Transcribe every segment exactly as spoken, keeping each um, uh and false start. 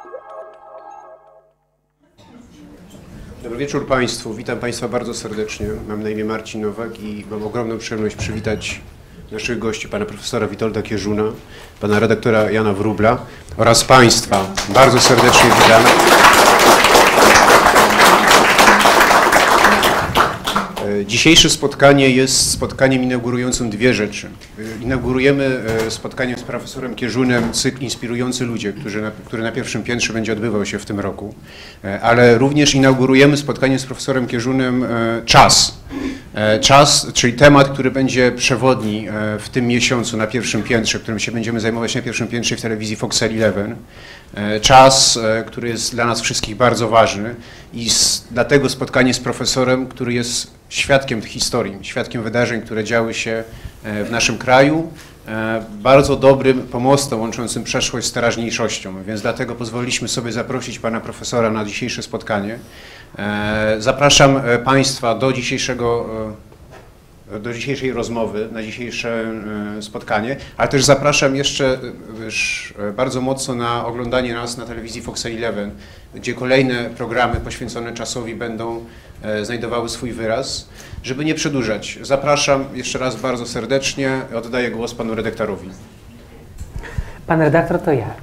Dobry wieczór Państwu. Witam Państwa bardzo serdecznie. Mam na imię Marcin Nowak i mam ogromną przyjemność przywitać naszych gości, pana profesora Witolda Kierzuna, pana redaktora Jana Wróbla oraz Państwa. Bardzo serdecznie witam. Dzisiejsze spotkanie jest spotkaniem inaugurującym dwie rzeczy. Inaugurujemy spotkaniem z profesorem Kierzunem cykl Inspirujący ludzie, który na, który na pierwszym piętrze będzie odbywał się w tym roku, ale również inaugurujemy spotkaniem z profesorem Kierzunem czas. Czas, czyli temat, który będzie przewodni w tym miesiącu na pierwszym piętrze, którym się będziemy zajmować na pierwszym piętrze w telewizji Fox jedenaście. Czas, który jest dla nas wszystkich bardzo ważny i z, dlatego spotkanie z profesorem, który jest świadkiem historii, świadkiem wydarzeń, które działy się w naszym kraju, bardzo dobrym pomostem łączącym przeszłość z teraźniejszością, więc dlatego pozwoliliśmy sobie zaprosić pana profesora na dzisiejsze spotkanie. Zapraszam Państwa do dzisiejszego, do dzisiejszej rozmowy, na dzisiejsze spotkanie, ale też zapraszam jeszcze już bardzo mocno na oglądanie nas na telewizji Fox jedenaście, gdzie kolejne programy poświęcone czasowi będą znajdowały swój wyraz. Żeby nie przedłużać, zapraszam jeszcze raz bardzo serdecznie, oddaję głos panu redaktorowi. Pan redaktor to ja.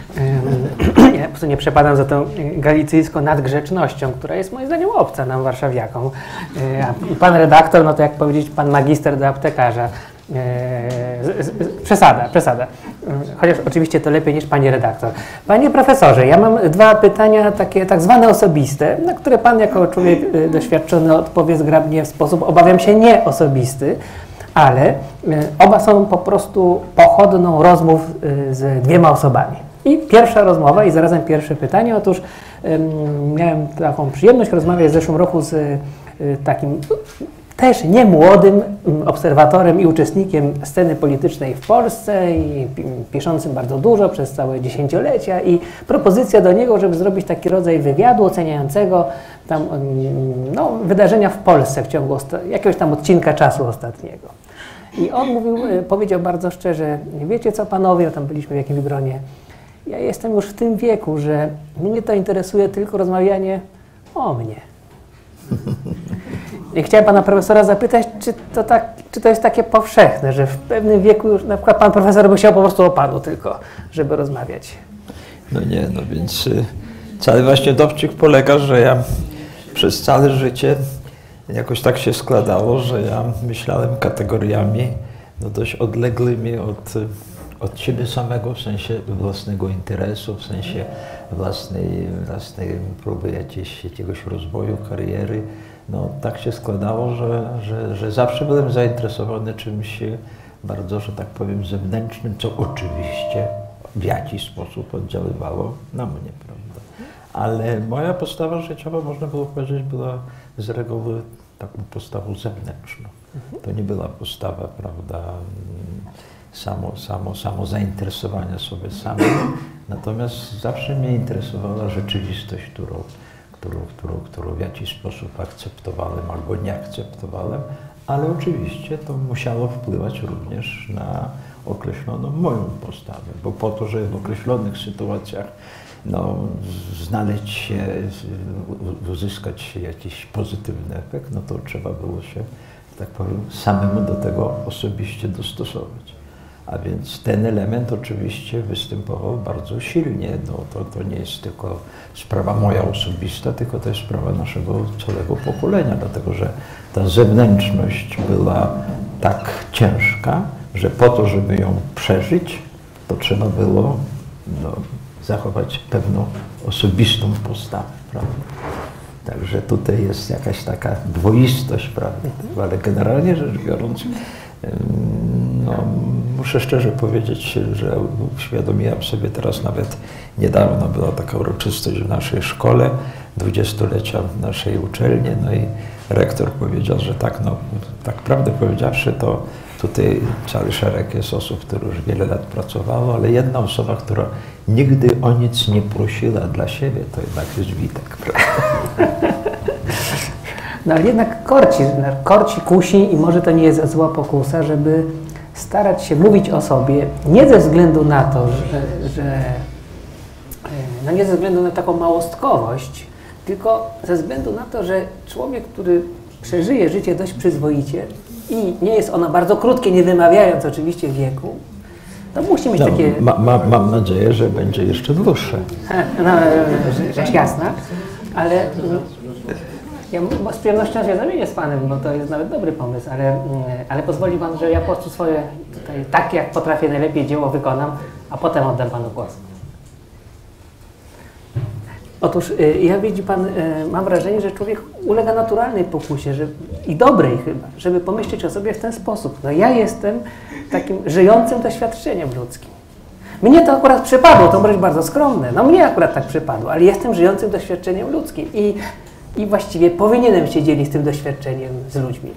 Ja po prostu nie przepadam za tą galicyjską nadgrzecznością, która jest moim zdaniem obca nam warszawiakom. A pan redaktor, no to jak powiedzieć pan magister do aptekarza. Przesada, przesada. Chociaż oczywiście to lepiej niż pani redaktor. Panie profesorze, ja mam dwa pytania takie tak zwane osobiste, na które pan jako człowiek doświadczony odpowie zgrabnie w sposób, obawiam się, nie osobisty, ale oba są po prostu pochodną rozmów z dwiema osobami. I pierwsza rozmowa i zarazem pierwsze pytanie. Otóż um, miałem taką przyjemność rozmawiać w zeszłym roku z y, takim też niemłodym obserwatorem i uczestnikiem sceny politycznej w Polsce i piszącym bardzo dużo przez całe dziesięciolecia i propozycja do niego, żeby zrobić taki rodzaj wywiadu oceniającego tam no, wydarzenia w Polsce w ciągu jakiegoś tam odcinka czasu ostatniego. I on mówił, powiedział bardzo szczerze, wiecie co panowie, tam byliśmy w jakimś gronie, ja jestem już w tym wieku, że mnie to interesuje tylko rozmawianie o mnie. I chciałem pana profesora zapytać, czy to, tak, czy to jest takie powszechne, że w pewnym wieku już na przykład pan profesor by chciał po prostu o panu tylko, żeby rozmawiać. No nie, no więc y, cały właśnie dowcip polega, że ja przez całe życie jakoś tak się składało, że ja myślałem kategoriami no dość odległymi od, od siebie samego, w sensie własnego interesu, w sensie własnej, własnej próby jakiegoś, jakiegoś rozwoju, kariery. No tak się składało, że, że, że zawsze byłem zainteresowany czymś bardzo, że tak powiem, zewnętrznym, co oczywiście w jakiś sposób oddziaływało na mnie, prawda. Ale moja postawa życiowa, można było powiedzieć, była z reguły taką postawą zewnętrzną. To nie była postawa, prawda, samo, samo, samo zainteresowania sobie samym, natomiast zawsze mnie interesowała rzeczywistość, którą, którą, którą, którą w jakiś sposób akceptowałem albo nie akceptowałem, ale oczywiście to musiało wpływać również na określoną moją postawę, bo po to, żeby w określonych sytuacjach no, znaleźć się, uzyskać jakiś pozytywny efekt, no to trzeba było się, tak powiem, samemu do tego osobiście dostosować. A więc ten element oczywiście występował bardzo silnie. No, to, to nie jest tylko sprawa moja osobista, tylko to jest sprawa naszego całego pokolenia, dlatego że ta zewnętrzność była tak ciężka, że po to, żeby ją przeżyć, to trzeba było no, zachować pewną osobistą postawę, prawda? Także tutaj jest jakaś taka dwoistość, prawda? Ale generalnie rzecz biorąc, no, muszę szczerze powiedzieć, że uświadomiłem sobie teraz, nawet niedawno była taka uroczystość w naszej szkole, dwudziestolecia naszej uczelni, no i rektor powiedział, że tak, no, tak prawdę powiedziawszy, to tutaj cały szereg jest osób, które już wiele lat pracowało, ale jedna osoba, która nigdy o nic nie prosiła dla siebie, to jednak jest Witek, prawda? No ale jednak korci, korci, kusi i może to nie jest zła pokusa, żeby starać się mówić o sobie nie ze względu na to, że, że no nie ze względu na taką małostkowość, tylko ze względu na to, że człowiek, który przeżyje życie dość przyzwoicie i nie jest ono bardzo krótkie, nie wymawiając oczywiście wieku, to musi mieć no, takie... Ma, ma, mam nadzieję, że będzie jeszcze dłuższe. No, rzecz jasna, ale ja z przyjemnością się zamienię z Panem, bo to jest nawet dobry pomysł, ale, ale pozwoli Pan, że ja po prostu swoje, tutaj, tak jak potrafię najlepiej dzieło wykonam, a potem oddam Panu głos. Otóż ja, widzi Pan, mam wrażenie, że człowiek ulega naturalnej pokusie że, i dobrej chyba, żeby pomyśleć o sobie w ten sposób. No ja jestem takim żyjącym doświadczeniem ludzkim. Mnie to akurat przypadło, to może być bardzo skromne, no mnie akurat tak przypadło, ale jestem żyjącym doświadczeniem ludzkim i, i właściwie powinienem się dzielić tym doświadczeniem z ludźmi.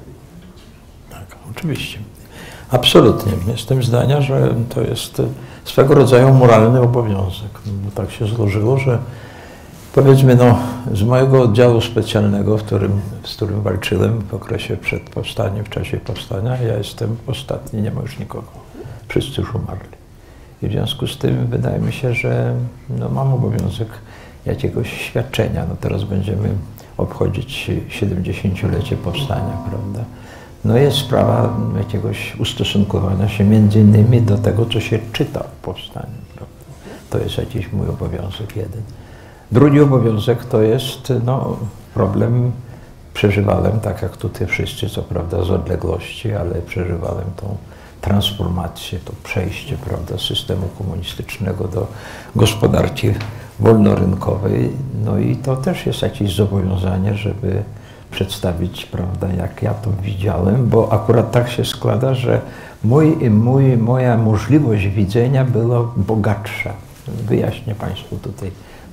Tak, oczywiście. Absolutnie. Jestem zdania, że to jest swego rodzaju moralny obowiązek. Bo tak się złożyło, że powiedzmy, no, z mojego oddziału specjalnego, w którym, z którym walczyłem w okresie przed powstaniem, w czasie powstania, ja jestem ostatni, nie ma już nikogo. Wszyscy już umarli. I w związku z tym wydaje mi się, że no, mam obowiązek jakiegoś świadczenia. No, teraz będziemy obchodzić siedemdziesięciolecie powstania, prawda? No jest sprawa jakiegoś ustosunkowania się między innymi do tego, co się czyta o powstaniu, prawda? To jest jakiś mój obowiązek jeden. Drugi obowiązek to jest no, problem, przeżywałem, tak jak tutaj wszyscy, co prawda z odległości, ale przeżywałem tą transformację, to przejście, prawda, z systemu komunistycznego do gospodarki wolnorynkowej. No i to też jest jakieś zobowiązanie, żeby przedstawić, prawda, jak ja to widziałem, bo akurat tak się składa, że mój, mój, moja możliwość widzenia była bogatsza. Wyjaśnię Państwu tutaj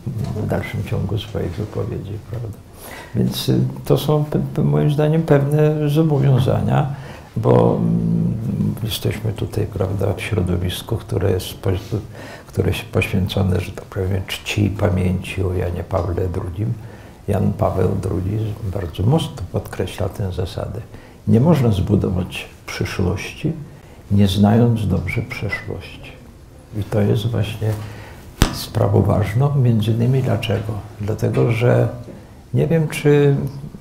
w dalszym ciągu swojej wypowiedzi, prawda. Więc to są moim zdaniem pewne zobowiązania, bo jesteśmy tutaj, prawda, w środowisku, które jest, które jest poświęcone, że tak powiem, czci i pamięci o Janie Pawle drugim. Jan Paweł drugi bardzo mocno podkreśla tę zasadę. Nie można zbudować przyszłości, nie znając dobrze przeszłości. I to jest właśnie sprawą ważną, między innymi dlaczego? Dlatego, że nie wiem, czy,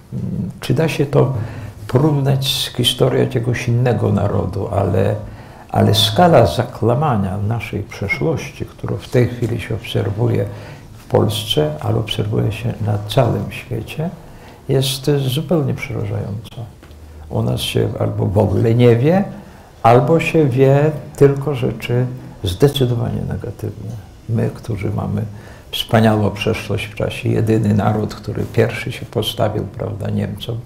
czy da się to porównać z historią jakiegoś innego narodu, ale, ale skala zakłamania naszej przeszłości, którą w tej chwili się obserwuje w Polsce, ale obserwuje się na całym świecie, jest zupełnie przerażająca. U nas się albo w ogóle nie wie, albo się wie tylko rzeczy zdecydowanie negatywne. My, którzy mamy wspaniałą przeszłość w czasie, jedyny naród, który pierwszy się postawił, prawda, Niemcom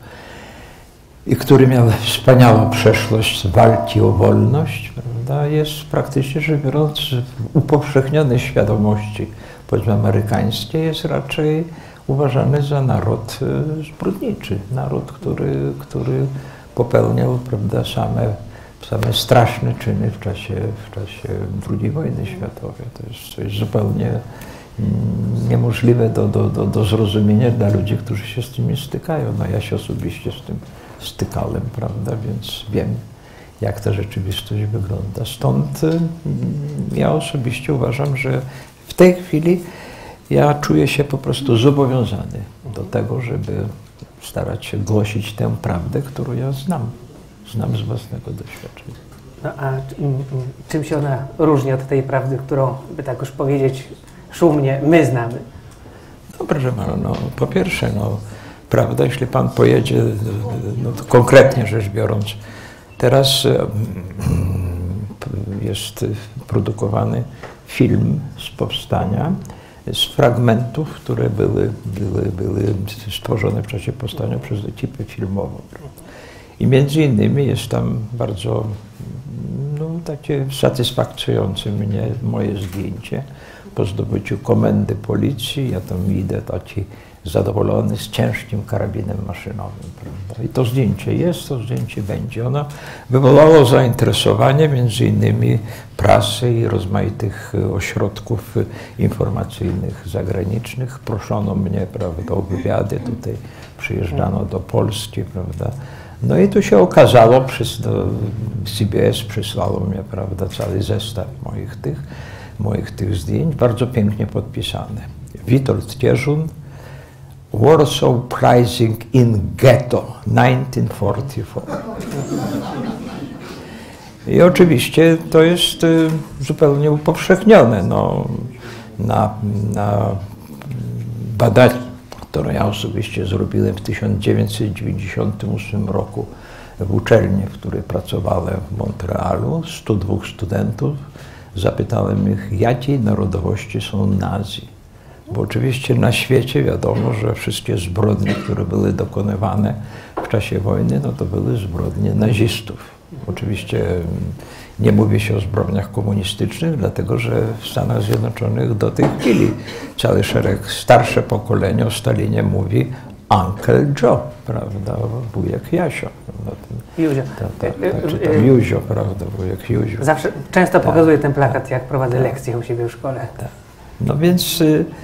i który miał wspaniałą przeszłość z walki o wolność, prawda, jest praktycznie rzecz biorąc w upowszechnionej świadomości, powiedzmy amerykańskiej, jest raczej uważany za naród zbrodniczy, naród, który, który popełniał, prawda, same same straszne czyny w czasie, w czasie drugiej wojny światowej. To jest coś zupełnie niemożliwe do, do, do, do zrozumienia dla ludzi, którzy się z tym nie stykają. No ja się osobiście z tym stykałem, prawda, więc wiem, jak ta rzeczywistość wygląda. Stąd ja osobiście uważam, że w tej chwili ja czuję się po prostu zobowiązany do tego, żeby starać się głosić tę prawdę, którą ja znam. Znam z własnego doświadczenia. No a czym się ona różni od tej prawdy, którą, by tak już powiedzieć szumnie, my znamy? No proszę pana, no, po pierwsze, no, prawda, jeśli pan pojedzie, no, to konkretnie rzecz biorąc, teraz jest produkowany film z powstania, z fragmentów, które były, były, były stworzone w czasie powstania przez ekipę filmową. Prawda? I między innymi jest tam bardzo no, takie satysfakcjonujące mnie moje zdjęcie po zdobyciu komendy policji. Ja tam idę taki zadowolony z ciężkim karabinem maszynowym. Prawda? I to zdjęcie jest, to zdjęcie będzie. Ono wywołało zainteresowanie między innymi prasy i rozmaitych ośrodków informacyjnych zagranicznych. Proszono mnie, prawda, o wywiady, tutaj przyjeżdżano do Polski, prawda. No i tu się okazało, C B S przysłało mnie, prawda, cały zestaw moich tych moich tych zdjęć, bardzo pięknie podpisane. Witold Kieżun, Warsaw Uprising in Ghetto, nineteen forty-four. I oczywiście to jest zupełnie upowszechnione. No, na, na badaniu, które ja osobiście zrobiłem w tysiąc dziewięćset dziewięćdziesiątym ósmym roku w uczelni, w której pracowałem w Montrealu, stu dwóch studentów, zapytałem ich, jakiej narodowości są Nazi. Bo oczywiście na świecie wiadomo, że wszystkie zbrodnie, które były dokonywane w czasie wojny, no to były zbrodnie nazistów. Oczywiście nie mówi się o zbrodniach komunistycznych, dlatego że w Stanach Zjednoczonych do tej chwili cały szereg, starsze pokolenie o Stalinie mówi Uncle Joe, prawda, wujek Jasio. Józio. Ta, ta, ta, czy tam Józio, prawda, wujek Józio. Zawsze, często pokazuję ten plakat, jak prowadzę lekcje u siebie w szkole. Tak. No więc,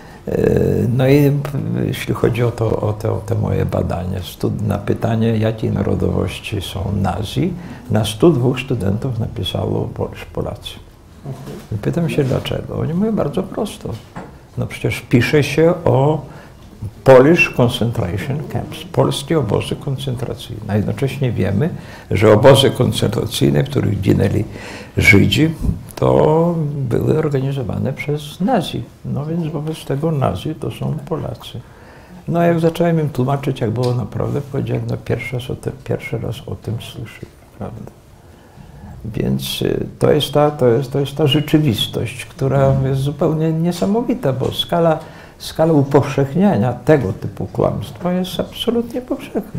no i jeśli chodzi o, to, o, te, o te moje badania, na pytanie, jakiej narodowości są Nazi, na stu dwóch studentów napisało Polacy. I pytam się dlaczego. Oni mówią bardzo prosto. No przecież pisze się o Polish Concentration Camps, polskie obozy koncentracyjne. A jednocześnie wiemy, że obozy koncentracyjne, w których ginęli Żydzi, to były organizowane przez Nazi. No więc wobec tego Nazi to są Polacy. No a jak zacząłem im tłumaczyć, jak było naprawdę, powiedziałem, no pierwszy raz o tym, pierwszy raz o tym słyszę, prawda? Więc to jest, ta, to, jest, to jest ta rzeczywistość, która jest zupełnie niesamowita, bo skala Skala upowszechniania tego typu kłamstwa jest absolutnie powszechna.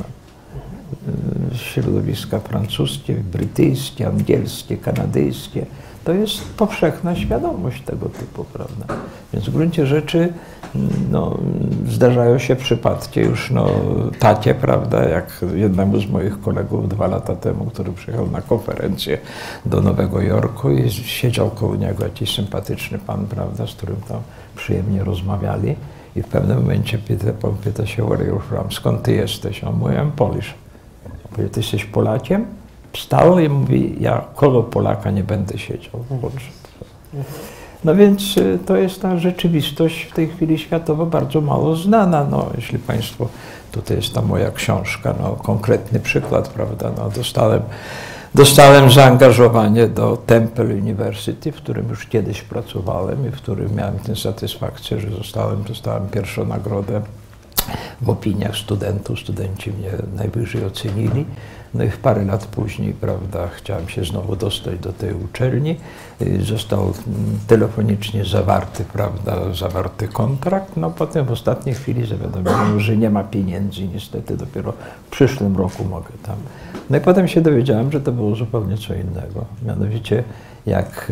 Środowiska francuskie, brytyjskie, angielskie, kanadyjskie, to jest powszechna świadomość tego typu, prawda? Więc w gruncie rzeczy no, zdarzają się przypadki już no, tacie, prawda, jak jednemu z moich kolegów dwa lata temu, który przyjechał na konferencję do Nowego Jorku i siedział koło niego jakiś sympatyczny pan, prawda, z którym tam przyjemnie rozmawiali i w pewnym momencie pyta, pan pyta się, where are you from, skąd ty jesteś? On mówi, I'm Polish. Mówi, ty jesteś Polakiem? Wstał i mówi, ja koło Polaka nie będę siedział. No więc to jest ta rzeczywistość w tej chwili światowo bardzo mało znana. No, jeśli Państwo, tutaj jest ta moja książka, no, konkretny przykład, prawda, no, dostałem, dostałem zaangażowanie do Temple University, w którym już kiedyś pracowałem i w którym miałem tę satysfakcję, że zostałem, dostałem pierwszą nagrodę w opiniach studentów. Studenci mnie najwyżej ocenili. No i w parę lat później, prawda, chciałem się znowu dostać do tej uczelni. Został telefonicznie zawarty, prawda, zawarty kontrakt. No potem w ostatniej chwili zawiadomiono, że nie ma pieniędzy. Niestety dopiero w przyszłym roku mogę tam. No i potem się dowiedziałem, że to było zupełnie co innego. Mianowicie jak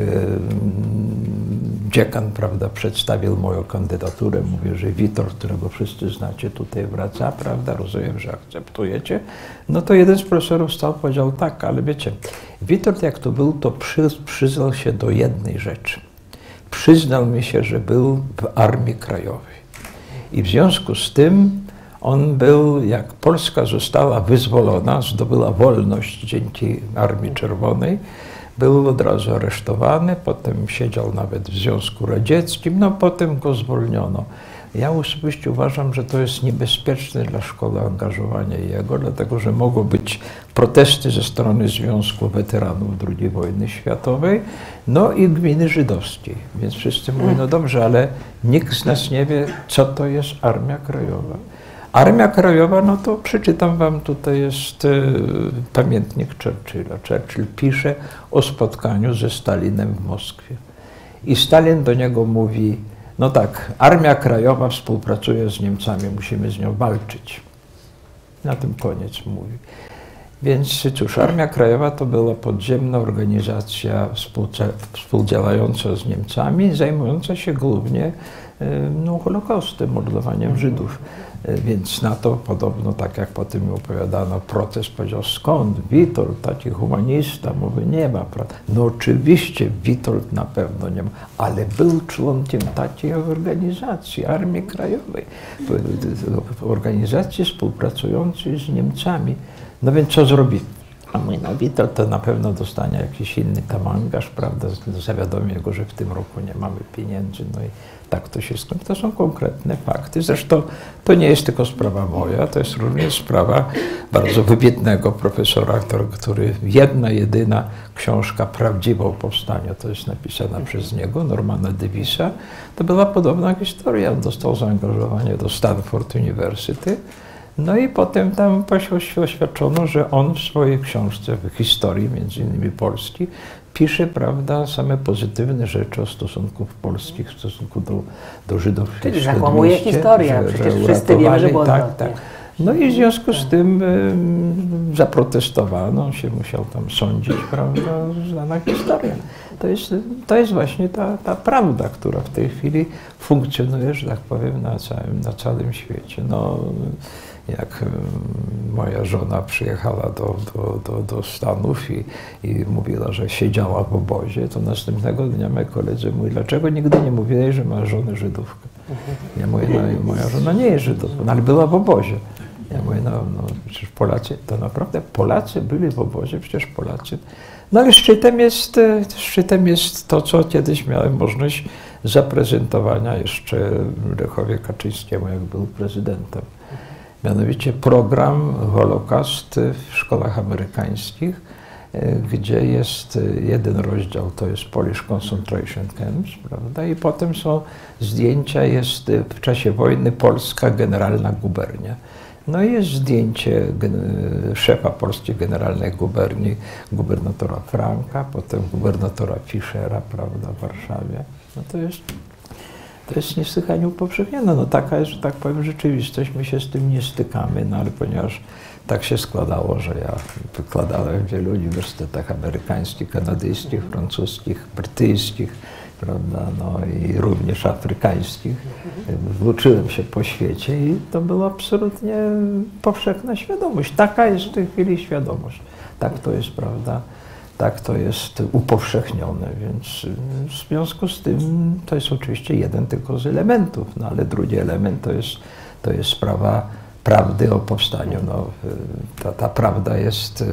dziekan, prawda, przedstawił moją kandydaturę, mówię, że Witold, którego wszyscy znacie, tutaj wraca, prawda, rozumiem, że akceptujecie. No to jeden z profesorów stał, powiedział, tak, ale wiecie, Witold jak to był, to przy, przyznał się do jednej rzeczy. Przyznał mi się, że był w Armii Krajowej. I w związku z tym on był, jak Polska została wyzwolona, zdobyła wolność dzięki Armii Czerwonej, był od razu aresztowany, potem siedział nawet w Związku Radzieckim, no potem go zwolniono. Ja osobiście uważam, że to jest niebezpieczne dla szkoły angażowania jego, dlatego że mogą być protesty ze strony Związku Weteranów drugiej wojny światowej, no i gminy żydowskiej. Więc wszyscy mówią, no dobrze, ale nikt z nas nie wie, co to jest Armia Krajowa. Armia Krajowa, no to przeczytam wam, tutaj jest y, pamiętnik Churchilla. Churchill pisze o spotkaniu ze Stalinem w Moskwie. I Stalin do niego mówi, no tak, Armia Krajowa współpracuje z Niemcami, musimy z nią walczyć. Na tym koniec mówi. Więc cóż, Armia Krajowa to była podziemna organizacja współdziałająca z Niemcami, zajmująca się głównie no, Holokaustem, mordowaniem Żydów. Więc na to podobno, tak jak potem mi opowiadano, protest powiedział, skąd Witold, taki humanista, mówi, nie ma. No oczywiście Witold na pewno nie ma, ale był członkiem takiej organizacji, Armii Krajowej, organizacji współpracującej z Niemcami. No więc co zrobili? A mój no Witold to na pewno dostanie jakiś inny tam angaż, prawda, zawiadomię go, że w tym roku nie mamy pieniędzy, no i tak to się skończy. To są konkretne fakty. Zresztą to nie jest tylko sprawa moja, to jest również sprawa bardzo wybitnego profesora, który, który jedna, jedyna książka prawdziwa o powstaniu, to jest napisana przez niego, Normana Davisa, to była podobna historia. On dostał zaangażowanie do Stanford University. No i potem tam oświadczono, że on w swojej książce, w historii między innymi Polski, pisze, prawda, same pozytywne rzeczy o stosunków polskich w stosunku do, do Żydów. Czyli zakłamuje historię, przecież wszyscy wiemy, że było tak, tak. No i w związku z tym y, zaprotestowano, on się musiał tam sądzić, prawda, znana historia. To jest, to jest właśnie ta, ta prawda, która w tej chwili funkcjonuje, że tak powiem, na całym, na całym świecie. No, jak moja żona przyjechała do, do, do, do Stanów i, i mówiła, że siedziała w obozie, to następnego dnia moi koledzy mówili, dlaczego nigdy nie mówiłeś, że ma żonę Żydówkę? Ja mówię, no, moja żona nie jest Żydówką, no, ale była w obozie. Ja mówię, no, no przecież Polacy, to naprawdę Polacy byli w obozie, przecież Polacy. No ale szczytem jest, szczytem jest to, co kiedyś miałem możliwość zaprezentowania jeszcze Lechowi Kaczyńskiemu, jak był prezydentem. Mianowicie program Holokaust w szkołach amerykańskich, gdzie jest jeden rozdział, to jest Polish Concentration Camps, prawda? I potem są zdjęcia, jest w czasie wojny Polska Generalna Gubernia. No i jest zdjęcie szefa Polskiej Generalnej Guberni, gubernatora Franka, potem gubernatora Fischera, prawda, w Warszawie. No to jest... To jest niesłychanie upowszechnione. No taka jest, że tak powiem, rzeczywistość. My się z tym nie stykamy, no ale ponieważ tak się składało, że ja wykładałem w wielu uniwersytetach amerykańskich, kanadyjskich, francuskich, brytyjskich, prawda, no i również afrykańskich. Włóczyłem się po świecie i to była absolutnie powszechna świadomość. Taka jest w tej chwili świadomość. Tak to jest, prawda. Tak to jest upowszechnione, więc w związku z tym to jest oczywiście jeden tylko z elementów, no ale drugi element to jest, to jest sprawa prawdy o powstaniu. No, ta, ta prawda jest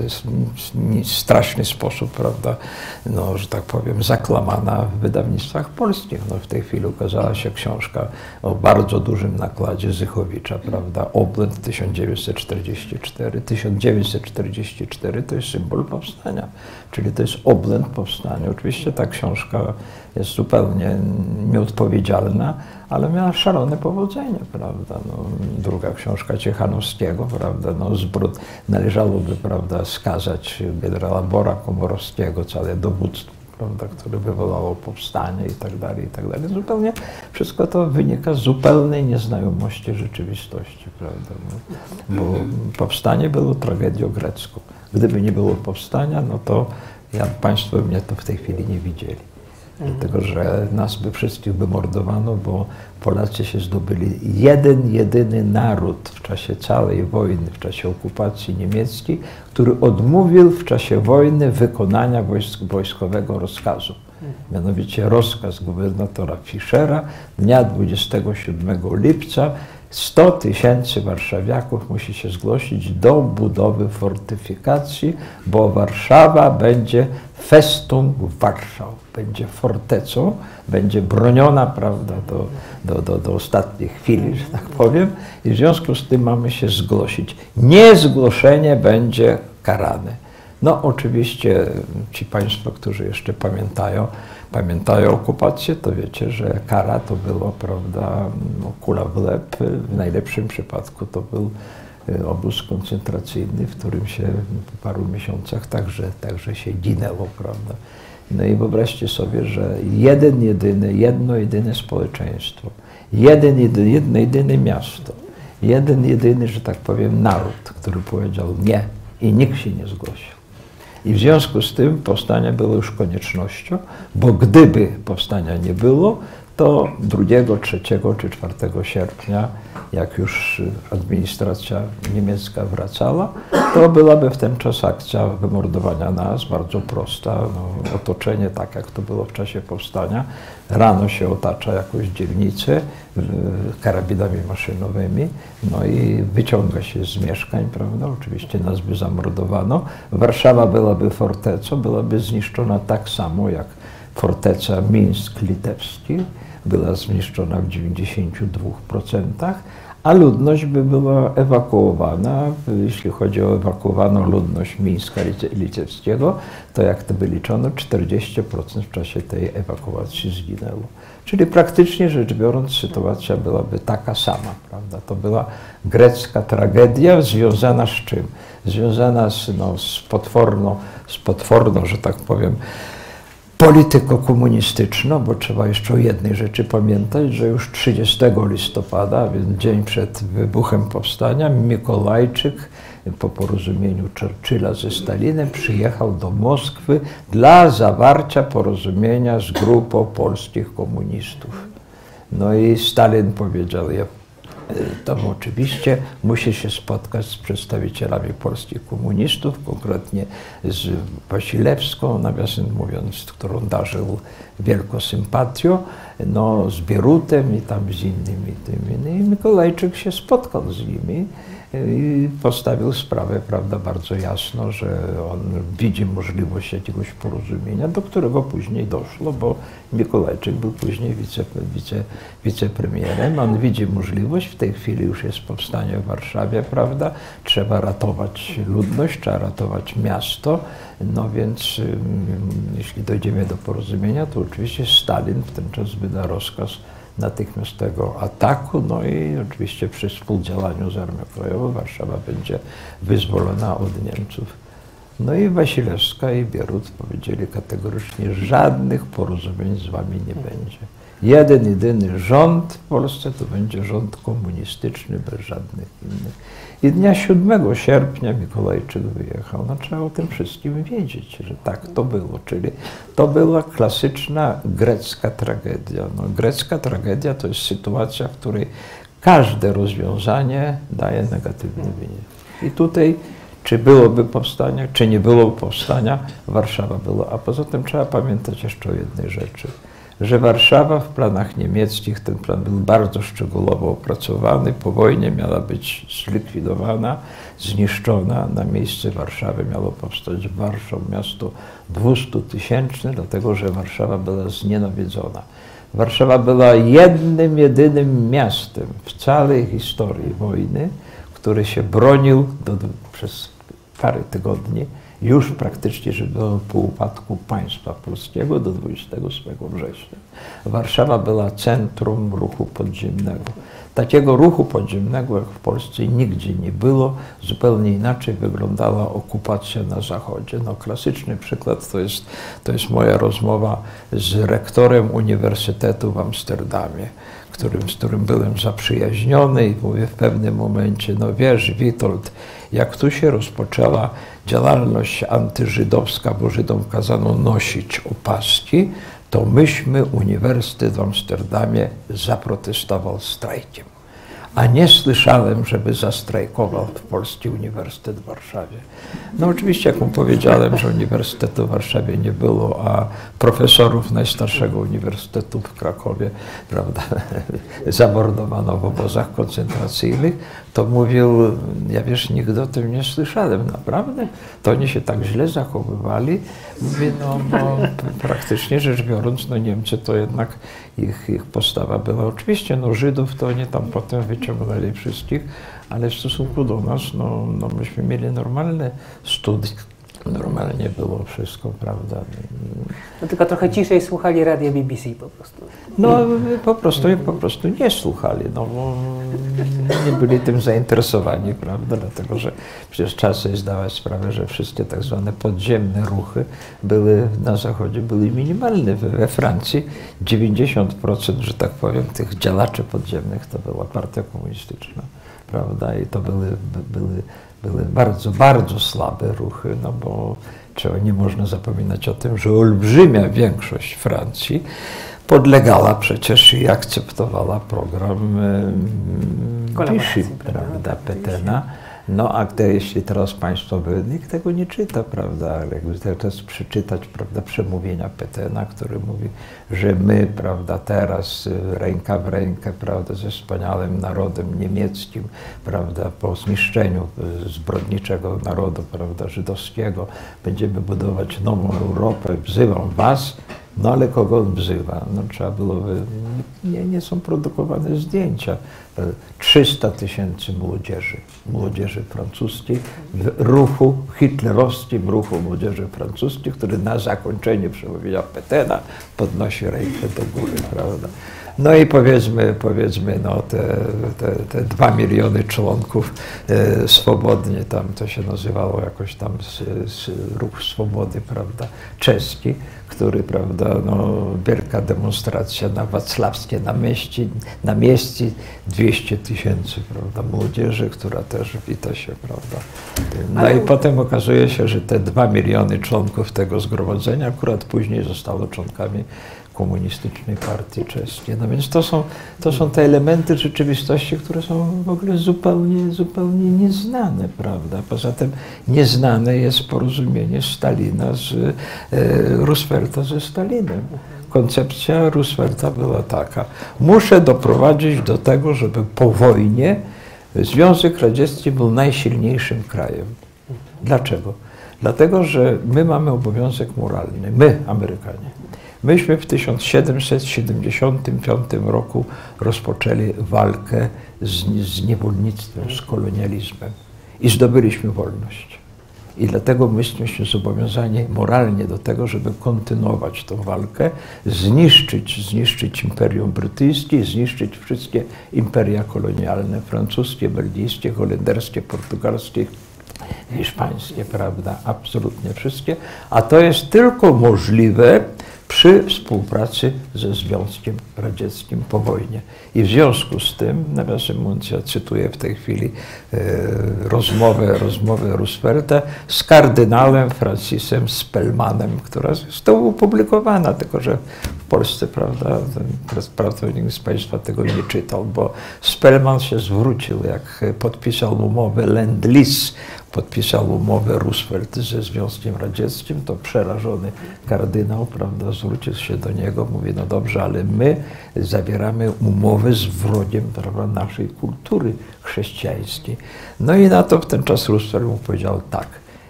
w straszny sposób, prawda, no, że tak powiem, zaklamana w wydawnictwach polskich. No, w tej chwili ukazała się książka o bardzo dużym nakładzie Zychowicza, prawda, Oblęd tysiąc dziewięćset czterdziesty czwarty. tysiąc dziewięćset czterdziesty czwarty to jest symbol powstania, czyli to jest oblęd powstania. Oczywiście ta książka jest zupełnie nieodpowiedzialna, ale miała szalone powodzenie, prawda. No, druga książka Ciechanowskiego, prawda, no, zbród, należałoby, prawda, skazać generała Bora Komorowskiego, całe dowództwo, prawda, które wywołało powstanie i tak dalej, i tak dalej. Zupełnie wszystko to wynika z zupełnej nieznajomości rzeczywistości, prawda, no, bo powstanie było tragedią grecką. Gdyby nie było powstania, no to ja, państwo mnie to w tej chwili nie widzieli. Dlatego, że nas by wszystkich wymordowano, bo Polacy się zdobyli jeden, jedyny naród w czasie całej wojny, w czasie okupacji niemieckiej, który odmówił w czasie wojny wykonania wojsk, wojskowego rozkazu. Mianowicie rozkaz gubernatora Fischera dnia dwudziestego siódmego lipca sto tysięcy warszawiaków musi się zgłosić do budowy fortyfikacji, bo Warszawa będzie Festung Warschau, będzie fortecą, będzie broniona, prawda, do, do, do, do ostatniej chwili, że tak powiem, i w związku z tym mamy się zgłosić. Niezgłoszenie będzie karane. No oczywiście ci państwo, którzy jeszcze pamiętają, pamiętają okupację, to wiecie, że kara to było, prawda, no, kula w łeb. W najlepszym przypadku to był obóz koncentracyjny, w którym się po paru miesiącach także, także się ginęło, prawda. No i wyobraźcie sobie, że jeden jedyny, jedno jedyne społeczeństwo, jeden jedyny, jedno jedyne miasto, jeden jedyny, że tak powiem, naród, który powiedział nie i nikt się nie zgłosił. I w związku z tym powstanie było już koniecznością, bo gdyby powstania nie było, to drugiego, trzeciego czy czwartego sierpnia, jak już administracja niemiecka wracała, to byłaby w ten czas akcja wymordowania nas, bardzo prosta, no, otoczenie tak jak to było w czasie powstania. Rano się otacza jakąś dzielnicę karabinami maszynowymi, no i wyciąga się z mieszkań, prawda, oczywiście nas by zamordowano. Warszawa byłaby fortecą, byłaby zniszczona tak samo jak forteca Mińsk-Litewski, była zniszczona w dziewięćdziesięciu dwóch procentach, a ludność by była ewakuowana. Jeśli chodzi o ewakuowaną ludność Mińska Litewskiego, to jak to wyliczono, czterdzieści procent w czasie tej ewakuacji zginęło. Czyli praktycznie rzecz biorąc sytuacja byłaby taka sama, prawda? To była grecka tragedia związana z czym? Związana z, no, z potworną, z potworną, że tak powiem, polityką komunistyczną, bo trzeba jeszcze o jednej rzeczy pamiętać, że już trzydziestego listopada, więc dzień przed wybuchem powstania, Mikołajczyk po porozumieniu Churchilla ze Stalinem przyjechał do Moskwy dla zawarcia porozumienia z grupą polskich komunistów. No i Stalin powiedział, ja tam oczywiście musi się spotkać z przedstawicielami polskich komunistów, konkretnie z Wasilewską, nawiasem mówiąc, którą darzył wielką sympatią, no, z Bierutem i tam z innymi tymi. No i Mikołajczyk się spotkał z nimi i postawił sprawę, prawda, bardzo jasno, że on widzi możliwość jakiegoś porozumienia, do którego później doszło, bo Mikołajczyk był później wice, wice, wicepremierem. On widzi możliwość, w tej chwili już jest powstanie w Warszawie, prawda, trzeba ratować ludność, trzeba ratować miasto, no więc um, jeśli dojdziemy do porozumienia, to oczywiście Stalin w ten czas wyda rozkaz natychmiastowego ataku, no i oczywiście przy współdziałaniu z Armią Krajową Warszawa będzie wyzwolona od Niemców. No i Wasilewska i Bierut powiedzieli kategorycznie, żadnych porozumień z wami nie będzie. Jeden, jedyny rząd w Polsce to będzie rząd komunistyczny, bez żadnych innych. I dnia siódmego sierpnia Mikołajczyk wyjechał. No trzeba o tym wszystkim wiedzieć, że tak to było. Czyli to była klasyczna grecka tragedia. No, grecka tragedia to jest sytuacja, w której każde rozwiązanie daje negatywny wynik. I tutaj czy byłoby powstanie, czy nie było powstania, Warszawa była. A poza tym trzeba pamiętać jeszcze o jednej rzeczy, że Warszawa w planach niemieckich, ten plan był bardzo szczegółowo opracowany, po wojnie miała być zlikwidowana, zniszczona, na miejsce Warszawy miało powstać Warszaw, miasto dwustutysięczne, dlatego że Warszawa była znienawidzona. Warszawa była jednym, jedynym miastem w całej historii wojny, który się bronił do, przez parę tygodni, już praktycznie, że do po upadku państwa polskiego do dwudziestego ósmego września. Warszawa była centrum ruchu podziemnego. Takiego ruchu podziemnego jak w Polsce nigdzie nie było. Zupełnie inaczej wyglądała okupacja na Zachodzie. No, klasyczny przykład to jest, to jest moja rozmowa z rektorem Uniwersytetu w Amsterdamie, którym, z którym byłem zaprzyjaźniony i mówię w pewnym momencie, no wiesz, Witold, jak tu się rozpoczęła działalność antyżydowska, bo Żydom kazano nosić opaski, to myśmy, Uniwersytet w Amsterdamie zaprotestował strajkiem. A nie słyszałem, żeby zastrajkował w Polski Uniwersytet w Warszawie. No oczywiście, jak mu powiedziałem, że Uniwersytetu w Warszawie nie było, a profesorów najstarszego uniwersytetu w Krakowie, prawda, zamordowano w obozach koncentracyjnych, to mówił, ja wiesz, nigdy o tym nie słyszałem, naprawdę? To oni się tak źle zachowywali. Mówię, no, no praktycznie rzecz biorąc, no Niemcy to jednak ich, ich postawa była. Oczywiście, no Żydów to oni tam potem wyciągnęli wszystkich, ale w stosunku do nas, no, no myśmy mieli normalne studia, normalnie było wszystko, prawda. No tylko trochę ciszej słuchali radia B B C po prostu. No po prostu, po prostu nie słuchali, no bo nie byli tym zainteresowani, prawda, dlatego że przecież trzeba sobie zdawać sprawę, że wszystkie tak zwane podziemne ruchy były na Zachodzie, były minimalne. We Francji dziewięćdziesiąt procent, że tak powiem, tych działaczy podziemnych to była partia komunistyczna, prawda, i to były, były Były bardzo, bardzo słabe ruchy, no bo trzeba, nie można zapominać o tym, że olbrzymia większość Francji podlegała przecież i akceptowała program Vichy, prawda, Pétaina. No a gdy, jeśli teraz Państwo by, nikt tego nie czyta, prawda, ale jakby teraz przeczytać, prawda, przemówienia Pétaina, który mówi, że my, prawda, teraz ręka w rękę, prawda, ze wspaniałym narodem niemieckim, prawda, po zniszczeniu zbrodniczego narodu, prawda, żydowskiego, będziemy budować nową Europę, wzywam was. No ale kogo on wzywa? No trzeba było, nie, nie są produkowane zdjęcia. trzysta tysięcy młodzieży, młodzieży francuskiej w ruchu hitlerowskim, ruchu młodzieży francuskiej, który na zakończenie przemówienia Pétaina podnosi rękę do góry, prawda? No i powiedzmy, powiedzmy no te, te, te dwa miliony członków e, swobodnie, tam to się nazywało jakoś tam z, z Ruch Swobody, prawda, czeski, który, prawda, no wielka demonstracja na Wacławskie, na mieście, na mieście dwieście tysięcy, prawda, młodzieży, która też wita się, prawda. No Ale... i potem okazuje się, że te dwa miliony członków tego zgromadzenia akurat później zostało członkami Komunistycznej Partii Czeskiej. No więc to są, to są te elementy rzeczywistości, które są w ogóle zupełnie, zupełnie nieznane, prawda. Poza tym nieznane jest porozumienie Stalina z e, Roosevelta ze Stalinem. Koncepcja Roosevelta była taka: muszę doprowadzić do tego, żeby po wojnie Związek Radziecki był najsilniejszym krajem. Dlaczego? Dlatego, że my mamy obowiązek moralny, my, Amerykanie. Myśmy w tysiąc siedemset siedemdziesiątym piątym roku rozpoczęli walkę z, z niewolnictwem, z kolonializmem i zdobyliśmy wolność. I dlatego myśmy się zobowiązani moralnie do tego, żeby kontynuować tę walkę, zniszczyć, zniszczyć Imperium Brytyjskie, zniszczyć wszystkie imperia kolonialne, francuskie, belgijskie, holenderskie, portugalskie, hiszpańskie, prawda, absolutnie wszystkie, a to jest tylko możliwe przy współpracy ze Związkiem Radzieckim po wojnie. I w związku z tym, nawiasem mówiąc, ja cytuję w tej chwili e, rozmowę, rozmowę Roosevelta z kardynałem Francisem Spellmanem, która została opublikowana, tylko że w Polsce, prawda, prawdopodobnie z Państwa tego nie czytał, bo Spellman się zwrócił, jak podpisał umowę Lend-Lease, podpisał umowę Roosevelt ze Związkiem Radzieckim, to przerażony kardynał, prawda, zwrócił się do niego, mówi, no dobrze, ale my zawieramy umowę z wrogiem, prawda, naszej kultury chrześcijańskiej. No i na to w ten czas Roosevelt mu powiedział tak: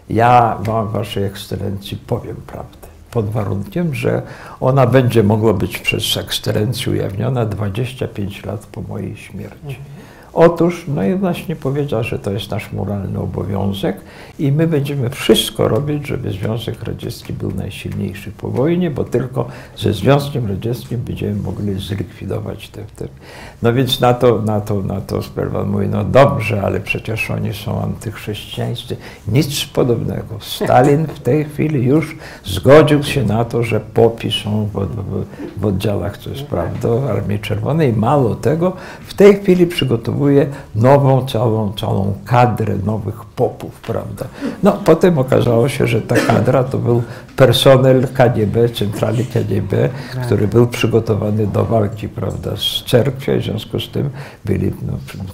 ja wam, waszej ekscelencji, powiem prawdę, pod warunkiem, że ona będzie mogła być przez ekscelencję ujawniona dwadzieścia pięć lat po mojej śmierci. Otóż, no i właśnie powiedział, że to jest nasz moralny obowiązek i my będziemy wszystko robić, żeby Związek Radziecki był najsilniejszy po wojnie, bo tylko ze Związkiem Radzieckim będziemy mogli zlikwidować te... te. No więc na to, na to, na to Spellman mówi, no dobrze, ale przecież oni są antychrześcijańscy. Nic podobnego. Stalin w tej chwili już zgodził się na to, że popi są w, w, w oddziałach, co jest prawda, Armii Czerwonej. Mało tego, w tej chwili przygotowuje nową, całą, całą kadrę nowych popów, prawda. No, potem okazało się, że ta kadra to był personel K G B, centrali K G B, który był przygotowany do walki, prawda, z cerkwią, w związku z tym byli, no,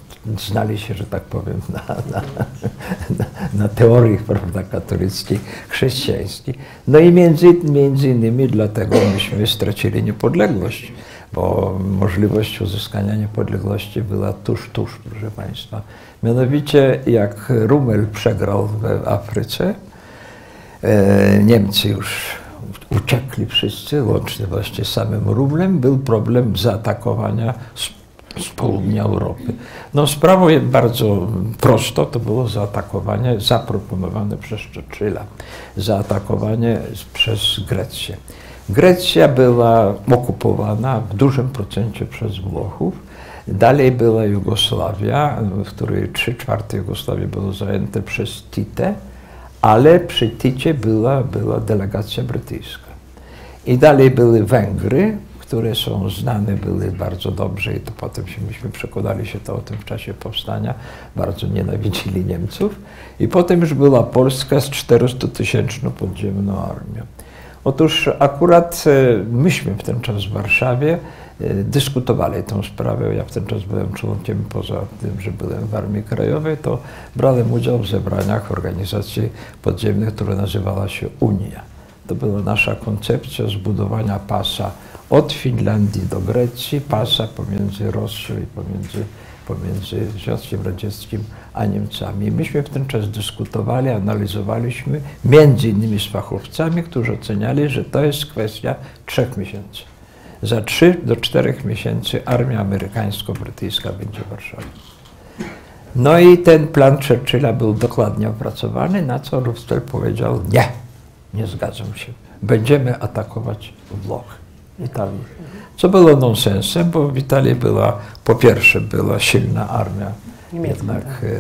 znali się, że tak powiem, na, na, na, na teorii, prawda, katolickiej, chrześcijańskiej. No i między, między innymi dlatego myśmy stracili niepodległość, bo możliwość uzyskania niepodległości była tuż, tuż, proszę Państwa. Mianowicie jak Rommel przegrał w Afryce, e, Niemcy już uciekli wszyscy, łącznie właśnie z samym Rummelem, był problem zaatakowania z, z południa Europy. No sprawą jest bardzo prosto, to było zaatakowanie zaproponowane przez Churchilla, zaatakowanie przez Grecję. Grecja była okupowana w dużym procencie przez Włochów. Dalej była Jugosławia, w której trzy czwarte Jugosławii było zajęte przez Titę, ale przy Ticie była, była delegacja brytyjska. I dalej były Węgry, które są znane były bardzo dobrze i to potem się, myśmy przekonali się to o tym w czasie powstania, bardzo nienawidzili Niemców. I potem już była Polska z czterostutysięczną podziemną armią. Otóż akurat myśmy w ten czas w Warszawie dyskutowali tę sprawę. Ja w ten czas byłem członkiem, poza tym, że byłem w Armii Krajowej, to brałem udział w zebraniach organizacji podziemnych, która nazywała się Unia. To była nasza koncepcja zbudowania pasa od Finlandii do Grecji, pasa pomiędzy Rosją i pomiędzy, pomiędzy Związkiem Radzieckim a Niemcami. Myśmy w ten czas dyskutowali, analizowaliśmy, między innymi z fachowcami, którzy oceniali, że to jest kwestia trzech miesięcy. Za trzy do czterech miesięcy armia amerykańsko-brytyjska będzie w Warszawie. No i ten plan Churchilla był dokładnie opracowany, na co Roosevelt powiedział: nie, nie zgadzam się, będziemy atakować Włochy, Italię. Co było nonsensem, bo w Italii była, po pierwsze była silna armia, niemiecka, jednak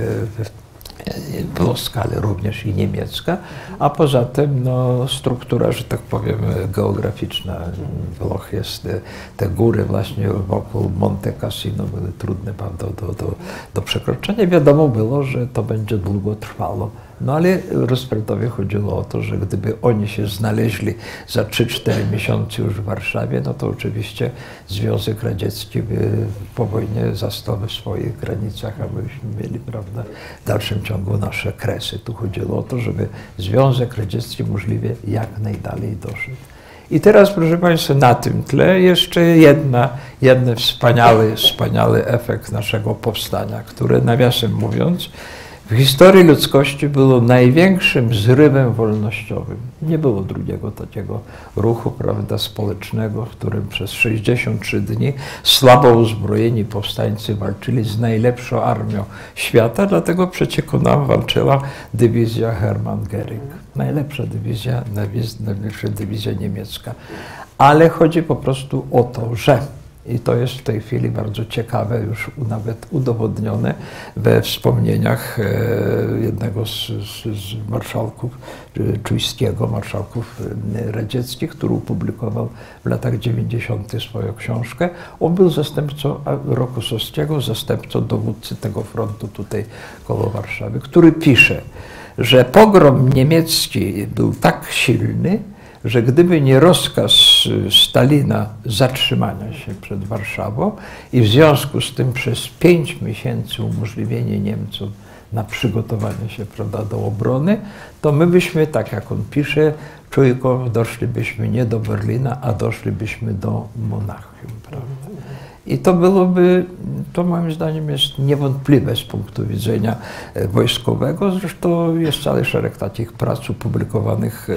włoska, ale również i niemiecka, a poza tym no, struktura, że tak powiem, geograficzna Włoch jest, te góry właśnie wokół Monte Cassino były trudne do, do, do, do przekroczenia. Wiadomo było, że to będzie długo trwało. No ale Rooseveltowi chodziło o to, że gdyby oni się znaleźli za trzy cztery miesiące już w Warszawie, no to oczywiście Związek Radziecki by po wojnie zastał w swoich granicach, a myśmy mieli, prawda, w dalszym ciągu nasze kresy. Tu chodziło o to, żeby Związek Radziecki możliwie jak najdalej doszedł. I teraz, proszę Państwa, na tym tle jeszcze jedna, jeden wspaniały, wspaniały efekt naszego powstania, które, nawiasem mówiąc, w historii ludzkości było największym zrywem wolnościowym. Nie było drugiego takiego ruchu, prawda, społecznego, w którym przez sześćdziesiąt trzy dni słabo uzbrojeni powstańcy walczyli z najlepszą armią świata, dlatego przeciwko nam walczyła dywizja Hermann Göring. Najlepsza dywizja, najlepsza dywizja niemiecka. Ale chodzi po prostu o to, że i to jest w tej chwili bardzo ciekawe, już nawet udowodnione we wspomnieniach jednego z, z, z marszałków Czujskiego, marszałków radzieckich, który opublikował w latach dziewięćdziesiątych swoją książkę. On był zastępcą Rokossowskiego, zastępcą dowódcy tego frontu tutaj koło Warszawy, który pisze, że pogrom niemiecki był tak silny, że gdyby nie rozkaz Stalina zatrzymania się przed Warszawą i w związku z tym przez pięć miesięcy umożliwienie Niemcom na przygotowanie się, prawda, do obrony, to my byśmy, tak jak on pisze, Czujkow, doszlibyśmy nie do Berlina, a doszlibyśmy do Monachium, prawda. I to byłoby, to moim zdaniem jest niewątpliwe z punktu widzenia wojskowego. Zresztą jest cały szereg takich prac opublikowanych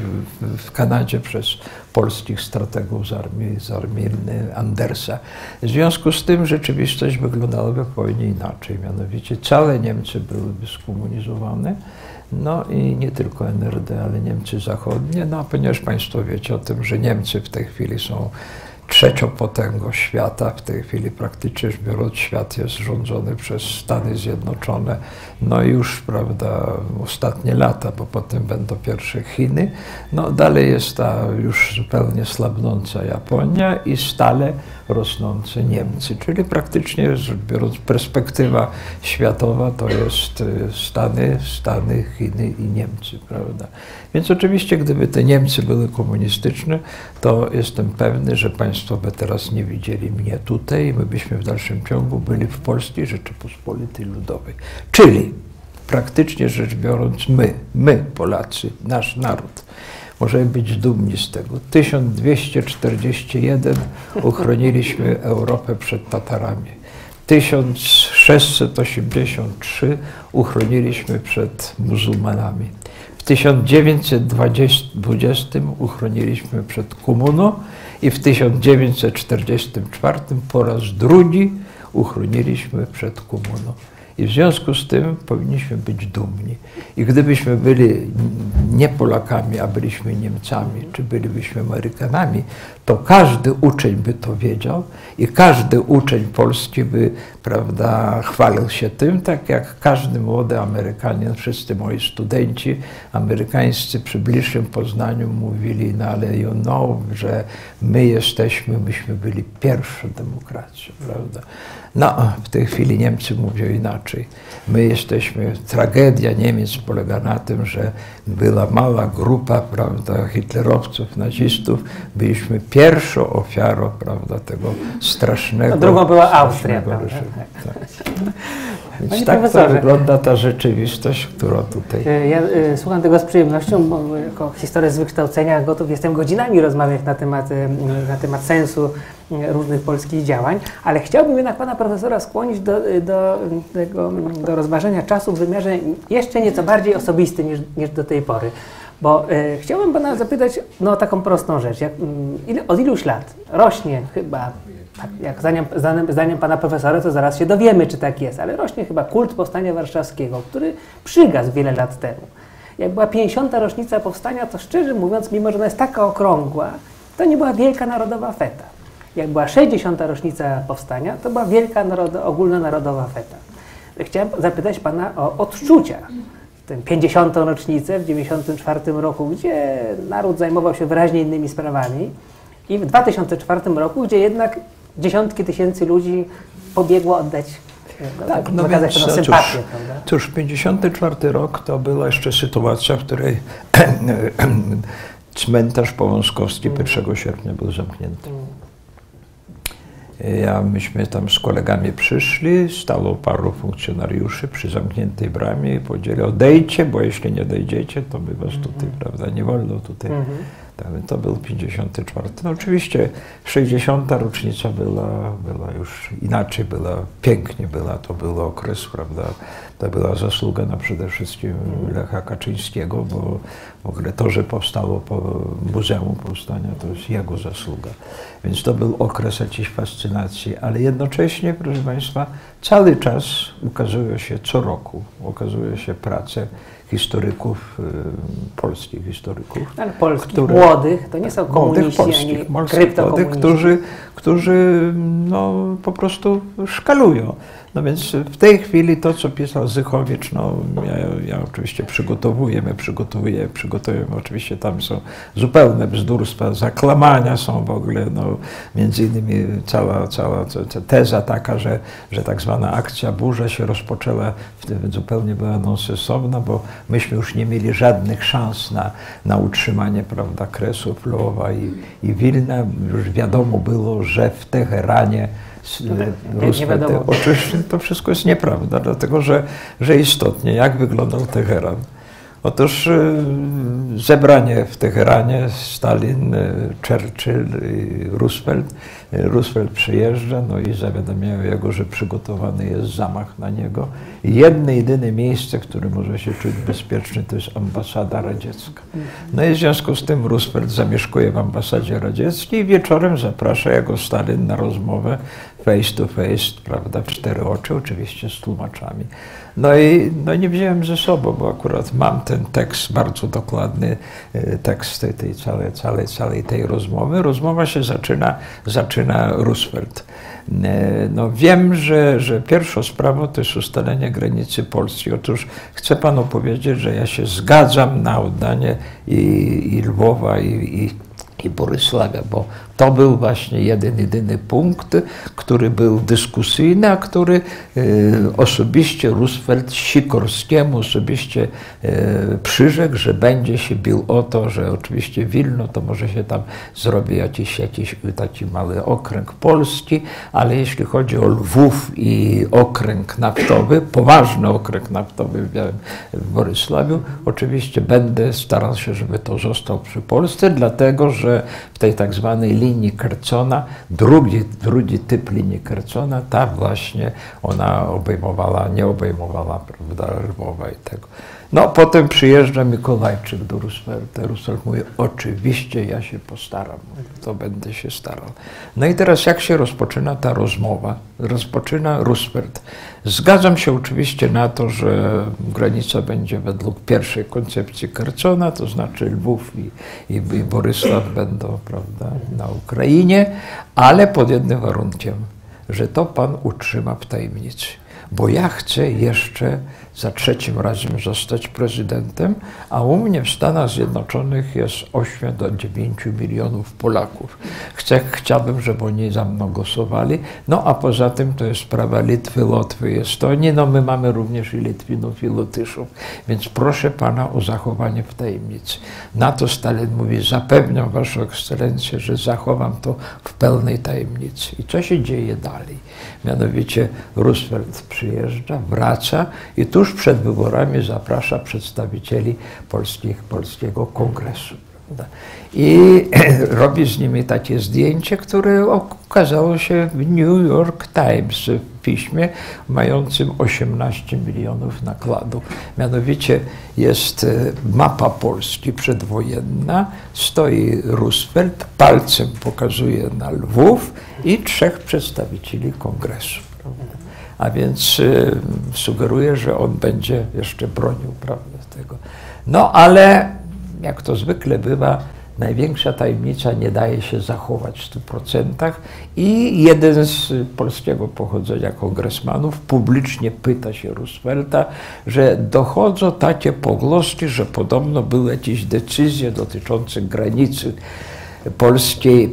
w Kanadzie przez polskich strategów z armii, z armii Andersa. W związku z tym rzeczywistość wyglądałaby zupełnie inaczej. Mianowicie całe Niemcy byłyby skomunizowane. No i nie tylko N R D, ale Niemcy zachodnie. No a ponieważ Państwo wiecie o tym, że Niemcy w tej chwili są trzecią potęgą świata. W tej chwili praktycznie rzecz biorąc świat jest rządzony przez Stany Zjednoczone. No i już, prawda, ostatnie lata, bo potem będą pierwsze Chiny. No dalej jest ta już zupełnie słabnąca Japonia i stale rosnące Niemcy. Czyli praktycznie rzecz biorąc perspektywa światowa to jest Stany, Stany, Chiny i Niemcy, prawda. Więc oczywiście gdyby te Niemcy były komunistyczne, to jestem pewny, że Państwo by teraz nie widzieli mnie tutaj i my byśmy w dalszym ciągu byli w Polskiej Rzeczypospolitej Ludowej. Czyli praktycznie rzecz biorąc my, my Polacy, nasz naród, możemy być dumni z tego. tysiąc dwieście czterdziesty pierwszy uchroniliśmy Europę przed Tatarami. tysiąc sześćset osiemdziesiąt trzy uchroniliśmy przed muzułmanami. W tysiąc dziewięćset dwudziestym uchroniliśmy przed komuną i w tysiąc dziewięćset czterdziestym czwartym po raz drugi uchroniliśmy przed komuną. I w związku z tym powinniśmy być dumni. I gdybyśmy byli nie Polakami, a byliśmy Niemcami, czy bylibyśmy Amerykanami, to każdy uczeń by to wiedział i każdy uczeń polski by, prawda, chwalił się tym, tak jak każdy młody Amerykanin, wszyscy moi studenci amerykańscy przy bliższym poznaniu mówili, no ale you know, że my jesteśmy, myśmy byli pierwszą demokracją, prawda. No, w tej chwili Niemcy mówią inaczej. My jesteśmy, tragedia Niemiec polega na tym, że była mała grupa, prawda, hitlerowców, nazistów, byliśmy pierwszą ofiarą, prawda, tego strasznego... A drugą była Austria, prawda? Tak. Więc tak to wygląda ta rzeczywistość, którą tutaj... Ja y, słucham tego z przyjemnością, bo jako historyk z wykształcenia gotów jestem godzinami rozmawiać na temat, y, na temat sensu y, różnych polskich działań, ale chciałbym jednak pana profesora skłonić do, y, do, tego, do rozważenia czasu w wymiarze jeszcze nieco bardziej osobisty niż, niż do tej pory. Bo y, chciałbym pana zapytać no, taką prostą rzecz. Jak, y, ile, od iluś lat rośnie chyba, tak jak zdaniem, zdaniem, zdaniem pana profesora, to zaraz się dowiemy, czy tak jest, ale rośnie chyba kult Powstania Warszawskiego, który przygasł wiele lat temu. Jak była pięćdziesiąta rocznica Powstania, to szczerze mówiąc, mimo że ona jest taka okrągła, to nie była wielka narodowa feta. Jak była sześćdziesiąta rocznica Powstania, to była wielka narodo, ogólnonarodowa feta. Chciałem zapytać pana o odczucia. Tę pięćdziesiątą rocznicę w dziewięćdziesiątym czwartym roku, gdzie naród zajmował się wyraźnie innymi sprawami, i w dwa tysiące czwartym roku, gdzie jednak dziesiątki tysięcy ludzi pobiegło oddać, tak, no wykazać więc, sympatię. cóż, prawda? cóż, pięćdziesiąty czwarty rok to była jeszcze sytuacja, w której cmentarz Powązkowski pierwszego sierpnia był zamknięty. Ja, myśmy tam z kolegami przyszli, stało paru funkcjonariuszy przy zamkniętej bramie i powiedzieli: odejdźcie, bo jeśli nie dojdziecie, to my was tutaj, prawda, nie wolno tutaj. To był pięćdziesiąty czwarty. No oczywiście sześćdziesiąta rocznica była, była już inaczej, była pięknie, była, to był okres, prawda, to była zasługa na przede wszystkim Lecha Kaczyńskiego, bo w ogóle to, że powstało po Muzeum Powstania, to jest jego zasługa. Więc to był okres jakiejś fascynacji, ale jednocześnie, proszę państwa, cały czas ukazuje się co roku, ukazuje się prace historyków, y, polskich historyków. Ale polskich, które, młodych, to nie są komuniści, polskich, ani kryptokomuniści. Młodych, którzy, którzy no, po prostu szkalują. No więc w tej chwili to, co pisał Zychowicz, no ja, ja oczywiście przygotowuję, my przygotowujemy, przygotowujemy, oczywiście tam są zupełne bzdurstwa, zakłamania są w ogóle, no między innymi cała, cała teza taka, że, że tak zwana akcja Burza się rozpoczęła, zupełnie była nonsensowna, bo myśmy już nie mieli żadnych szans na, na utrzymanie, prawda, Kresów, Lwowa i, i Wilna. Już wiadomo było, że w Teheranie nie, nie wiadomo. Oczywiście to wszystko jest nieprawda, dlatego że, że istotnie jak wyglądał Teheran. Otóż zebranie w Teheranie, Stalin, Churchill i Roosevelt. Roosevelt przyjeżdża, no i zawiadamiają jego, że przygotowany jest zamach na niego. I jedne, jedyne miejsce, które może się czuć bezpieczny, to jest ambasada radziecka. No i w związku z tym Roosevelt zamieszkuje w ambasadzie radzieckiej i wieczorem zaprasza jego Stalin na rozmowę face to face, prawda, w cztery oczy, oczywiście z tłumaczami. No i no nie wziąłem ze sobą, bo akurat mam ten tekst, bardzo dokładny tekst tej, tej całej, całej, całej tej rozmowy. Rozmowa się zaczyna, zaczyna Roosevelt. No wiem, że, że pierwszą sprawą to jest ustalenie granicy Polski. Otóż chcę panu powiedzieć, że ja się zgadzam na oddanie i, i Lwowa, i, i i Borysławia, bo to był właśnie jeden, jedyny punkt, który był dyskusyjny, a który y, osobiście Roosevelt Sikorskiemu osobiście y, przyrzekł, że będzie się bił o to, że oczywiście Wilno to może się tam zrobi jakiś, jakiś taki mały okręg polski, ale jeśli chodzi o Lwów i okręg naftowy, poważny okręg naftowy w, w Borysławiu, oczywiście będę starał się, żeby to został przy Polsce, dlatego że w tej tak zwanej linii Kercona, drugi, drugi typ linii Kercona, ta właśnie ona obejmowała, nie obejmowała, prawda, Lwowa i tego. No, potem przyjeżdża Mikołajczyk do Roosevelta. Roosevelt mówi, oczywiście ja się postaram, to będę się starał. No i teraz jak się rozpoczyna ta rozmowa? Rozpoczyna Roosevelt. Zgadzam się oczywiście na to, że granica będzie według pierwszej koncepcji Kercona, to znaczy Lwów i, i, i Borysław będą, prawda, na Ukrainie, ale pod jednym warunkiem, że to pan utrzyma w tajemnicy. Bo ja chcę jeszcze za trzecim razem zostać prezydentem, a u mnie w Stanach Zjednoczonych jest osiem do dziewięciu milionów Polaków. Chcę, chciałbym, żeby oni za mną głosowali. No a poza tym to jest sprawa Litwy, Łotwy i Estonii. No my mamy również i Litwinów, i Lotyszów. Więc proszę pana o zachowanie w tajemnicy. Na to Stalin mówi, zapewniam waszą ekscelencję, że zachowam to w pełnej tajemnicy. I co się dzieje dalej? Mianowicie Roosevelt przyjeżdża, wraca i tuż przed wyborami zaprasza przedstawicieli polskich, polskiego kongresu. Prawda? I robi z nimi takie zdjęcie, które okazało się w New York Times w piśmie mającym osiemnaście milionów nakładu. Mianowicie jest mapa Polski przedwojenna, stoi Roosevelt, palcem pokazuje na Lwów i trzech przedstawicieli kongresu. Prawda? A więc y, sugeruje, że on będzie jeszcze bronił, prawda, tego. No ale jak to zwykle bywa, największa tajemnica nie daje się zachować w stu procentach i jeden z polskiego pochodzenia kongresmanów publicznie pyta się Roosevelta, że dochodzą takie pogłoski, że podobno były jakieś decyzje dotyczące granicy polskiej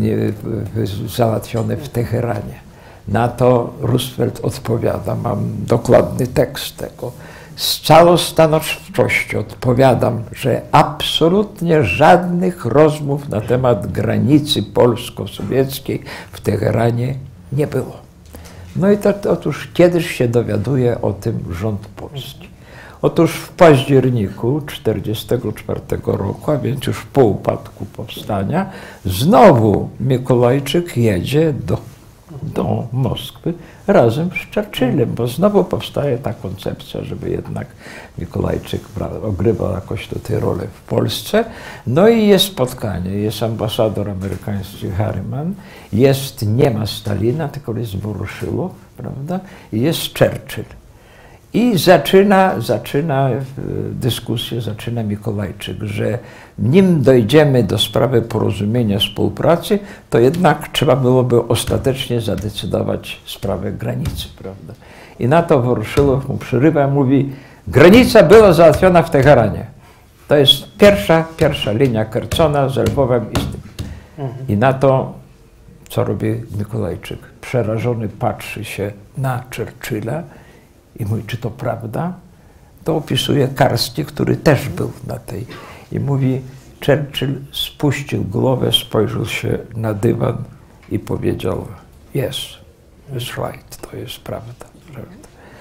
załatwione w Teheranie. Na to Roosevelt odpowiada, mam dokładny tekst tego. Z całą stanowczością odpowiadam, że absolutnie żadnych rozmów na temat granicy polsko-sowieckiej w Teheranie nie było. No i to, to otóż kiedyś się dowiaduje o tym rząd polski. Otóż w październiku tysiąc dziewięćset czterdziestego czwartego roku, a więc już po upadku powstania, znowu Mikołajczyk jedzie do do Moskwy razem z Churchillem, bo znowu powstaje ta koncepcja, żeby jednak Mikołajczyk ogrywał jakoś tutaj rolę w Polsce. No i jest spotkanie, jest ambasador amerykański Harriman, jest, nie ma Stalina, tylko jest Woroszyłow, prawda, i jest Churchill. I zaczyna, zaczyna dyskusję, zaczyna Mikołajczyk, że nim dojdziemy do sprawy porozumienia współpracy, to jednak trzeba byłoby ostatecznie zadecydować sprawę granicy, prawda? I na to Woroszyłow mu przerywa i mówi, granica była załatwiona w Teheranie. To jest pierwsza, pierwsza linia Kercona z Lwowem i z tym. I na to, co robi Mikołajczyk? Przerażony patrzy się na Churchilla i mówi, czy to prawda? To opisuje Karski, który też był na tej. I mówi, Churchill spuścił głowę, spojrzał się na dywan i powiedział, yes, it's right, to jest prawda. prawda.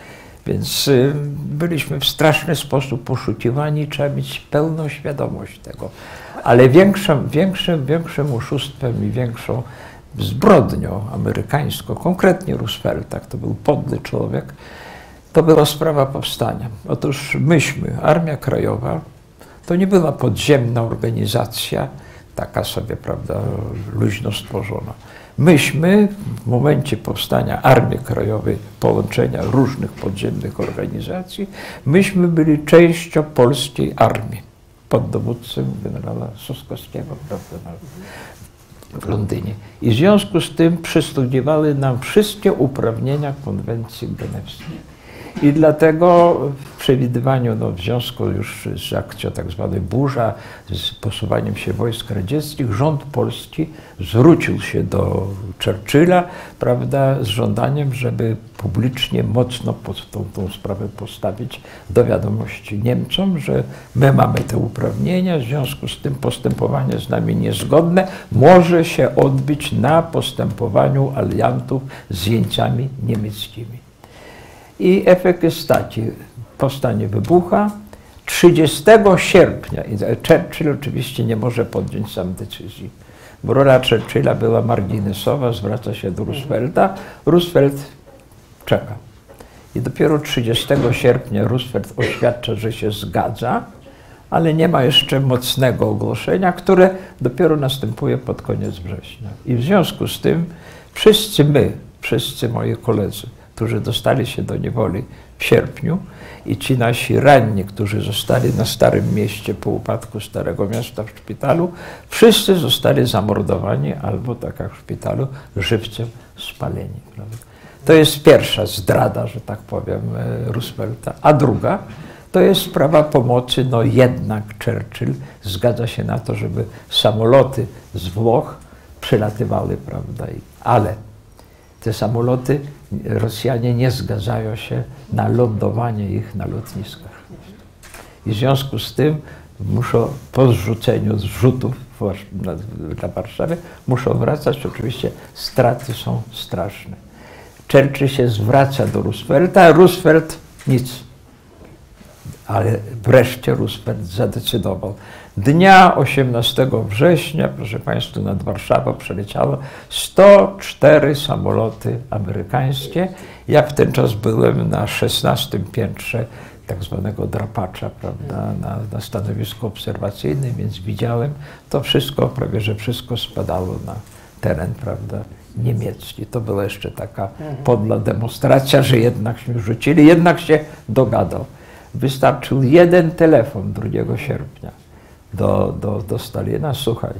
Więc y, byliśmy w straszny sposób poszukiwani, trzeba mieć pełną świadomość tego. Ale większym, większym, większym oszustwem i większą zbrodnią amerykańską, konkretnie Roosevelta, to był podły człowiek, to była sprawa powstania. Otóż myśmy, Armia Krajowa, to nie była podziemna organizacja, taka sobie, prawda, luźno stworzona. Myśmy w momencie powstania Armii Krajowej, połączenia różnych podziemnych organizacji, myśmy byli częścią polskiej armii pod dowództwem generała Soskowskiego, prawda, w Londynie. I w związku z tym przysługiwały nam wszystkie uprawnienia konwencji genewskiej. I dlatego w przewidywaniu, no, w związku już z akcją tak zwanej burza, z posuwaniem się wojsk radzieckich, rząd polski zwrócił się do Churchilla, prawda, z żądaniem, żeby publicznie mocno pod tą, tą sprawę postawić do wiadomości Niemcom, że my mamy te uprawnienia, w związku z tym postępowanie z nami niezgodne może się odbyć na postępowaniu aliantów z jeńcami niemieckimi. I efekt jest taki, powstanie wybucha, trzydziestego sierpnia, i Churchill oczywiście nie może podjąć sam decyzji, bo rola Churchilla była marginesowa, zwraca się do Roosevelta, Roosevelt czeka. I dopiero trzydziestego sierpnia Roosevelt oświadcza, że się zgadza, ale nie ma jeszcze mocnego ogłoszenia, które dopiero następuje pod koniec września. I w związku z tym wszyscy my, wszyscy moi koledzy, którzy dostali się do niewoli w sierpniu i ci nasi ranni, którzy zostali na Starym Mieście po upadku Starego Miasta w szpitalu, wszyscy zostali zamordowani albo, tak jak w szpitalu, żywcem spaleni. Prawda? To jest pierwsza zdrada, że tak powiem, Roosevelta. A druga to jest sprawa pomocy, no jednak Churchill zgadza się na to, żeby samoloty z Włoch przylatywały, prawda, ale te samoloty, Rosjanie nie zgadzają się na lądowanie ich na lotniskach. I w związku z tym muszą po zrzuceniu zrzutów na Warszawę, muszą wracać, oczywiście straty są straszne. Churchill się zwraca do Roosevelta, a Roosevelt nic. Ale wreszcie Roosevelt zadecydował. Dnia osiemnastego września, proszę Państwa, nad Warszawą przeleciało sto cztery samoloty amerykańskie. Ja w ten czas byłem na szesnastym piętrze tak zwanego drapacza, prawda, na, na stanowisku obserwacyjnym, więc widziałem to wszystko, prawie że wszystko spadało na teren, prawda, niemiecki. To była jeszcze taka podła demonstracja, że jednakśmy rzucili, jednak się dogadał. Wystarczył jeden telefon drugiego sierpnia do, do, do Stalina. Słuchaj,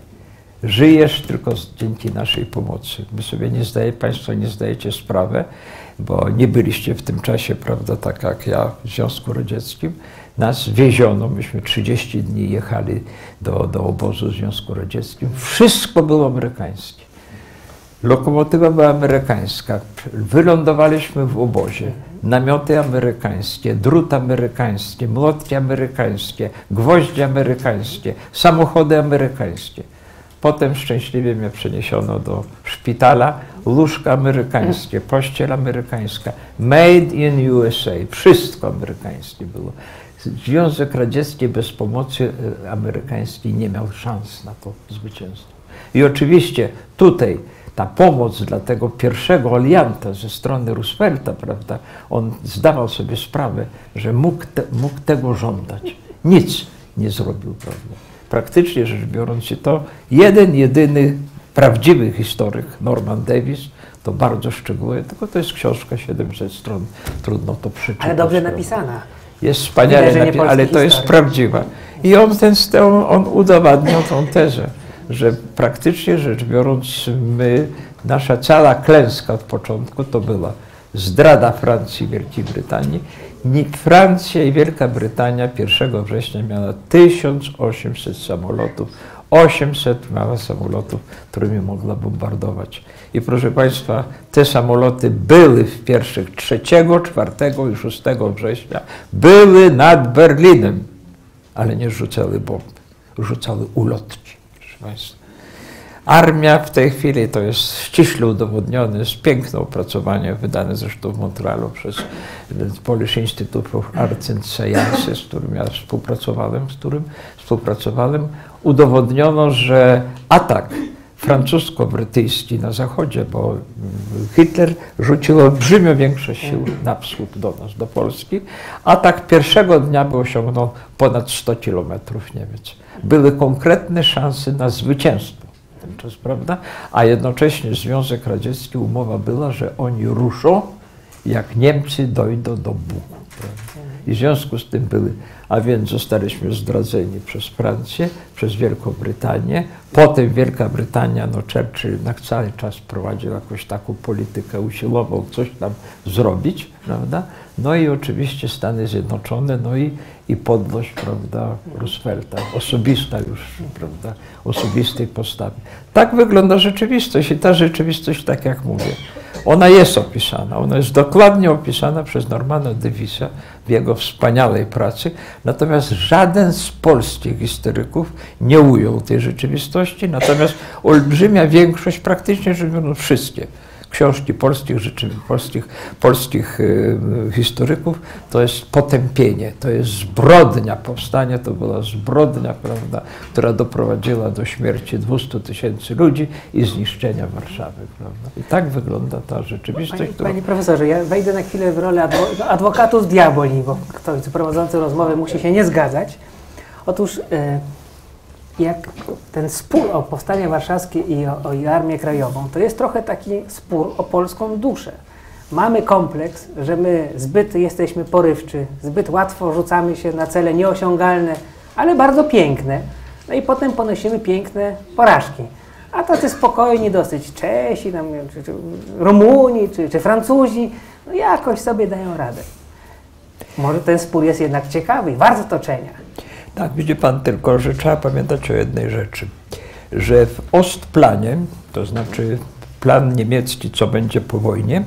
żyjesz tylko dzięki naszej pomocy. My sobie nie zdaje, Państwo nie zdajecie sprawy, bo nie byliście w tym czasie, prawda, tak jak ja w Związku Radzieckim. Nas wieziono, myśmy trzydzieści dni jechali do, do obozu w Związku Radzieckim. Wszystko było amerykańskie. Lokomotywa była amerykańska. Wylądowaliśmy w obozie. Namioty amerykańskie, drut amerykański, młotki amerykańskie, gwoździe amerykańskie, samochody amerykańskie. Potem szczęśliwie mnie przeniesiono do szpitala, łóżka amerykańskie, pościel amerykańska, made in U S A, wszystko amerykańskie było. Związek Radziecki bez pomocy amerykańskiej nie miał szans na to zwycięstwo. I oczywiście tutaj ta pomoc dla tego pierwszego alianta ze strony Roosevelta, prawda, on zdawał sobie sprawę, że mógł, te, mógł tego żądać. Nic nie zrobił, prawda. Praktycznie rzecz biorąc, to jeden, jedyny prawdziwy historyk, Norman Davis, to bardzo szczegółowe, tylko to jest książka siedemset stron, trudno to przeczytać. Ale dobrze prawda. Napisana. Jest wspaniale napisana, ale to jest prawdziwa. I on, ten, on, on udowadniał tą tezę, że praktycznie rzecz biorąc, my, nasza cała klęska od początku to była zdrada Francji i Wielkiej Brytanii. Francja i Wielka Brytania pierwszego września miała tysiąc osiemset samolotów, osiemset miała samolotów, którymi mogła bombardować. I proszę Państwa, te samoloty były w pierwszych trzeciego, czwartego i szóstego września, były nad Berlinem, ale nie rzucały bomb, rzucały ulotki. Proszę Państwa. Armia w tej chwili, to jest ściśle udowodnione, jest piękne opracowanie, wydane zresztą w Montrealu przez Polish Institute of Arts and Sciences, z którym ja współpracowałem, z którym współpracowałem, udowodniono, że atak francusko-brytyjski na zachodzie, bo Hitler rzucił olbrzymią większość sił na wschód do nas, do Polski, atak pierwszego dnia by osiągnął ponad sto kilometrów Niemiec. Były konkretne szanse na zwycięstwo. Ten czas, prawda? A jednocześnie Związek Radziecki, umowa była, że oni ruszą, jak Niemcy dojdą do Bugu. I w związku z tym były, a więc zostaliśmy zdradzeni przez Francję, przez Wielką Brytanię. Potem Wielka Brytania, no Churchill na cały czas prowadził jakąś taką politykę, usiłował coś tam zrobić, prawda? No i oczywiście Stany Zjednoczone, no i, i podłość, prawda, Roosevelta, osobista już, prawda, osobistej postawy. Tak wygląda rzeczywistość i ta rzeczywistość, tak jak mówię, ona jest opisana, ona jest dokładnie opisana przez Normana Davisa w jego wspaniałej pracy, natomiast żaden z polskich historyków nie ujął tej rzeczywistości, natomiast olbrzymia większość, praktycznie rzecz biorąc wszystkie, książki polskich, rzeczywiście polskich, polskich y, historyków, to jest potępienie, to jest zbrodnia. Powstanie to była zbrodnia, prawda, która doprowadziła do śmierci dwustu tysięcy ludzi i zniszczenia Warszawy. Prawda. I tak wygląda ta rzeczywistość. Panie, która... Panie profesorze, ja wejdę na chwilę w rolę adwo adwokatów diaboli, bo ktoś prowadzący rozmowę musi się nie zgadzać. Otóż e, jak ten spór o powstanie warszawskie i o, o i Armię Krajową, to jest trochę taki spór o polską duszę. Mamy kompleks, że my zbyt jesteśmy porywczy, zbyt łatwo rzucamy się na cele nieosiągalne, ale bardzo piękne. No i potem ponosimy piękne porażki. A tacy spokojni dosyć Czesi, tam, czy, czy Rumuni, czy, czy Francuzi, no jakoś sobie dają radę. Może ten spór jest jednak ciekawy i wart toczenia. Tak, widzi pan, tylko że trzeba pamiętać o jednej rzeczy, że w Ostplanie, to znaczy plan niemiecki, co będzie po wojnie,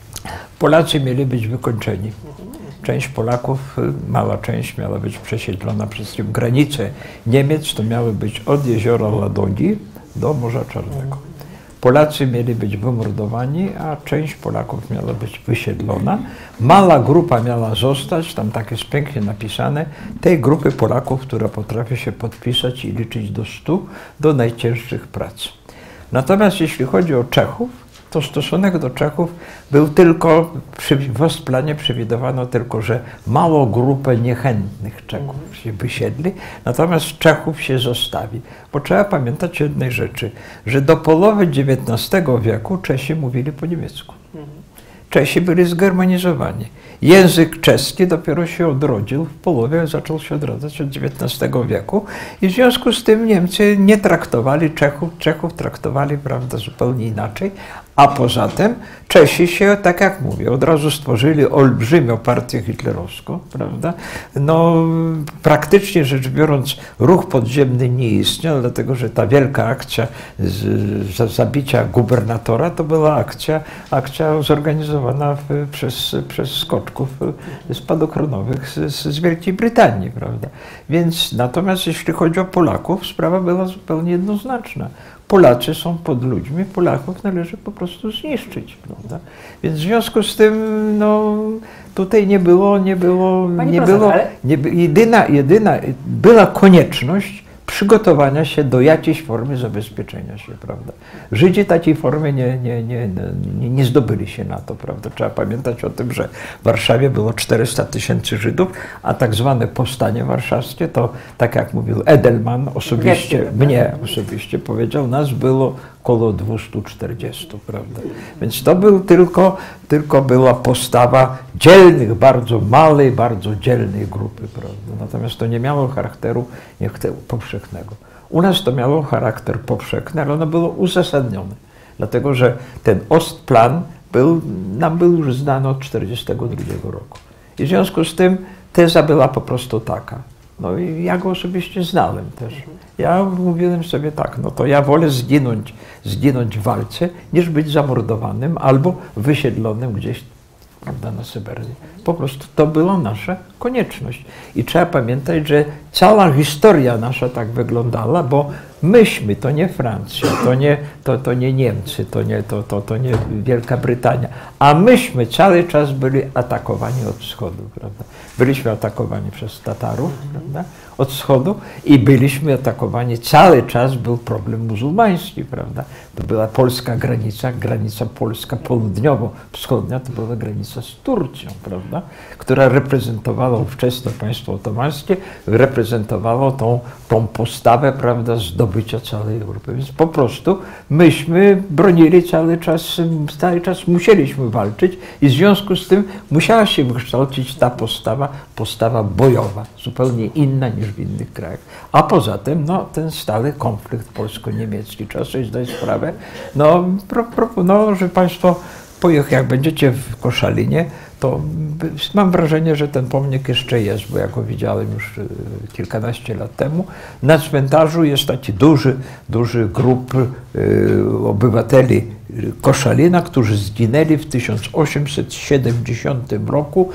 Polacy mieli być wykończeni. Część Polaków, mała część miała być przesiedlona przez granice Niemiec, to miały być od jeziora Ladogi do Morza Czarnego. Polacy mieli być wymordowani, a część Polaków miała być wysiedlona. Mała grupa miała zostać, tam tak jest pięknie napisane, tej grupy Polaków, która potrafi się podpisać i liczyć do stu, do najcięższych prac. Natomiast jeśli chodzi o Czechów, to stosunek do Czechów był tylko, w Ostplanie przewidywano tylko, że małą grupę niechętnych Czechów się wysiedli, natomiast Czechów się zostawi. Bo trzeba pamiętać o jednej rzeczy, że do połowy dziewiętnastego wieku Czesi mówili po niemiecku. Czesi byli zgermanizowani. Język czeski dopiero się odrodził, w połowie zaczął się odrodzać od dziewiętnastego wieku i w związku z tym Niemcy nie traktowali Czechów, Czechów traktowali, prawda, zupełnie inaczej, a poza tym Czesi się, tak jak mówię, od razu stworzyli olbrzymią partię hitlerowską, prawda? No, praktycznie rzecz biorąc, ruch podziemny nie istniał, dlatego że ta wielka akcja z, z zabicia gubernatora to była akcja, akcja zorganizowana w, przez, przez skoczków spadochronowych z, z Wielkiej Brytanii, prawda? Więc natomiast jeśli chodzi o Polaków, sprawa była zupełnie jednoznaczna. Polacy są pod ludźmi, Polaków należy po prostu zniszczyć, prawda? Więc w związku z tym, no, tutaj nie było, nie było, Panie nie profesor, było, ale... nie, jedyna, jedyna, była konieczność przygotowania się do jakiejś formy zabezpieczenia się, prawda? Żydzi takiej formy nie, nie, nie, nie, nie zdobyli się na to, prawda? Trzeba pamiętać o tym, że w Warszawie było czterysta tysięcy Żydów, a tak zwane powstanie warszawskie, to tak jak mówił Edelman osobiście, mnie osobiście powiedział, nas było około dwieście czterdzieści, prawda? Więc to był tylko, tylko była postawa dzielnych, bardzo małej, bardzo dzielnej grupy, prawda? Natomiast to nie miało charakteru powszechnego. U nas to miało charakter powszechny, ale ono było uzasadnione, dlatego że ten Ostplan był, nam był już znany od tysiąc dziewięćset czterdziestego drugiego roku. I w związku z tym teza była po prostu taka. No i ja go osobiście znałem też. Ja mówiłem sobie tak, no to ja wolę zginąć, zginąć w walce, niż być zamordowanym albo wysiedlonym gdzieś, prawda, na Syberię. Po prostu to była nasza konieczność. I trzeba pamiętać, że cała historia nasza tak wyglądała, bo myśmy, to nie Francja, to nie, to, to nie Niemcy, to nie, to, to, to nie Wielka Brytania, a myśmy cały czas byli atakowani od wschodu, prawda? Byliśmy atakowani przez Tatarów, prawda? Od wschodu i byliśmy atakowani, cały czas był problem muzułmański, prawda? To była polska granica, granica polska południowo-wschodnia, to była granica z Turcją, prawda? Która reprezentowała ówczesne państwo otomańskie, reprezentowało tą, tą postawę, prawda, zdobycia całej Europy. Więc po prostu myśmy bronili cały czas, cały czas musieliśmy walczyć i w związku z tym musiała się wykształcić ta postawa, postawa bojowa, zupełnie inna niż w innych krajach. A poza tym, no, ten stały konflikt polsko-niemiecki, trzeba sobie zdać sprawę, no, pro, pro, no, że państwo pojechać, jak będziecie w Koszalinie, to mam wrażenie, że ten pomnik jeszcze jest, bo ja go widziałem już kilkanaście lat temu. Na cmentarzu jest taki duży, duży grup y, obywateli Koszalina, którzy zginęli w tysiąc osiemset siedemdziesiątym roku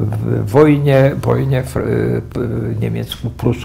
w wojnie, wojnie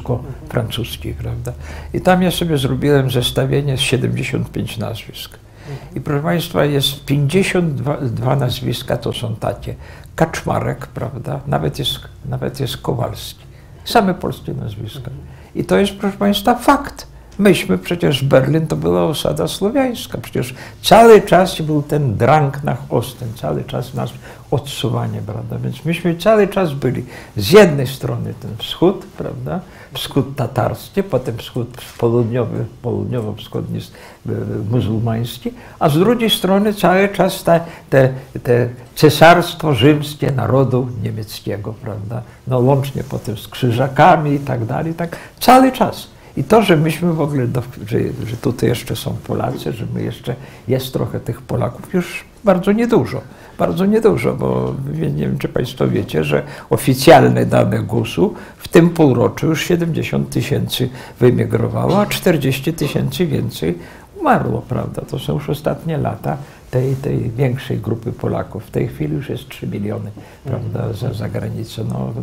niemiecko-prusko-francuskiej, prawda? I tam ja sobie zrobiłem zestawienie z siedemdziesięciu pięciu nazwisk. I proszę Państwa, jest pięćdziesiąt dwa nazwiska, to są takie. Kaczmarek, prawda, nawet jest, nawet jest Kowalski. Same polskie nazwiska. I to jest, proszę Państwa, fakt. Myśmy przecież, Berlin to była osada słowiańska, przecież cały czas był ten drang nach Osten, cały czas nas odsuwanie, prawda, więc myśmy cały czas byli z jednej strony ten wschód, prawda, wschód tatarski, potem wschód południowy, południowo-wschodni muzułmański, a z drugiej strony cały czas te, te, te cesarstwo rzymskie narodu niemieckiego, prawda, no łącznie potem z krzyżakami i tak dalej, tak, cały czas. I to, że myśmy w ogóle, do, że, że tutaj jeszcze są Polacy, że my jeszcze, jest trochę tych Polaków, już bardzo niedużo, bardzo niedużo, bo nie wiem, czy Państwo wiecie, że oficjalne dane gusu w tym półroczu już siedemdziesiąt tysięcy wyemigrowało, a czterdzieści tysięcy więcej umarło, prawda? To są już ostatnie lata tej, tej większej grupy Polaków. W tej chwili już jest trzy miliony, prawda, za, za granicą. No,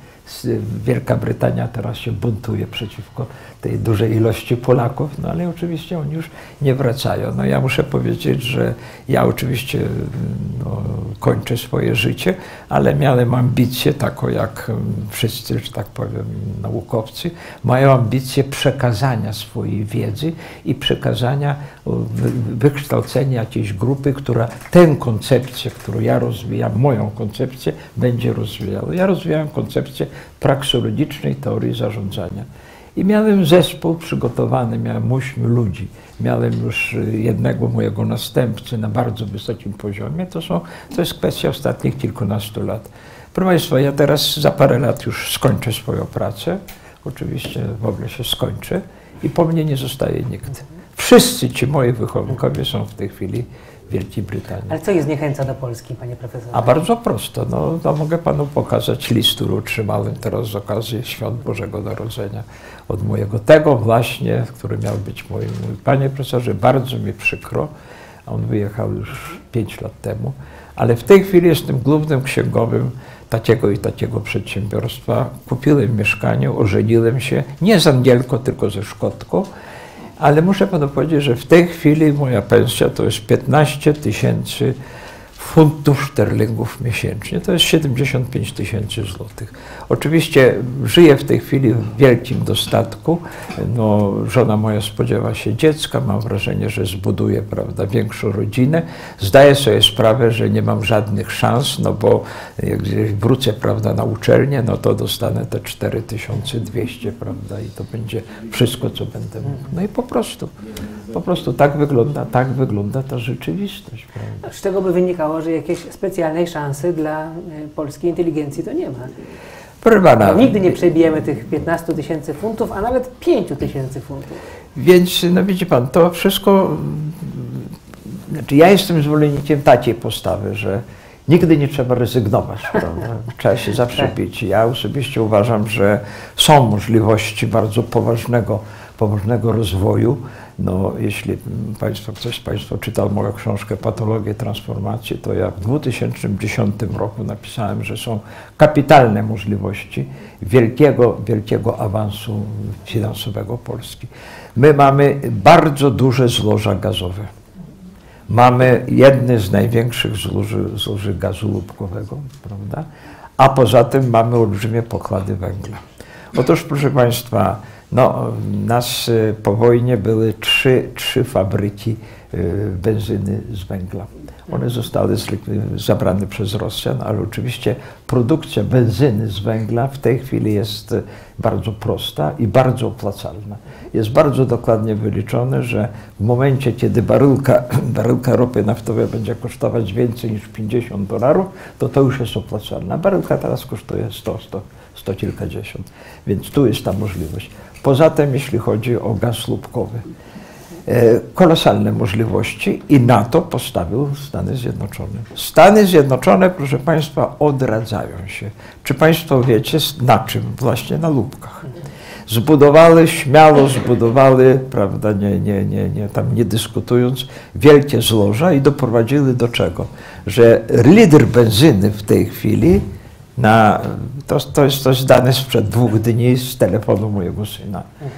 Wielka Brytania teraz się buntuje przeciwko tej dużej ilości Polaków, no ale oczywiście oni już nie wracają. No ja muszę powiedzieć, że ja oczywiście no, kończę swoje życie, ale miałem ambicję taką jak wszyscy, że tak powiem, naukowcy, mają ambicję przekazania swojej wiedzy i przekazania, wykształcenia jakiejś grupy, która tę koncepcję, którą ja rozwijam, moją koncepcję, będzie rozwijała. Ja rozwijałem koncepcję praksologicznej teorii zarządzania. I miałem zespół przygotowany, miałem ośmiu ludzi, miałem już jednego mojego następcy na bardzo wysokim poziomie. To, są, to jest kwestia ostatnich kilkunastu lat. Proszę Państwa, ja teraz za parę lat już skończę swoją pracę, oczywiście w ogóle się skończę i po mnie nie zostaje nikt. Wszyscy ci moi wychowankowie są w tej chwili w Wielkiej Brytanii. Ale co ich zniechęca do Polski, panie profesorze? A bardzo prosto. No, no mogę panu pokazać list, który otrzymałem teraz z okazji Świąt Bożego Narodzenia od mojego tego właśnie, który miał być moim. Panie profesorze, bardzo mi przykro, a on wyjechał już pięć lat temu, ale w tej chwili jestem głównym księgowym takiego i takiego przedsiębiorstwa. Kupiłem mieszkanie, ożeniłem się, nie z Angielką, tylko ze Szkotką. Ale muszę panu powiedzieć, że w tej chwili moja pensja to jest piętnaście tysięcy funtów szterlingów miesięcznie. To jest siedemdziesiąt pięć tysięcy złotych. Oczywiście żyję w tej chwili w wielkim dostatku. No, żona moja spodziewa się dziecka. Mam wrażenie, że zbuduję, prawda, większą rodzinę. Zdaję sobie sprawę, że nie mam żadnych szans, no bo jak wrócę, prawda, na uczelnię, no to dostanę te cztery tysiące dwieście, prawda, i to będzie wszystko, co będę mógł. No i po prostu, po prostu tak wygląda, tak wygląda ta rzeczywistość, prawda. Z czego by wynikało, że jakiejś specjalnej szansy dla polskiej inteligencji to nie ma. Proszę pana, nigdy nie przebijemy tych piętnastu tysięcy funtów, a nawet pięciu tysięcy funtów. Więc, no widzi pan, to wszystko, znaczy ja jestem zwolennikiem takiej postawy, że nigdy nie trzeba rezygnować, prawda? Trzeba się zawsze bić. Ja osobiście uważam, że są możliwości bardzo poważnego, poważnego rozwoju. No, jeśli państwo, ktoś z Państwa czytał moją książkę Patologie transformacji, to ja w dwa tysiące dziesiątym roku napisałem, że są kapitalne możliwości wielkiego, wielkiego awansu finansowego Polski. My mamy bardzo duże złoża gazowe. Mamy jedne z największych złoży, złoży gazu łupkowego, prawda? A poza tym mamy olbrzymie pokłady węgla. Otóż, proszę Państwa, no, nas po wojnie były trzy, trzy fabryki benzyny z węgla. One zostały zabrane przez Rosjan, ale oczywiście produkcja benzyny z węgla w tej chwili jest bardzo prosta i bardzo opłacalna. Jest bardzo dokładnie wyliczone, że w momencie, kiedy baryłka, baryłka ropy naftowej będzie kosztować więcej niż pięćdziesiąt dolarów, to to już jest opłacalne. Baryłka teraz kosztuje sto, sto, sto kilkadziesiąt, więc tu jest ta możliwość. Poza tym, jeśli chodzi o gaz łupkowy, kolosalne możliwości i na to postawił Stany Zjednoczone. Stany Zjednoczone, proszę Państwa, odradzają się. Czy Państwo wiecie na czym? Właśnie na łupkach. Zbudowały, śmiało zbudowały, prawda, nie, nie, nie, nie, tam nie dyskutując, wielkie złoża i doprowadziły do czego? Że litr benzyny w tej chwili, na, to, to, jest, to jest dane sprzed dwóch dni z telefonu mojego syna,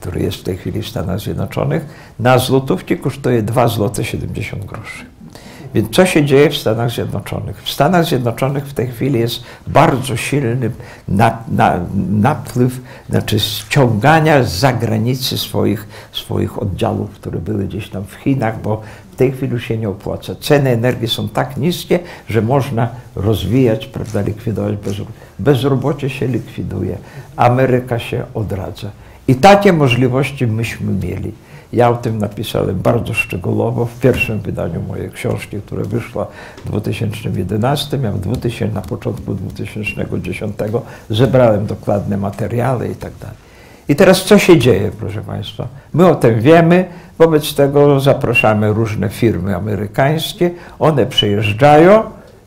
który jest w tej chwili w Stanach Zjednoczonych, na złotówki kosztuje dwa złote siedemdziesiąt groszy. Więc co się dzieje w Stanach Zjednoczonych? W Stanach Zjednoczonych w tej chwili jest bardzo silny na, na, napływ, znaczy ściągania z zagranicy swoich, swoich oddziałów, które były gdzieś tam w Chinach, bo w tej chwili już się nie opłaca. Ceny energii są tak niskie, że można rozwijać, prawda, likwidować bezrobocie. Bezrobocie się likwiduje, Ameryka się odradza. I takie możliwości myśmy mieli. Ja o tym napisałem bardzo szczegółowo w pierwszym wydaniu mojej książki, która wyszła w dwa tysiące jedenastym. Ja w dwutysięcznym, na początku dwa tysiące dziesiątego zebrałem dokładne materiały i tak dalej. I teraz co się dzieje, proszę Państwa? My o tym wiemy, wobec tego zapraszamy różne firmy amerykańskie, one przyjeżdżają,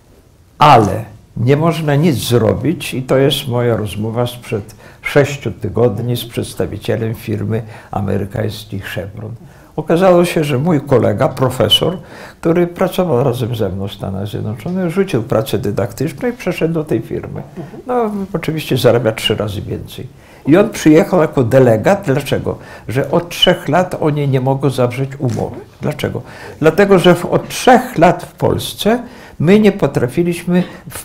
ale nie można nic zrobić i to jest moja rozmowa sprzed sześciu tygodni z przedstawicielem firmy amerykańskiej Chevron. Okazało się, że mój kolega, profesor, który pracował razem ze mną w Stanach Zjednoczonych, rzucił pracę dydaktyczną i przeszedł do tej firmy. No, oczywiście zarabia trzy razy więcej. I on przyjechał jako delegat. Dlaczego? Że od trzech lat oni nie mogą zawrzeć umowy. Dlaczego? Dlatego, że od trzech lat w Polsce my nie potrafiliśmy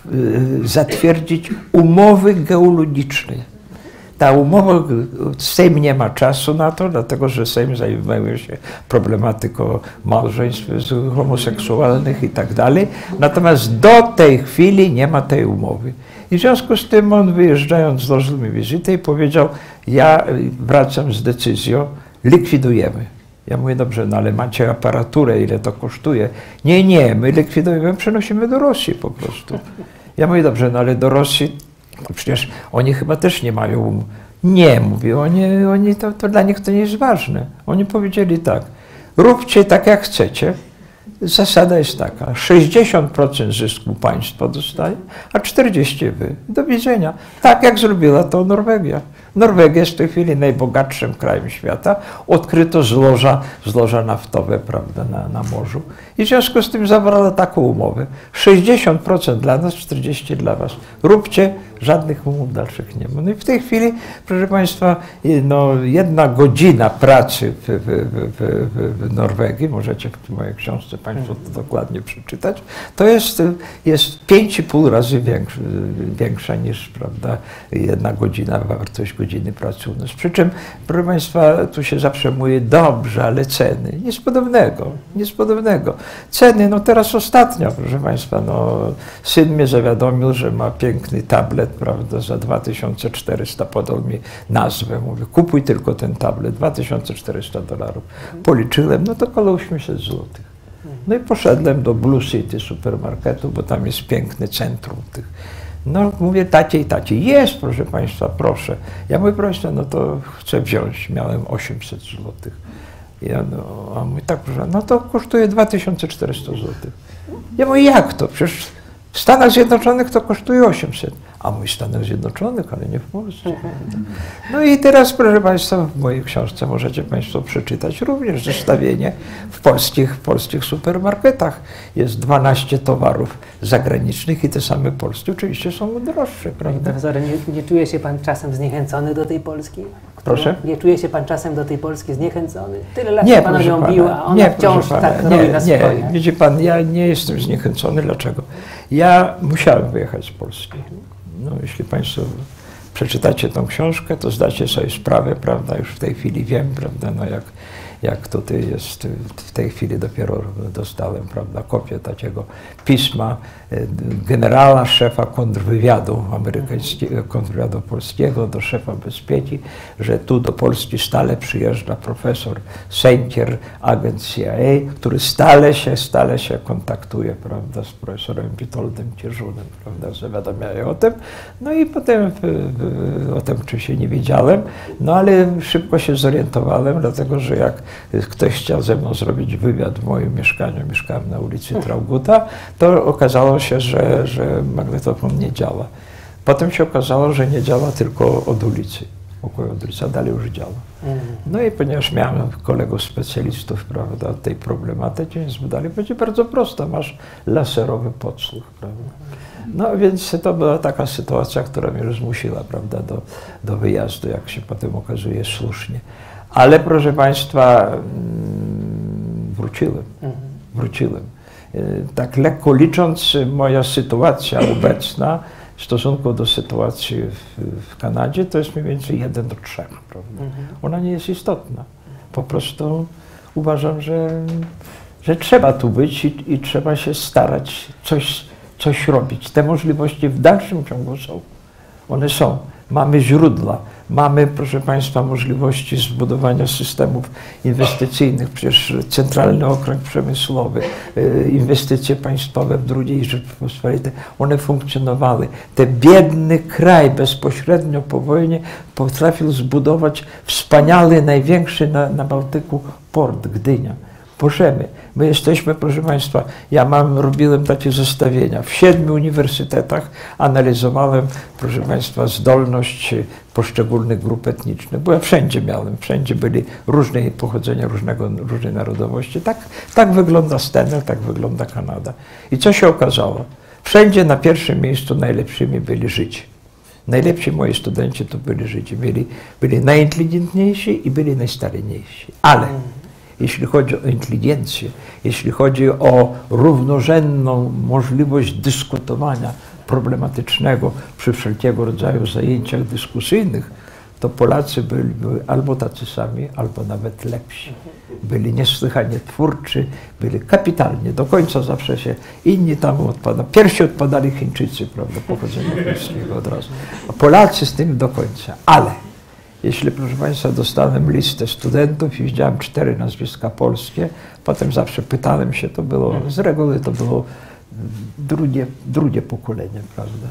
zatwierdzić umowy geologicznej. Ta umowa, Sejm nie ma czasu na to, dlatego że Sejm zajmuje się problematyką małżeństw homoseksualnych i tak dalej. Natomiast do tej chwili nie ma tej umowy. I w związku z tym on, wyjeżdżając, złożył mi wizytę i powiedział, ja wracam z decyzją, likwidujemy. Ja mówię, dobrze, no ale macie aparaturę, ile to kosztuje? Nie, nie, my likwidujemy, przenosimy do Rosji po prostu. Ja mówię, dobrze, no ale do Rosji, no przecież oni chyba też nie mają umowy. Nie, mówię, oni, oni to, to dla nich to nie jest ważne. Oni powiedzieli tak, róbcie tak jak chcecie. Zasada jest taka, sześćdziesiąt procent zysku państwo dostaje, a czterdzieści procent wy. Do widzenia. Tak jak zrobiła to Norwegia. Norwegia jest w tej chwili najbogatszym krajem świata. Odkryto złoża, złoża naftowe, prawda, na, na morzu. I w związku z tym zawarła taką umowę. sześćdziesiąt procent dla nas, czterdzieści procent dla was. Róbcie, żadnych umów dalszych nie ma. No i w tej chwili, proszę Państwa, no, jedna godzina pracy w, w, w, w Norwegii, możecie w mojej książce Państwo to dokładnie przeczytać, to jest, jest pięć i pół razy większa, większa niż, prawda, jedna godzina, wartość godziny pracy u nas. Przy czym, proszę Państwa, tu się zawsze mówi, dobrze, ale ceny. Nic podobnego, nic podobnego. Ceny, no teraz ostatnio, proszę Państwa, no, syn mnie zawiadomił, że ma piękny tablet, prawda, za dwa tysiące czterysta, podał mi nazwę, mówię, kupuj tylko ten tablet, dwa tysiące czterysta dolarów. Policzyłem, no to około osiemset złotych. No i poszedłem do Blue City supermarketu, bo tam jest piękne centrum tych. No mówię, tacie i tacie, jest, proszę Państwa, proszę. Ja mówię, proszę, no to chcę wziąć, miałem osiemset złotych. Ja, no, a mój tak, proszę, no to kosztuje dwa tysiące czterysta złotych. Ja mówię, jak to? Przecież w Stanach Zjednoczonych to kosztuje osiemset. A mój w Stanach Zjednoczonych, ale nie w Polsce. No i teraz, proszę Państwa, w mojej książce możecie Państwo przeczytać również zestawienie w polskich, w polskich supermarketach. Jest dwanaście towarów zagranicznych i te same polskie oczywiście są droższe, prawda? Profesorze, nie, nie czuje się Pan czasem zniechęcony do tej Polski? Proszę? Nie czuje się Pan czasem do tej Polski zniechęcony? Tyle lat nie, Pana nią bił, a ona nie, wciąż pana, tak nie, robi na nie, swoje. Widzi Pan, ja nie jestem zniechęcony. Dlaczego? Ja musiałem wyjechać z Polski. No, jeśli Państwo przeczytacie tą książkę, to zdacie sobie sprawę, prawda, już w tej chwili wiem, prawda, no jak, jak tutaj jest, w tej chwili dopiero dostałem, prawda, kopię takiego pisma generała, szefa kontrwywiadu amerykańskiego, kontrwywiadu polskiego, do szefa bezpieki, że tu do Polski stale przyjeżdża profesor Sękier, agent C I A, który stale się, stale się kontaktuje, prawda, z profesorem Witoldem Kierzunem, prawda, zawiadamiają o tym. No i potem o tym oczywiście nie wiedziałem, no ale szybko się zorientowałem, dlatego że jak ktoś chciał ze mną zrobić wywiad w moim mieszkaniu, mieszkałem na ulicy Trauguta, to okazało się, że, że magnetofon nie działa. Potem się okazało, że nie działa tylko od ulicy, pokój od ulicy, a dalej już działa. No i ponieważ miałem kolegów specjalistów, prawda, od tej problematyki, więc dalej będzie bardzo prosto, masz laserowy podsłuch, prawda. No więc to była taka sytuacja, która mnie już zmusiła, prawda, do, do wyjazdu, jak się potem okazuje, słusznie. Ale proszę Państwa, wróciłem, wróciłem. Tak lekko licząc, moja sytuacja obecna w stosunku do sytuacji w, w Kanadzie to jest mniej więcej jeden do trzech, prawda? Ona nie jest istotna. Po prostu uważam, że, że trzeba tu być i, i trzeba się starać coś, coś robić. Te możliwości w dalszym ciągu są. One są. Mamy źródła, mamy, proszę Państwa, możliwości zbudowania systemów inwestycyjnych. Przecież Centralny Okręg Przemysłowy, inwestycje państwowe w drugiej Rzeczypospolitej, one funkcjonowały. Ten biedny kraj bezpośrednio po wojnie potrafił zbudować wspaniały, największy na, na Bałtyku port, Gdynia. Możemy. My jesteśmy, proszę Państwa, ja mam, robiłem takie zestawienia. W siedmiu uniwersytetach analizowałem, proszę Państwa, zdolność poszczególnych grup etnicznych, bo ja wszędzie miałem, wszędzie byli różnej pochodzenia, różnego, różnej narodowości. Tak, tak wygląda Stanley, tak wygląda Kanada. I co się okazało? Wszędzie na pierwszym miejscu najlepszymi byli Żydzi. Najlepsi moi studenci to byli Żydzi. Byli, byli najinteligentniejsi i byli najstaranniejsi. Ale jeśli chodzi o inteligencję, jeśli chodzi o równorzędną możliwość dyskutowania problematycznego przy wszelkiego rodzaju zajęciach dyskusyjnych, to Polacy byli, byli albo tacy sami, albo nawet lepsi. Byli niesłychanie twórczy, byli kapitalnie. Do końca zawsze się inni tam odpadali. Pierwsi odpadali Chińczycy, prawda, pochodzenia polskiego od razu. A Polacy z tym do końca. Ale jeśli, proszę Państwa, dostałem listę studentów i widziałem cztery nazwiska polskie, potem zawsze pytałem się, to było, z reguły to było drugie, drugie pokolenie, prawda.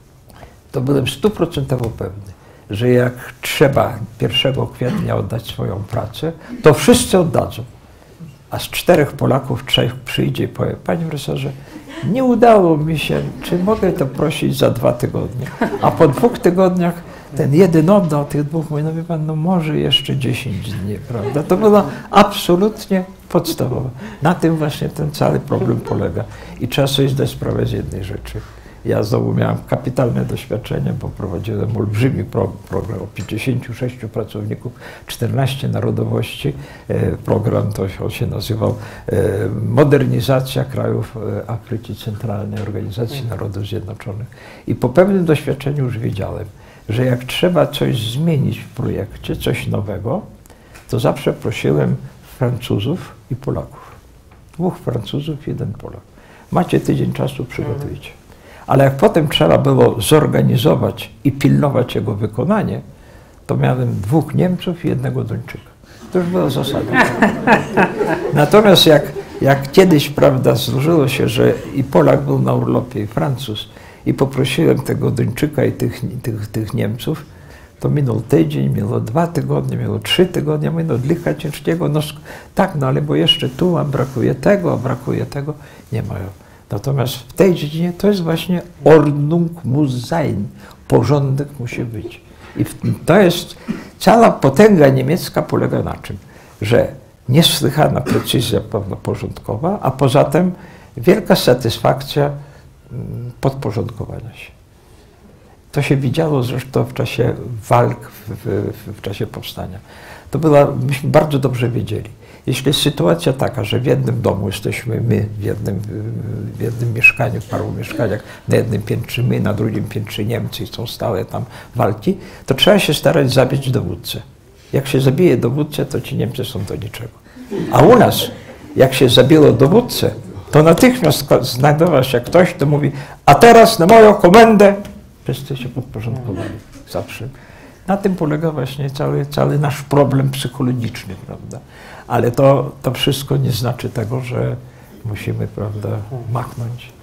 To byłem stuprocentowo pewny, że jak trzeba pierwszego kwietnia oddać swoją pracę, to wszyscy oddadzą. A z czterech Polaków trzech przyjdzie i powie: panie profesorze, nie udało mi się, czy mogę to prosić za dwa tygodnie? A po dwóch tygodniach ten jeden oddał, tych dwóch mówi: no wie pan, no może jeszcze dziesięć dni, prawda? To było absolutnie podstawowe. Na tym właśnie ten cały problem polega. I trzeba sobie zdać sprawę z jednej rzeczy. Ja znowu miałem kapitalne doświadczenie, bo prowadziłem olbrzymi pro, program o pięćdziesięciu sześciu pracowników, czternaście narodowości. E, program to się, się nazywał e, Modernizacja krajów e, Afryki Centralnej, Organizacji Narodów Zjednoczonych. I po pewnym doświadczeniu już wiedziałem, że jak trzeba coś zmienić w projekcie, coś nowego, to zawsze prosiłem Francuzów i Polaków. Dwóch Francuzów, jeden Polak. Macie tydzień czasu, przygotujcie. Ale jak potem trzeba było zorganizować i pilnować jego wykonanie, to miałem dwóch Niemców i jednego Duńczyka. To już była zasada. Natomiast jak, jak kiedyś, prawda, złożyło się, że i Polak był na urlopie, i Francuz, i poprosiłem tego Duńczyka i tych, tych, tych Niemców, to minął tydzień, minęło dwa tygodnie, minęło trzy tygodnie, mówię: no licha ciężkiego, no tak, no ale bo jeszcze tu, a brakuje tego, a brakuje tego, nie mają. Natomiast w tej dziedzinie to jest właśnie Ordnung muss sein, porządek musi być. I to jest, cała potęga niemiecka polega na czym? Że niesłychana precyzja porządkowa, a poza tym wielka satysfakcja podporządkowania się. To się widziało zresztą w czasie walk, w, w, w czasie powstania. To była, myśmy bardzo dobrze wiedzieli. Jeśli jest sytuacja taka, że w jednym domu jesteśmy my, w jednym, w jednym mieszkaniu, w paru mieszkaniach, na jednym piętrze my, na drugim piętrze Niemcy i są stałe tam walki, to trzeba się starać zabić dowódcę. Jak się zabije dowódcę, to ci Niemcy są do niczego. A u nas, jak się zabiło dowódcę, to natychmiast znajdował się ktoś, kto mówi: a teraz na moją komendę. Wszyscy się podporządkowali zawsze. Na tym polega właśnie cały, cały nasz problem psychologiczny, prawda? Ale to, to wszystko nie znaczy tego, że musimy, prawda, machnąć.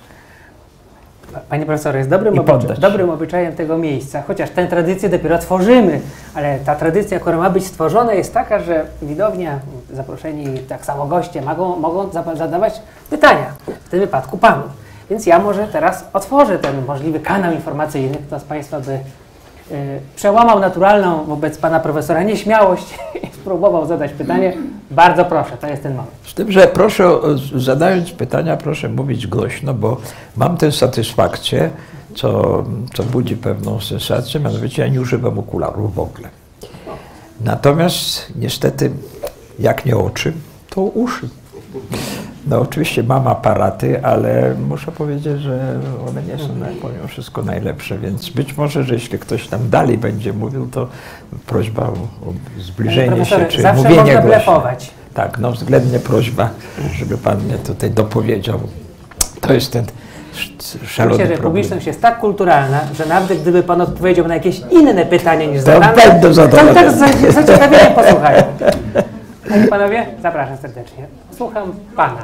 Panie profesorze, jest dobrym, obycza dobrym obyczajem tego miejsca, chociaż tę tradycję dopiero tworzymy, ale ta tradycja, która ma być stworzona, jest taka, że widownia, zaproszeni tak samo goście mogą, mogą zadawać pytania, w tym wypadku panu. Więc ja może teraz otworzę ten możliwy kanał informacyjny. Kto z Państwa by y, przełamał naturalną wobec pana profesora nieśmiałość i spróbował zadać pytanie, bardzo proszę, to jest ten moment. Z tym, że proszę, zadając pytania, proszę mówić głośno, bo mam tę satysfakcję, co, co budzi pewną sensację, mianowicie ja nie używam okularów w ogóle. Natomiast niestety, jak nie oczy, to uszy. No oczywiście mam aparaty, ale muszę powiedzieć, że one nie są pomimo wszystko najlepsze, więc być może, że jeśli ktoś tam dalej będzie mówił, to prośba o, o zbliżenie się, czy zawsze mówienie można głośno. blefować. Tak, no względnie prośba, żeby pan mnie tutaj dopowiedział. To jest ten szalony Myślę, że problem. publiczność jest tak kulturalna, że nawet gdyby pan odpowiedział na jakieś inne pytanie niż To zadane, będę zadowolony. to tak z zaciekawieniem posłuchają. Panie i panowie, zapraszam serdecznie. Słucham pana.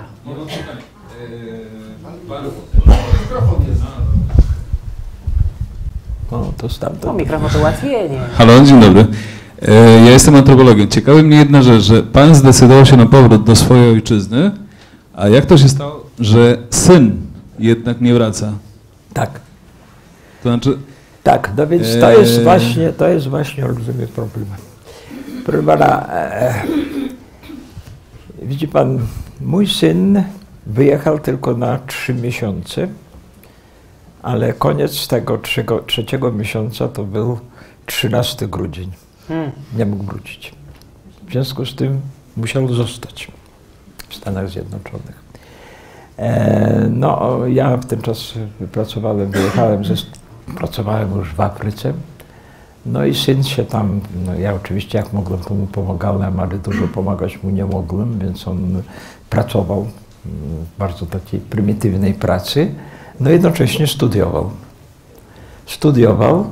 O, to stamtąd. O, mikrofon to ułatwienie. Halo, dzień dobry. Ja jestem antropologiem. Ciekawi mnie jedna rzecz, że pan zdecydował się na powrót do swojej ojczyzny, a jak to się stało, że syn jednak nie wraca? Tak. To znaczy... Tak, no więc to jest właśnie, to jest właśnie olbrzymi problem. Proszę pana, e, widzi pan, mój syn wyjechał tylko na trzy miesiące, ale koniec tego trzeciego, trzeciego miesiąca to był trzynasty grudzień. Hmm. Nie mógł wrócić. W związku z tym musiał zostać w Stanach Zjednoczonych. E, no, ja w ten czas pracowałem, wyjechałem, ze, pracowałem już w Afryce. No i syn się tam, no ja oczywiście jak mogłem, to mu pomagałem, ale dużo pomagać mu nie mogłem, więc on pracował w bardzo takiej prymitywnej pracy, no jednocześnie studiował. Studiował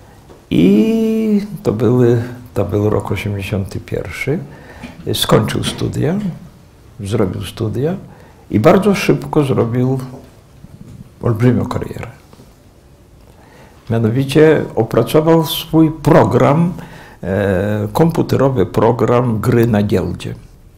i to, były, to był rok osiemdziesiąty pierwszy. Skończył studia, zrobił studia i bardzo szybko zrobił olbrzymią karierę. Mianowicie opracował swój program, e, komputerowy program gry na giełdzie.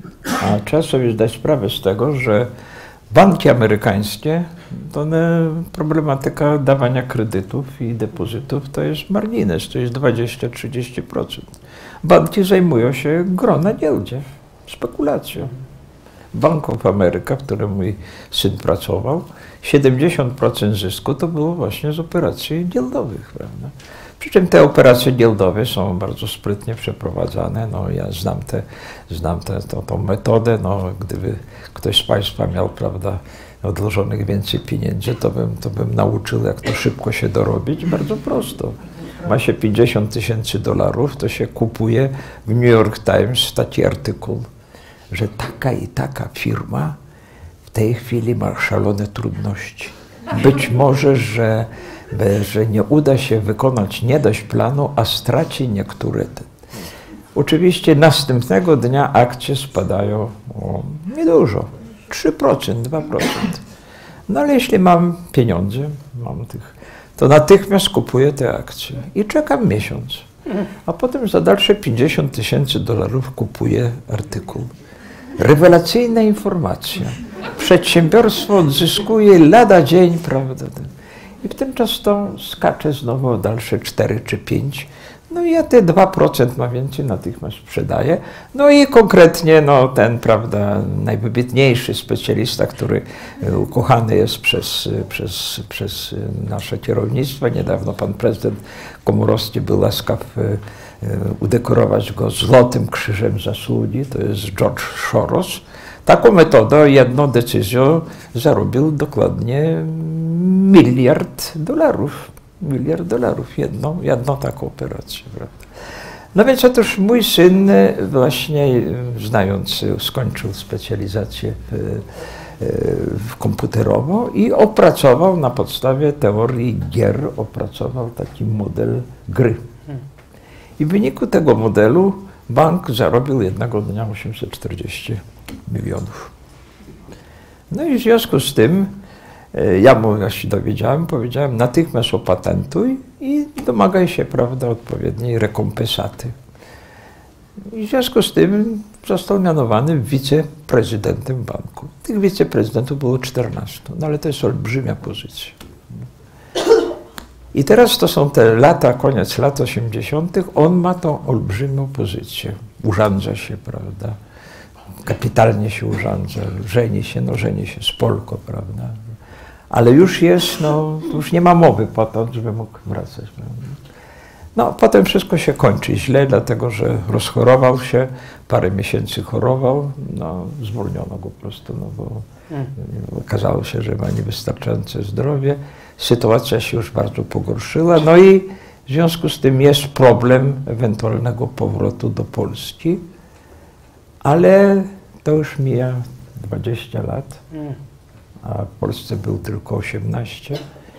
A trzeba sobie zdać sprawę z tego, że banki amerykańskie, to one, problematyka dawania kredytów i depozytów to jest margines, to jest dwadzieścia do trzydziestu procent. Banki zajmują się grą na giełdzie, spekulacją. Bank of America, w którym mój syn pracował, siedemdziesiąt procent zysku to było właśnie z operacji giełdowych, prawda? Przy czym te operacje giełdowe są bardzo sprytnie przeprowadzane. No, ja znam tę znam te, to, tą metodę. No, gdyby ktoś z Państwa miał, prawda, odłożonych więcej pieniędzy, to bym, to bym nauczył, jak to szybko się dorobić. Bardzo prosto. Ma się pięćdziesiąt tysięcy dolarów, to się kupuje w New York Times taki artykuł, że taka i taka firma w tej chwili ma szalone trudności. Być może, że, że nie uda się wykonać nie dość planu, a straci niektóre. Te. Oczywiście następnego dnia akcje spadają o niedużo, trzy procent, dwa procent. No ale jeśli mam pieniądze, mam tych, to natychmiast kupuję te akcje i czekam miesiąc. A potem za dalsze pięćdziesiąt tysięcy dolarów kupuję artykuł. Rewelacyjna informacja. Przedsiębiorstwo odzyskuje lada dzień, prawda? I w tym czas to skacze znowu o dalsze cztery czy pięć. No i ja te dwa procent ma więcej natychmiast sprzedaję. No i konkretnie no, ten, prawda, najwybitniejszy specjalista, który ukochany jest przez, przez, przez nasze kierownictwo. Niedawno pan prezydent Komorowski był łaskaw udekorować go złotym krzyżem zasługi, to jest George Soros. Taką metodą, jedną decyzją zarobił dokładnie miliard dolarów. Miliard dolarów, jedną, jedną taką operację. Prawda? No więc otóż mój syn właśnie, znając, skończył specjalizację w, w komputerową i opracował na podstawie teorii gier, opracował taki model gry. I w wyniku tego modelu bank zarobił jednego dnia osiemset czterdzieści milionów. No i w związku z tym ja mu, jak się dowiedziałem, powiedziałem, natychmiast opatentuj i domagaj się, prawda, odpowiedniej rekompensaty. I w związku z tym został mianowany wiceprezydentem banku. Tych wiceprezydentów było czternastu, no ale to jest olbrzymia pozycja. I teraz to są te lata, koniec lat osiemdziesiątych. On ma tą olbrzymią pozycję. Urządza się, prawda? Kapitalnie się urządza, żeni się, no żeni się z Polką, prawda? Ale już jest, no, już nie ma mowy po to, żeby mógł wracać, prawda? No, potem wszystko się kończy źle, dlatego że rozchorował się, parę miesięcy chorował, no, zwolniono go po prostu, no bo okazało się, że ma niewystarczające zdrowie. Sytuacja się już bardzo pogorszyła, no i w związku z tym jest problem ewentualnego powrotu do Polski, ale to już mija dwadzieścia lat, a w Polsce był tylko osiemnaście.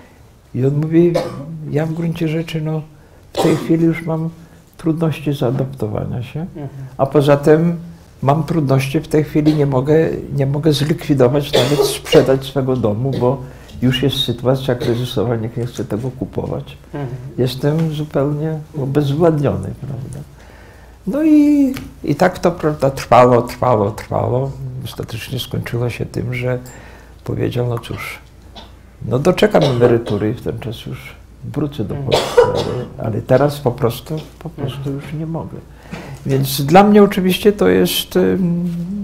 I on mówi, ja w gruncie rzeczy, no, w tej chwili już mam trudności zaadaptowania się, a poza tym mam trudności, w tej chwili nie mogę, nie mogę zlikwidować, nawet sprzedać swego domu, bo już jest sytuacja kryzysowa, nikt nie chce tego kupować. Jestem zupełnie obezwładniony, prawda. No i, i tak to, prawda, trwało, trwało, trwało. Ostatecznie skończyło się tym, że powiedział, no cóż, no doczekam emerytury i w ten czas już wrócę do Polski, ale, ale teraz po prostu, po prostu już nie mogę. Więc dla mnie oczywiście to jest um,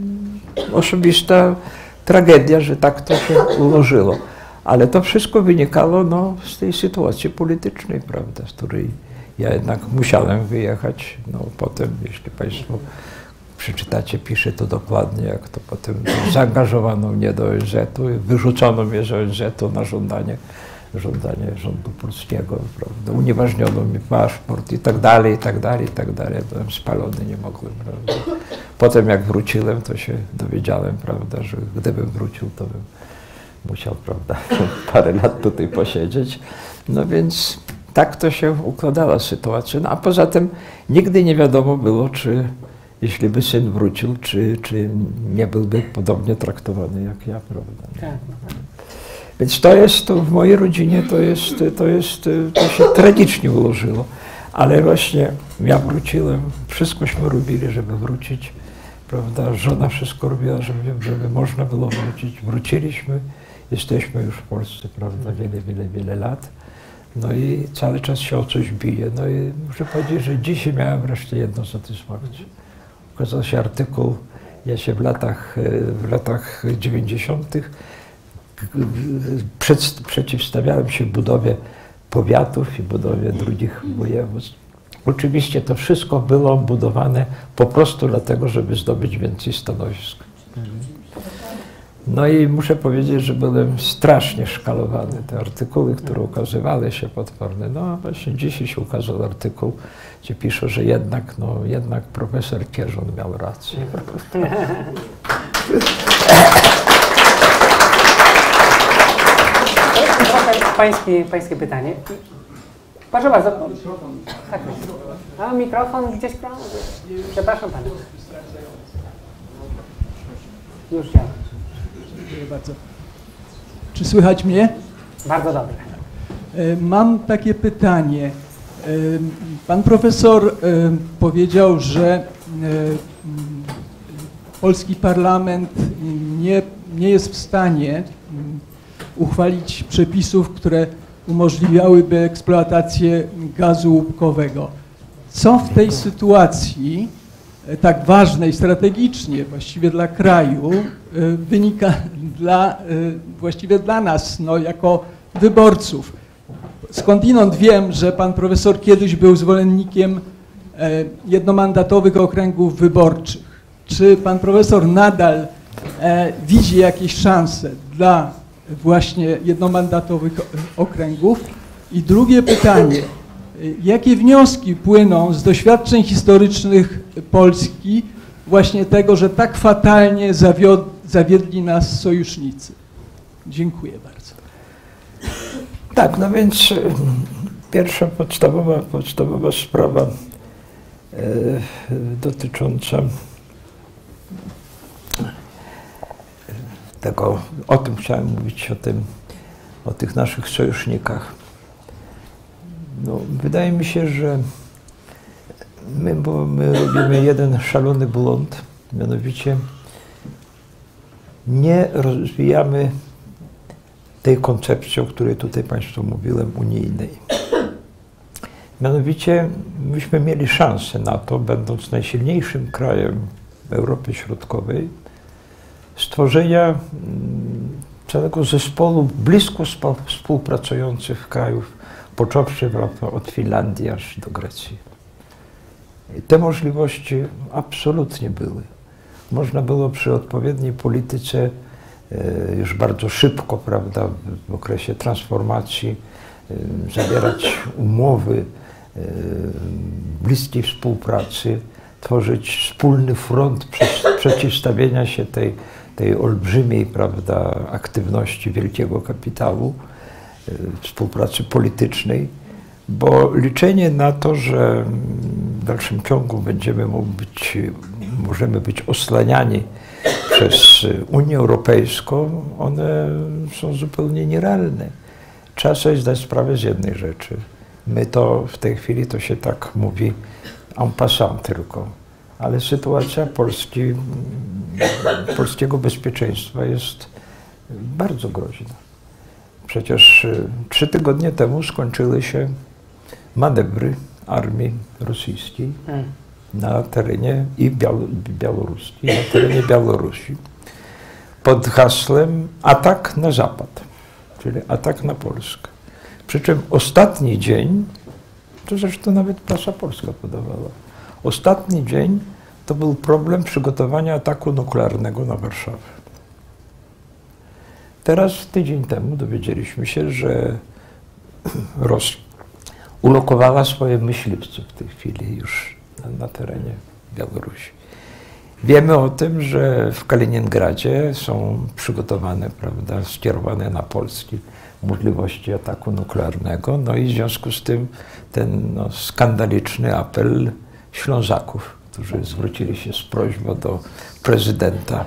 osobista tragedia, że tak to się ułożyło. Ale to wszystko wynikało, no, z tej sytuacji politycznej, prawda, z której ja jednak musiałem wyjechać. No, potem, jeśli Państwo przeczytacie, pisze to dokładnie, jak to potem zaangażowano mnie do O N Z u i wyrzucono mnie z O N Z u na żądanie, żądanie rządu polskiego, prawda, unieważniono mi paszport i tak dalej, i tak dalej, i tak dalej. Byłem spalony, nie mogłem, prawda. Potem jak wróciłem, to się dowiedziałem, prawda, że gdybym wrócił, to bym musiał, prawda, parę lat tutaj posiedzieć. No więc tak to się układała sytuacja. No a poza tym nigdy nie wiadomo było, czy jeśli by syn wrócił, czy, czy nie byłby podobnie traktowany jak ja, prawda. Tak. Więc to jest, to w mojej rodzinie to jest, to jest, to się tragicznie ułożyło. Ale właśnie ja wróciłem, wszystkośmy robili, żeby wrócić, prawda. Żona wszystko robiła, żeby, żeby można było wrócić. Wróciliśmy, jesteśmy już w Polsce, prawda, wiele, wiele, wiele lat. No i cały czas się o coś bije. No i muszę powiedzieć, że dzisiaj miałem wreszcie jedną satysfakcję. Ukazał się artykuł, ja się w latach, w latach dziewięćdziesiątych przed, przeciwstawiałem się budowie powiatów i budowie drugich województw. Oczywiście to wszystko było budowane po prostu dlatego, żeby zdobyć więcej stanowisk. No i muszę powiedzieć, że byłem strasznie szkalowany. Te artykuły, które ukazywały się potworne. No właśnie dzisiaj się ukazał artykuł, gdzie pisze, że jednak, no, jednak profesor Kierzun miał rację. Pańskie, pańskie pytanie. Proszę bardzo. Tak. A mikrofon gdzieś tam? Przepraszam Pana. Już działa. Dziękuję bardzo. Czy słychać mnie? Bardzo dobrze. Mam takie pytanie. Pan profesor powiedział, że polski parlament nie, nie jest w stanie uchwalić przepisów, które umożliwiałyby eksploatację gazu łupkowego. Co w tej sytuacji tak ważnej strategicznie właściwie dla kraju wynika dla, właściwie dla nas, no, jako wyborców? Skądinąd wiem, że pan profesor kiedyś był zwolennikiem jednomandatowych okręgów wyborczych. Czy pan profesor nadal widzi jakieś szanse dla właśnie jednomandatowych okręgów? I drugie pytanie. Jakie wnioski płyną z doświadczeń historycznych Polski właśnie tego, że tak fatalnie zawiod, zawiedli nas sojusznicy? Dziękuję bardzo. Tak, no więc pierwsza podstawowa, podstawowa sprawa e, dotycząca tego, o tym chciałem mówić, o tym, o tych naszych sojusznikach. No, wydaje mi się, że my, bo my robimy jeden szalony błąd, mianowicie nie rozwijamy tej koncepcji, o której tutaj Państwu mówiłem, unijnej. Mianowicie myśmy mieli szansę na to, będąc najsilniejszym krajem w Europie Środkowej, stworzenia całego zespołu blisko współpracujących krajów począwszy od Finlandii aż do Grecji. I te możliwości absolutnie były. Można było przy odpowiedniej polityce już bardzo szybko, prawda, w okresie transformacji zawierać umowy bliskiej współpracy, tworzyć wspólny front przeciwstawienia się tej, tej olbrzymiej, prawda, aktywności wielkiego kapitału, współpracy politycznej, bo liczenie na to, że w dalszym ciągu będziemy być, możemy być osłaniani przez Unię Europejską, one są zupełnie nierealne. Trzeba sobie zdać sprawę z jednej rzeczy. My to w tej chwili to się tak mówi en passant tylko, ale sytuacja Polski, polskiego bezpieczeństwa jest bardzo groźna. Przecież trzy tygodnie temu skończyły się manewry armii rosyjskiej na terenie i białoruskiej, na terenie Białorusi pod hasłem atak na Zapad, czyli atak na Polskę. Przy czym ostatni dzień, to zresztą nawet prasa polska podawała, ostatni dzień to był problem przygotowania ataku nuklearnego na Warszawę. Teraz, tydzień temu, dowiedzieliśmy się, że Rosja ulokowała swoje myśliwce w tej chwili już na, na terenie Białorusi. Wiemy o tym, że w Kaliningradzie są przygotowane, prawda, skierowane na Polski możliwości ataku nuklearnego, no i w związku z tym ten no, skandaliczny apel Ślązaków, którzy zwrócili się z prośbą do prezydenta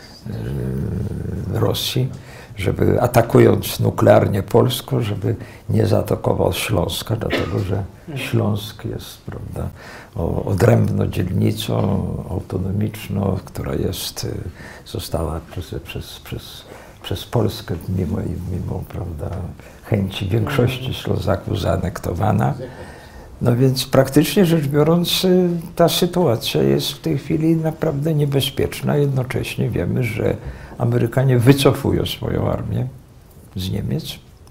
yy, Rosji, żeby atakując nuklearnie Polską, żeby nie zaatakował Śląska, dlatego że Śląsk jest, prawda, odrębną dzielnicą autonomiczną, która jest, została przez, przez, przez, przez Polskę mimo, mimo prawda, chęci większości Ślązaków zaanektowana. No więc praktycznie rzecz biorąc ta sytuacja jest w tej chwili naprawdę niebezpieczna. Jednocześnie wiemy, że Amerykanie wycofują swoją armię z Niemiec.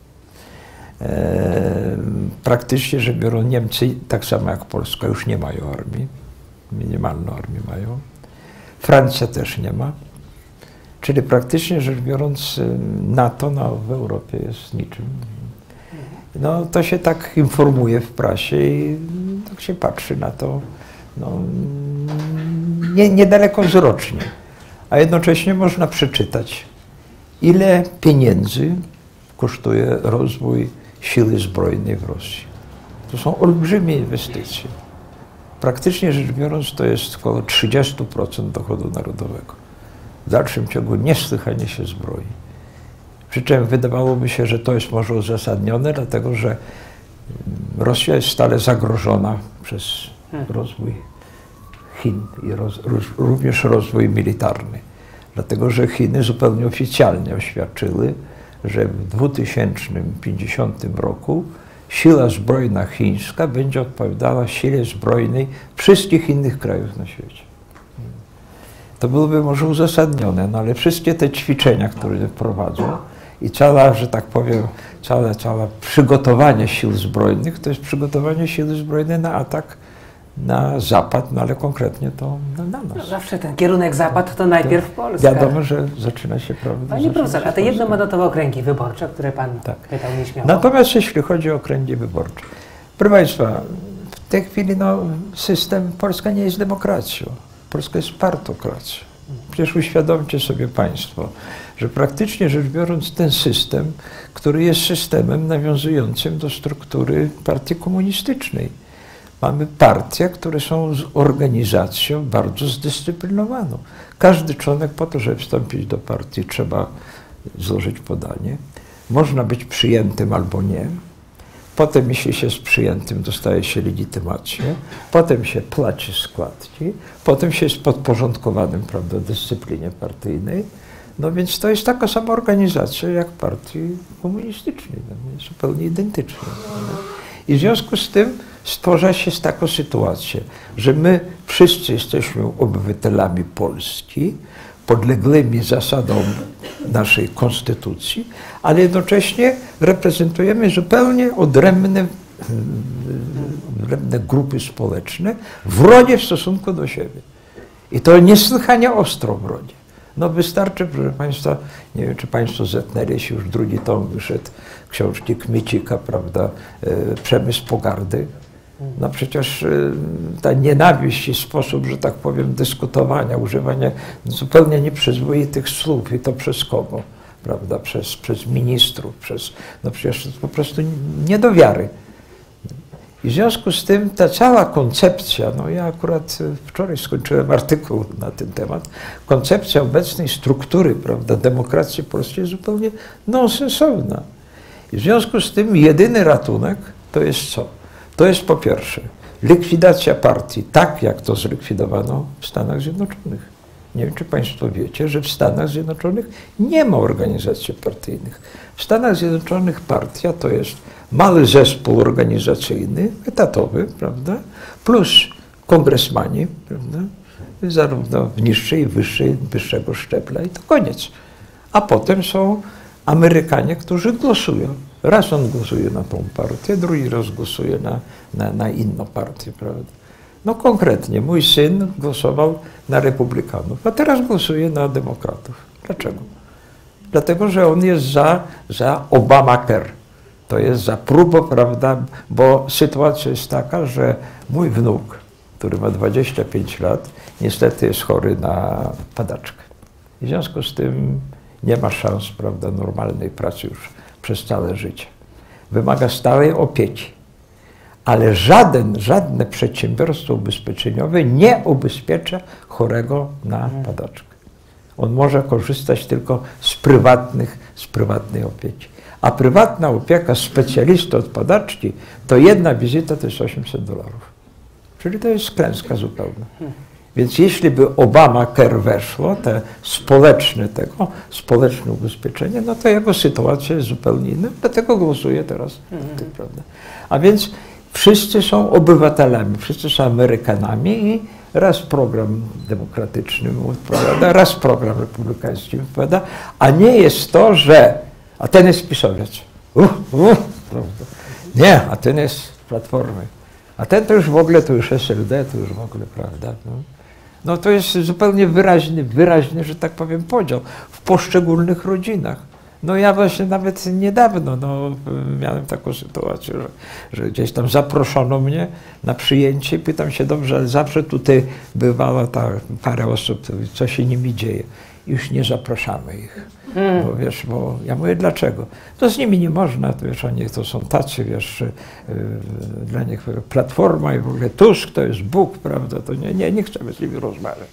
E, praktycznie rzecz biorąc Niemcy, tak samo jak Polska, już nie mają armii. Minimalną armię mają. Francja też nie ma. Czyli praktycznie rzecz biorąc NATO no, w Europie jest niczym. No to się tak informuje w prasie i tak się patrzy na to no, nie, niedalekowzrocznie. A jednocześnie można przeczytać, ile pieniędzy kosztuje rozwój siły zbrojnej w Rosji. To są olbrzymie inwestycje. Praktycznie rzecz biorąc to jest około trzydzieści procent dochodu narodowego. W dalszym ciągu niesłychanie się zbroi. Przy czym wydawałoby się, że to jest może uzasadnione, dlatego że Rosja jest stale zagrożona przez rozwój Chin i roz, również rozwój militarny. Dlatego że Chiny zupełnie oficjalnie oświadczyły, że w dwa tysiące pięćdziesiątym roku siła zbrojna chińska będzie odpowiadała sile zbrojnej wszystkich innych krajów na świecie. To byłoby może uzasadnione, no ale wszystkie te ćwiczenia, które prowadzą i cała, że tak powiem, całe, całe przygotowanie sił zbrojnych, to jest przygotowanie siły zbrojnej na atak na Zapad, no ale konkretnie to na, na nas. No zawsze ten kierunek Zapad to najpierw Polska. Wiadomo, że zaczyna się, prawda? Panie profesorze, a te jednomandatowe okręgi wyborcze, które pan tak pytał nieśmiało. Natomiast jeśli chodzi o okręgi wyborcze, proszę Państwa, w tej chwili no, system, Polska nie jest demokracją, Polska jest partokracją. Przecież uświadomcie sobie Państwo, że praktycznie rzecz biorąc ten system, który jest systemem nawiązującym do struktury partii komunistycznej. Mamy partie, które są z organizacją bardzo zdyscyplinowaną. Każdy członek po to, żeby wstąpić do partii, trzeba złożyć podanie. Można być przyjętym albo nie. Potem, jeśli się jest przyjętym, dostaje się legitymację. Potem się płaci składki. Potem się jest podporządkowanym, prawda, dyscyplinie partyjnej. No więc to jest taka sama organizacja jak partii komunistycznej. Jest zupełnie identyczna. I w związku z tym stwarza się taką sytuację, że my wszyscy jesteśmy obywatelami Polski, podległymi zasadom naszej konstytucji, ale jednocześnie reprezentujemy zupełnie odrębne, odrębne grupy społeczne w rodzie w stosunku do siebie. I to niesłychanie ostro w rodzie. No wystarczy, proszę Państwa, nie wiem, czy Państwo zetknęli się, już drugi tom wyszedł książki Kmicika, prawda, Przemysł pogardy. No przecież ta nienawiść i sposób, że tak powiem, dyskutowania, używania zupełnie nieprzyzwoitych słów i to przez kogo, prawda, przez, przez ministrów, przez, no przecież to po prostu nie do wiary. I w związku z tym ta cała koncepcja, no ja akurat wczoraj skończyłem artykuł na ten temat, koncepcja obecnej struktury, prawda, demokracji polskiej jest zupełnie nonsensowna. I w związku z tym jedyny ratunek to jest co? To jest po pierwsze likwidacja partii, tak jak to zlikwidowano w Stanach Zjednoczonych. Nie wiem, czy Państwo wiecie, że w Stanach Zjednoczonych nie ma organizacji partyjnych. W Stanach Zjednoczonych partia to jest mały zespół organizacyjny, etatowy, prawda, plus kongresmani, prawda, zarówno w niższej i wyższej, wyższego szczebla i to koniec. A potem są Amerykanie, którzy głosują. Raz on głosuje na tą partię, drugi raz głosuje na, na, na inną partię, prawda. No konkretnie, mój syn głosował na republikanów, a teraz głosuje na demokratów. Dlaczego? Dlatego, że on jest za, za Obamacare. To jest za próbą, prawda, bo sytuacja jest taka, że mój wnuk, który ma dwadzieścia pięć lat, niestety jest chory na padaczkę. I w związku z tym nie ma szans, prawda, normalnej pracy już przez całe życie. Wymaga stałej opieki. Ale żaden, żadne przedsiębiorstwo ubezpieczeniowe nie ubezpiecza chorego na padaczkę. On może korzystać tylko z prywatnych, z prywatnej opieki. A prywatna opieka specjalisty od padaczki, to jedna wizyta to jest osiemset dolarów. Czyli to jest klęska zupełna. Więc jeśli by Obamacare weszło, te społeczne tego, społeczne ubezpieczenie, no to jego sytuacja jest zupełnie inna, dlatego głosuję teraz na tym, prawda? A więc wszyscy są obywatelami, wszyscy są Amerykanami i raz program demokratyczny mu odpowiada, raz program republikański odpowiada, a nie jest to, że a ten jest pisowiec. Uh, uh, nie, a ten jest z Platformy. A ten to już w ogóle, to już S L D, to już w ogóle, prawda? No, no to jest zupełnie wyraźny, wyraźny, że tak powiem, podział w poszczególnych rodzinach. No ja właśnie nawet niedawno no, miałem taką sytuację, że, że gdzieś tam zaproszono mnie na przyjęcie i pytam się, dobrze, ale zawsze tutaj bywała ta parę osób, co się nimi dzieje. Już nie zapraszamy ich. Hmm. Bo wiesz, bo ja mówię, dlaczego? To z nimi nie można, to wiesz, oni to są tacy, wiesz, yy, dla nich Platforma i w ogóle Tusk to jest Bóg, prawda, to nie, nie, nie chcemy z nimi rozmawiać.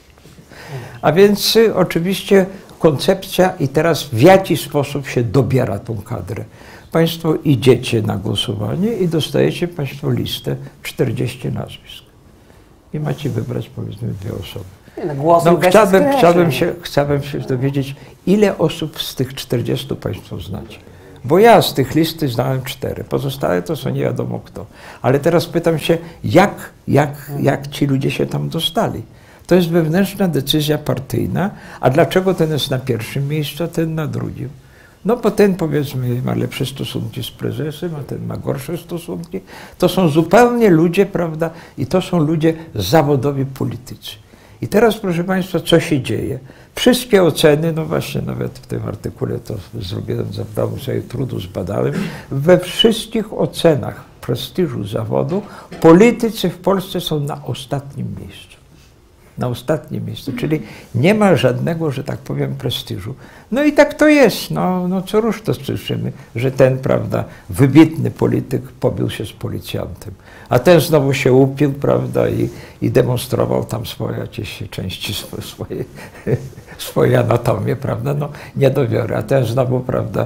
A więc y, oczywiście koncepcja i teraz w jaki sposób się dobiera tą kadrę. Państwo idziecie na głosowanie i dostajecie Państwo listę czterdziestu nazwisk. I macie wybrać, powiedzmy, dwie osoby. No, chciałbym, chciałbym, się, chciałbym się dowiedzieć, ile osób z tych czterdziestu Państwo znacie. Bo ja z tych listy znałem cztery, pozostałe to są nie wiadomo kto. Ale teraz pytam się, jak, jak, jak ci ludzie się tam dostali? To jest wewnętrzna decyzja partyjna, a dlaczego ten jest na pierwszym miejscu, a ten na drugim? No bo ten, powiedzmy, ma lepsze stosunki z prezesem, a ten ma gorsze stosunki. To są zupełnie ludzie, prawda, i to są ludzie zawodowi politycy. I teraz, proszę Państwa, co się dzieje? Wszystkie oceny, no właśnie nawet w tym artykule to zrobiłem, zadałem sobie trudu, zbadałem, we wszystkich ocenach prestiżu zawodu politycy w Polsce są na ostatnim miejscu. Na ostatnim miejscu, czyli nie ma żadnego, że tak powiem, prestiżu. No i tak to jest, no, no co róż to słyszymy, że ten, prawda, wybitny polityk pobił się z policjantem, a ten znowu się upił, prawda, i, i demonstrował tam swoje jakieś części swojej, swojej anatomii, prawda, no nie do wiary, a ten znowu, prawda,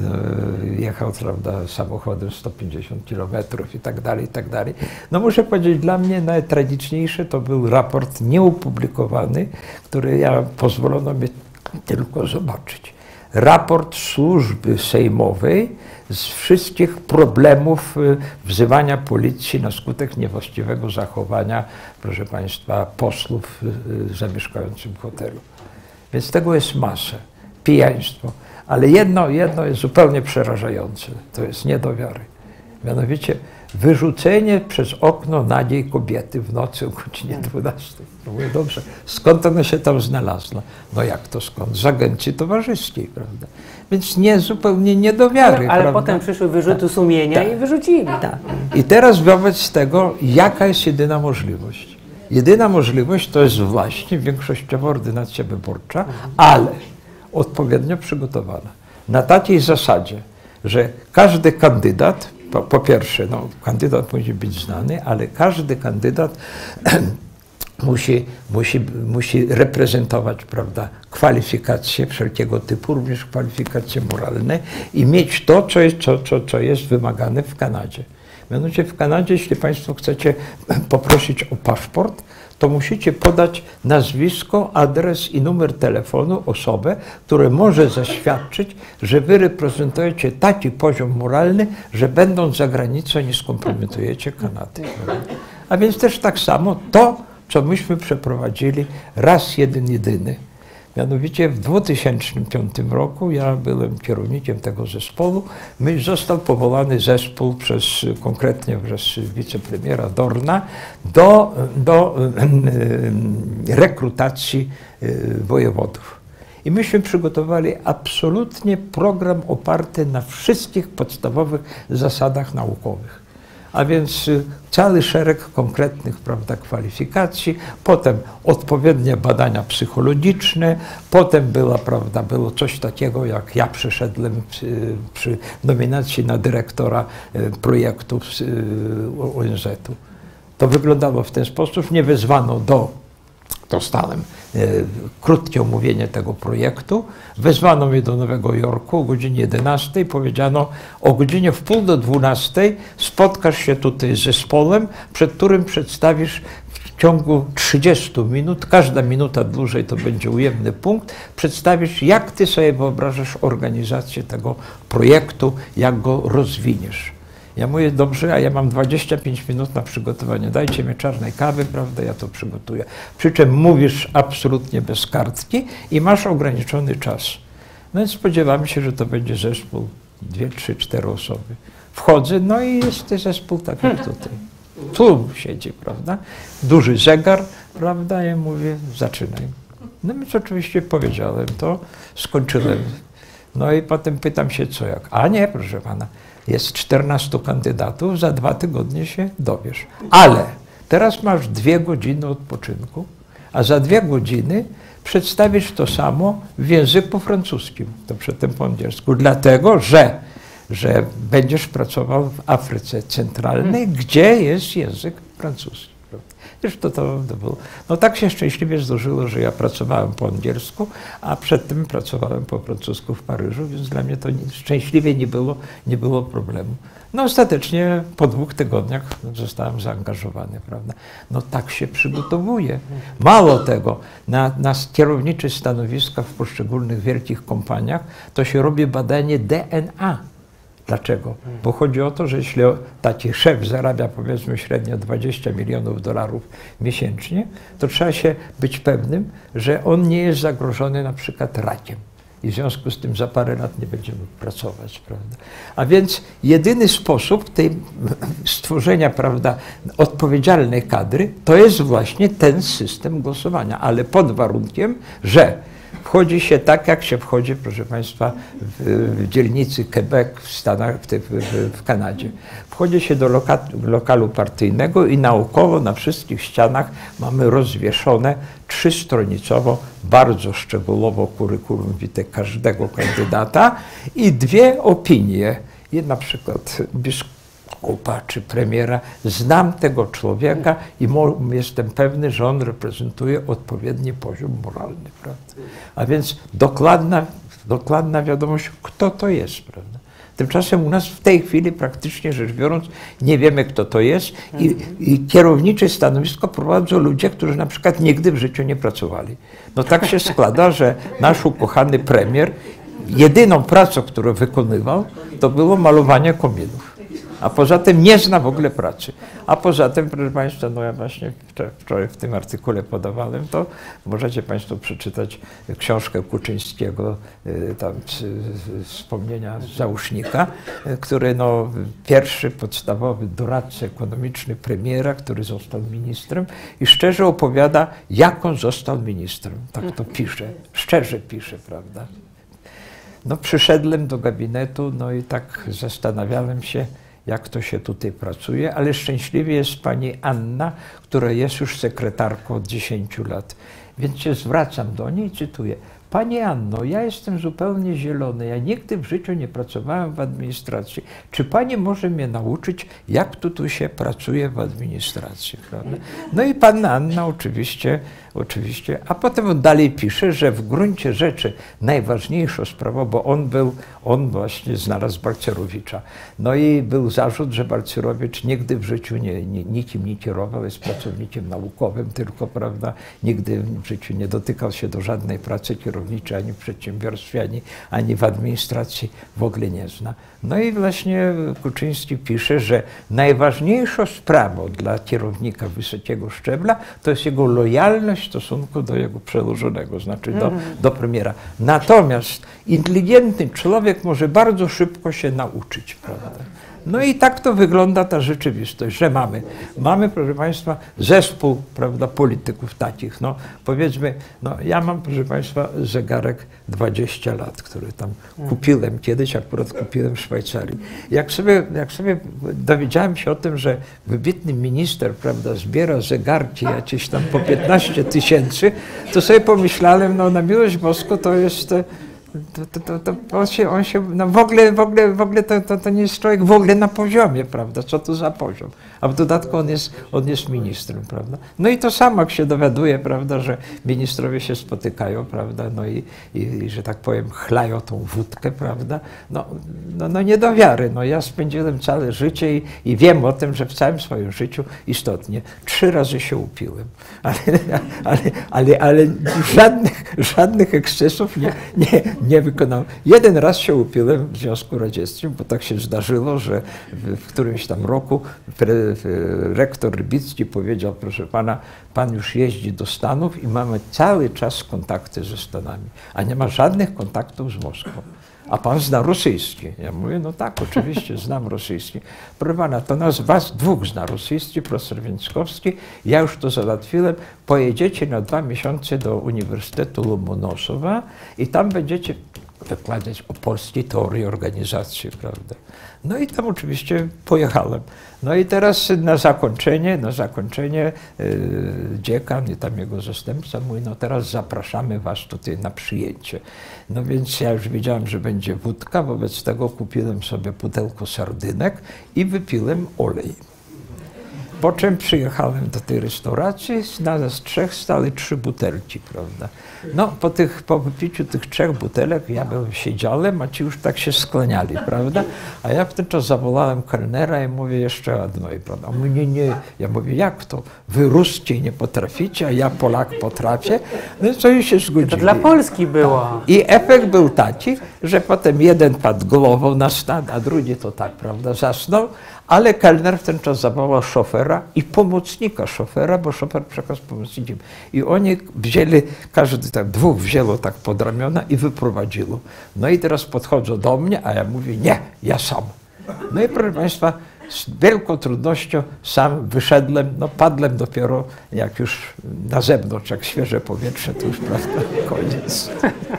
jechał, prawda, samochodem sto pięćdziesiąt kilometrów i tak dalej, i tak dalej. No muszę powiedzieć, dla mnie najtragiczniejszy to był raport nieopublikowany, który ja pozwolono mi tylko zobaczyć. Raport służby sejmowej z wszystkich problemów wzywania policji na skutek niewłaściwego zachowania, proszę Państwa, posłów zamieszkających w hotelu. Więc tego jest masę. Pijaństwo. Ale jedno, jedno jest zupełnie przerażające. To jest nie do wiary. Mianowicie wyrzucenie przez okno nagiej kobiety w nocy o godzinie dwunastej. No mówię, dobrze, skąd ona się tam znalazła? No jak to skąd? Z agencji towarzyskiej, prawda? Więc nie, zupełnie nie do wiary, Ale, ale prawda? potem przyszły wyrzuty Tak. sumienia Tak. i wyrzucili. Tak. I teraz wobec tego, jaka jest jedyna możliwość? Jedyna możliwość to jest właśnie większościowa ordynacja wyborcza, ale odpowiednio przygotowana. Na takiej zasadzie, że każdy kandydat, po, po pierwsze, no, kandydat musi być znany, ale każdy kandydat musi, musi, musi reprezentować, prawda, kwalifikacje wszelkiego typu, również kwalifikacje moralne i mieć to, co jest, co, co, co jest wymagane w Kanadzie. Mianowicie w Kanadzie, jeśli Państwo chcecie poprosić o paszport, to musicie podać nazwisko, adres i numer telefonu osobę, która może zaświadczyć, że Wy reprezentujecie taki poziom moralny, że będąc za granicą nie skompromitujecie Kanady. A więc też tak samo to, co myśmy przeprowadzili raz jeden jedyny. Mianowicie w dwa tysiące piątym roku ja byłem kierownikiem tego zespołu. My został powołany zespół przez, konkretnie przez wicepremiera Dorna do, do rekrutacji wojewodów. I myśmy przygotowali absolutnie program oparty na wszystkich podstawowych zasadach naukowych. A więc cały szereg konkretnych, prawda, kwalifikacji, potem odpowiednie badania psychologiczne, potem była, prawda, było coś takiego, jak ja przyszedłem przy, przy nominacji na dyrektora projektu O N Z-u. To wyglądało w ten sposób, nie wezwano do, dostałem e, krótkie omówienie tego projektu, wezwano mnie do Nowego Jorku o godzinie jedenastej, powiedziano, o godzinie w pół do dwunastej spotkasz się tutaj z zespołem, przed którym przedstawisz w ciągu trzydziestu minut, każda minuta dłużej to będzie ujemny punkt, przedstawisz, jak ty sobie wyobrażasz organizację tego projektu, jak go rozwiniesz. Ja mówię, dobrze, a ja mam dwadzieścia pięć minut na przygotowanie. Dajcie mi czarnej kawy, prawda, ja to przygotuję. Przy czym mówisz absolutnie bez kartki i masz ograniczony czas. No więc spodziewamy się, że to będzie zespół, dwie, trzy, cztery osoby. Wchodzę, no i jest ten zespół tak jak tutaj. Tu siedzi, prawda, duży zegar, prawda, ja mówię, zaczynaj. No więc oczywiście powiedziałem to, skończyłem. No i potem pytam się, co jak. A nie, proszę pana. Jest czternastu kandydatów, za dwa tygodnie się dowiesz. Ale teraz masz dwie godziny odpoczynku, a za dwie godziny przedstawisz to samo w języku francuskim, to przedtem po angielsku, dlatego że, że będziesz pracował w Afryce Centralnej, hmm. gdzie jest język francuski. Wiesz, to, to, to było. No tak się szczęśliwie zdarzyło, że ja pracowałem po angielsku, a przedtem pracowałem po francusku w Paryżu, więc dla mnie to nie, szczęśliwie nie było, nie było problemu. No ostatecznie po dwóch tygodniach zostałem zaangażowany, prawda? No tak się przygotowuje. Mało tego, na, na kierownicze stanowiska w poszczególnych wielkich kompaniach to się robi badanie D N A. Dlaczego? Bo chodzi o to, że jeśli taki szef zarabia powiedzmy średnio dwadzieścia milionów dolarów miesięcznie, to trzeba się być pewnym, że on nie jest zagrożony na przykład rakiem. I w związku z tym za parę lat nie będzie mógł pracować, prawda? A więc jedyny sposób tej stworzenia, prawda, odpowiedzialnej kadry, to jest właśnie ten system głosowania, ale pod warunkiem, że wchodzi się tak, jak się wchodzi, proszę Państwa, w, w dzielnicy Quebec w Stanach, w, w, w Kanadzie. Wchodzi się do loka, lokalu partyjnego i naokoło na wszystkich ścianach mamy rozwieszone trzystronicowo, bardzo szczegółowo kurykulum vitae każdego kandydata i dwie opinie. Jedna na przykład biskupa czy premiera. Znam tego człowieka i jestem pewny, że on reprezentuje odpowiedni poziom moralny, prawda? A więc dokładna, dokładna wiadomość, kto to jest, prawda? Tymczasem u nas w tej chwili praktycznie rzecz biorąc nie wiemy, kto to jest i, i kierownicze stanowisko prowadzą ludzie, którzy na przykład nigdy w życiu nie pracowali. No tak się składa, że nasz ukochany premier jedyną pracą, którą wykonywał, to było malowanie kominów. A poza tym nie zna w ogóle pracy. A poza tym, proszę Państwa, no ja właśnie wczoraj w tym artykule podawałem to, możecie Państwo przeczytać książkę Kuczyńskiego, tam wspomnienia z załóżnika, który no pierwszy podstawowy doradca ekonomiczny premiera, który został ministrem i szczerze opowiada, jak on został ministrem. Tak to pisze, szczerze pisze, prawda? No przyszedłem do gabinetu, no i tak zastanawiałem się, jak to się tutaj pracuje, ale szczęśliwie jest pani Anna, która jest już sekretarką od dziesięciu lat. Więc się zwracam do niej i cytuję. Pani Anno, ja jestem zupełnie zielony, ja nigdy w życiu nie pracowałem w administracji. Czy pani może mnie nauczyć, jak tu, tu się pracuje w administracji? Prawda? No i panna Anna oczywiście, oczywiście, a potem on dalej pisze, że w gruncie rzeczy najważniejszą sprawą, bo on był, on właśnie znalazł Balcerowicza. No i był zarzut, że Balcerowicz nigdy w życiu nie, nie, nikim nie kierował, jest pracownikiem naukowym tylko, prawda, nigdy w życiu nie dotykał się do żadnej pracy kierowniczej, ani w przedsiębiorstwie, ani, ani w administracji w ogóle nie zna. No i właśnie Kuczyński pisze, że najważniejszą sprawą dla kierownika wysokiego szczebla to jest jego lojalność w stosunku do jego przełożonego, znaczy do, do premiera. Natomiast inteligentny człowiek może bardzo szybko się nauczyć, prawda? No i tak to wygląda ta rzeczywistość, że mamy, mamy, proszę Państwa, zespół, prawda, polityków takich, no powiedzmy, no ja mam, proszę Państwa, zegarek dwadzieścia lat, który tam kupiłem kiedyś, akurat kupiłem w Szwajcarii. Jak sobie, jak sobie dowiedziałem się o tym, że wybitny minister, prawda, zbiera zegarki jakieś tam po piętnaście tysięcy, to sobie pomyślałem, no na miłość boską to jest... To, to, to, to on się, on się no w ogóle, w ogóle, w ogóle to, to, to nie jest człowiek w ogóle na poziomie, prawda? Co to za poziom? A w dodatku on jest, on jest ministrem, prawda? No i to samo, jak się dowiaduje, prawda, że ministrowie się spotykają, prawda, no i, i, i że tak powiem, chlają tą wódkę, prawda? No, no, no nie do wiary. No ja spędziłem całe życie i, i wiem o tym, że w całym swoim życiu istotnie trzy razy się upiłem. Ale, ale, ale, ale żadnych, żadnych ekscesów nie, nie, nie wykonałem. Jeden raz się upiłem w Związku Radzieckim, bo tak się zdarzyło, że w, w którymś tam roku pre, rektor Rybicki powiedział, proszę pana, pan już jeździ do Stanów i mamy cały czas kontakty ze Stanami, a nie ma żadnych kontaktów z Moskwą. A pan zna rosyjski. Ja mówię, no tak, oczywiście znam rosyjski. Proszę pana, to nas was dwóch zna rosyjski, profesor Więckowski. Ja już to załatwiłem. Pojedziecie na dwa miesiące do Uniwersytetu Lomonosowa i tam będziecie wykładać o polskiej teorii organizacji, prawda? No i tam oczywiście pojechałem. No i teraz na zakończenie, na zakończenie yy, dziekan i tam jego zastępca mówi, no teraz zapraszamy was tutaj na przyjęcie. No więc ja już wiedziałem, że będzie wódka, wobec tego kupiłem sobie pudełko sardynek i wypiłem olej. Po czym przyjechałem do tej restauracji, na nas trzech stały trzy butelki, prawda. No, po, tych, po wypiciu tych trzech butelek ja byłem siedziałem, a ci już tak się skłaniali, prawda. A ja w ten czas zawołałem kelnera i mówię jeszcze jednej, prawda. A mówi, nie, nie. Ja mówię, jak to? Wy Ruscy nie potraficie, a ja Polak potrafię? No i co i się zgodzili. To dla Polski było. I efekt był taki, że potem jeden padł głową na stan, a drugi to tak, prawda, zasnął. Ale kelner w ten czas zawołał szofera i pomocnika szofera, bo szofer przekazał pomocnikiem. I oni wzięli, każdy tak, dwóch wzięło tak pod ramiona i wyprowadziło. No i teraz podchodzą do mnie, a ja mówię, nie, ja sam. No i proszę Państwa, z wielką trudnością sam wyszedłem, no padłem dopiero jak już na zewnątrz, jak świeże powietrze, to już prawda, koniec.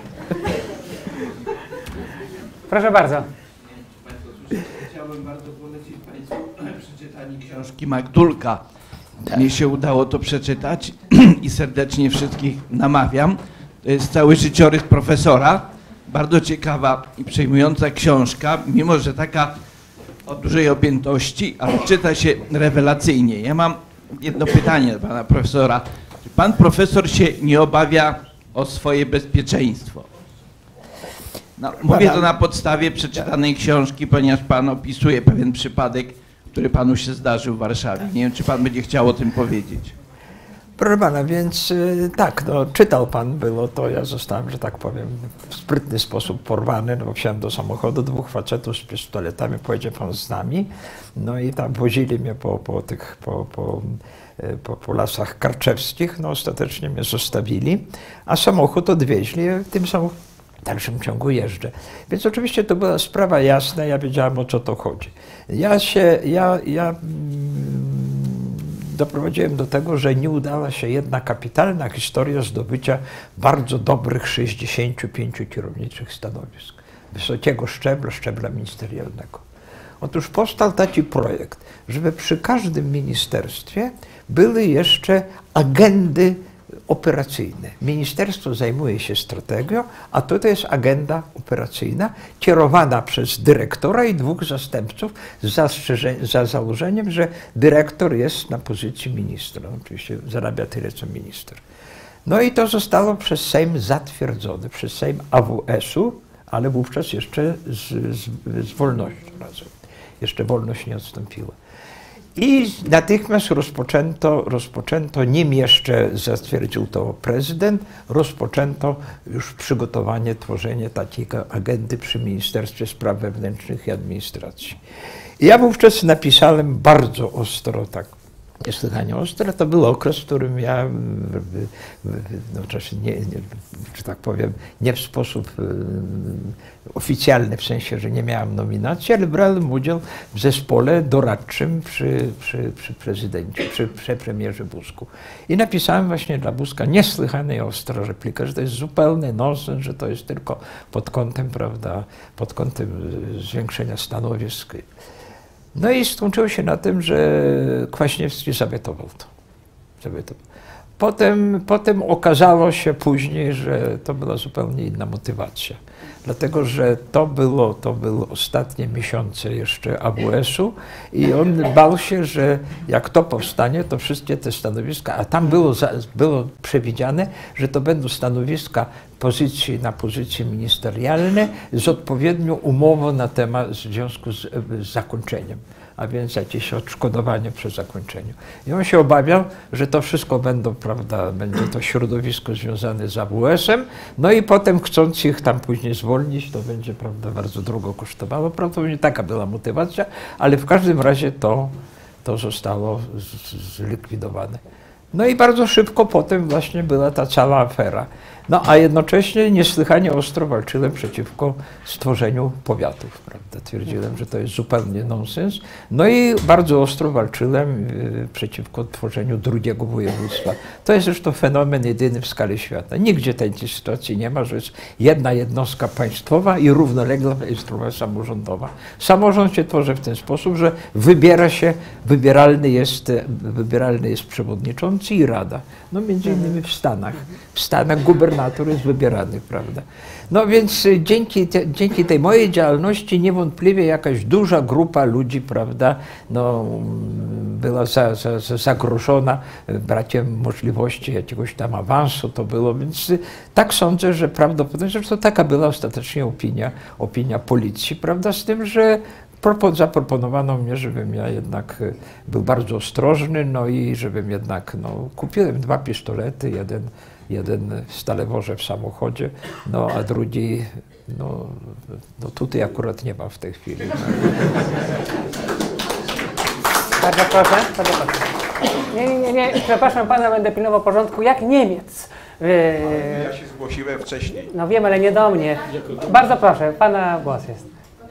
Proszę bardzo. Chciałbym bardzo polecić Państwu przeczytanie książki Magdulka. Mnie się udało to przeczytać i serdecznie wszystkich namawiam. To jest cały życiorys profesora. Bardzo ciekawa i przejmująca książka, mimo że taka o dużej objętości, ale czyta się rewelacyjnie. Ja mam jedno pytanie do pana profesora. Czy pan profesor się nie obawia o swoje bezpieczeństwo? No, mówię to na podstawie przeczytanej książki, ponieważ pan opisuje pewien przypadek, który panu się zdarzył w Warszawie. Nie wiem, czy pan będzie chciał o tym powiedzieć. Proszę pana, więc tak, no, czytał pan, było to, ja zostałem, że tak powiem, w sprytny sposób porwany, no, wsiadłem do samochodu, dwóch facetów z pistoletami, pojedzie pan z nami, no i tam wozili mnie po, po tych, po, po, po, po lasach karczewskich, no ostatecznie mnie zostawili, a samochód odwieźli, tym samochodem w dalszym ciągu jeżdżę. Więc oczywiście to była sprawa jasna, ja wiedziałem, o co to chodzi. Ja się, ja, ja doprowadziłem do tego, że nie udała się jedna kapitalna historia zdobycia bardzo dobrych sześćdziesięciu pięciu kierowniczych stanowisk wysokiego szczebla, szczebla ministerialnego. Otóż powstał taki projekt, żeby przy każdym ministerstwie były jeszcze agendy operacyjne. Ministerstwo zajmuje się strategią, a to jest agenda operacyjna kierowana przez dyrektora i dwóch zastępców za, za założeniem, że dyrektor jest na pozycji ministra. Oczywiście zarabia tyle, co minister. No i to zostało przez Sejm zatwierdzone, przez Sejm A W S-u, ale wówczas jeszcze z, z, z wolnością razem. Jeszcze wolność nie odstąpiła. I natychmiast rozpoczęto, rozpoczęto, nim jeszcze zatwierdził to prezydent, rozpoczęto już przygotowanie, tworzenie takiej agendy przy Ministerstwie Spraw Wewnętrznych i Administracji. I ja wówczas napisałem bardzo ostro, tak niesłychanie ostro, to był okres, w którym ja, no, nie, nie, że tak powiem, nie w sposób oficjalny, w sensie, że nie miałem nominacji, ale brałem udział w zespole doradczym przy, przy, przy prezydencie, przy, przy premierze Buzku. I napisałem właśnie dla Buzka niesłychanie ostro replikę, że to jest zupełny nonsens, że to jest tylko pod kątem, prawda, pod kątem zwiększenia stanowisk. No i skończyło się na tym, że Kwaśniewski zawetował to. Zawetował. Potem, potem okazało się później, że to była zupełnie inna motywacja. Dlatego, że to było, to były ostatnie miesiące jeszcze A W S-u i on bał się, że jak to powstanie, to wszystkie te stanowiska, a tam było, było przewidziane, że to będą stanowiska pozycji, na pozycje ministerialne z odpowiednią umową na temat w związku z, z zakończeniem, a więc jakieś odszkodowanie przy zakończeniu. I on się obawiał, że to wszystko będą, prawda, będzie to środowisko związane z A W S-em, no i potem chcąc ich tam później zwolnić, to będzie, prawda, bardzo drogo kosztowało. Prawdopodobnie taka była motywacja, ale w każdym razie to, to zostało zlikwidowane. No i bardzo szybko potem właśnie była ta cała afera. No a jednocześnie niesłychanie ostro walczyłem przeciwko stworzeniu powiatów, prawda? Twierdziłem, że to jest zupełnie nonsens. No i bardzo ostro walczyłem y, przeciwko tworzeniu drugiego województwa. To jest zresztą fenomen jedyny w skali świata. Nigdzie takiej sytuacji nie ma, że jest jedna jednostka państwowa i równolegle jest samorządowa. Samorząd się tworzy w ten sposób, że wybiera się, wybieralny jest, wybieralny jest przewodniczący i rada. No między innymi w Stanach. W Stanach gubernator jest wybierany, prawda? No więc dzięki, te, dzięki tej mojej działalności niewątpliwie jakaś duża grupa ludzi, prawda, no, była za, za, za zagrożona brakiem możliwości jakiegoś tam awansu, to było, więc tak sądzę, że prawdopodobnie, zresztą taka była ostatecznie opinia, opinia policji, prawda, z tym, że zaproponowano mnie, żebym ja jednak był bardzo ostrożny, no i żebym jednak, no, kupiłem dwa pistolety, jeden, jeden w Staleworze w samochodzie, no a drugi, no, no tutaj akurat nie ma w tej chwili. Bardzo proszę, bardzo proszę. Nie, nie, nie, nie, przepraszam pana, będę pilnował porządku, jak Niemiec. Yy... Ja się zgłosiłem wcześniej. No wiem, ale nie do mnie. Bardzo proszę, pana głos jest.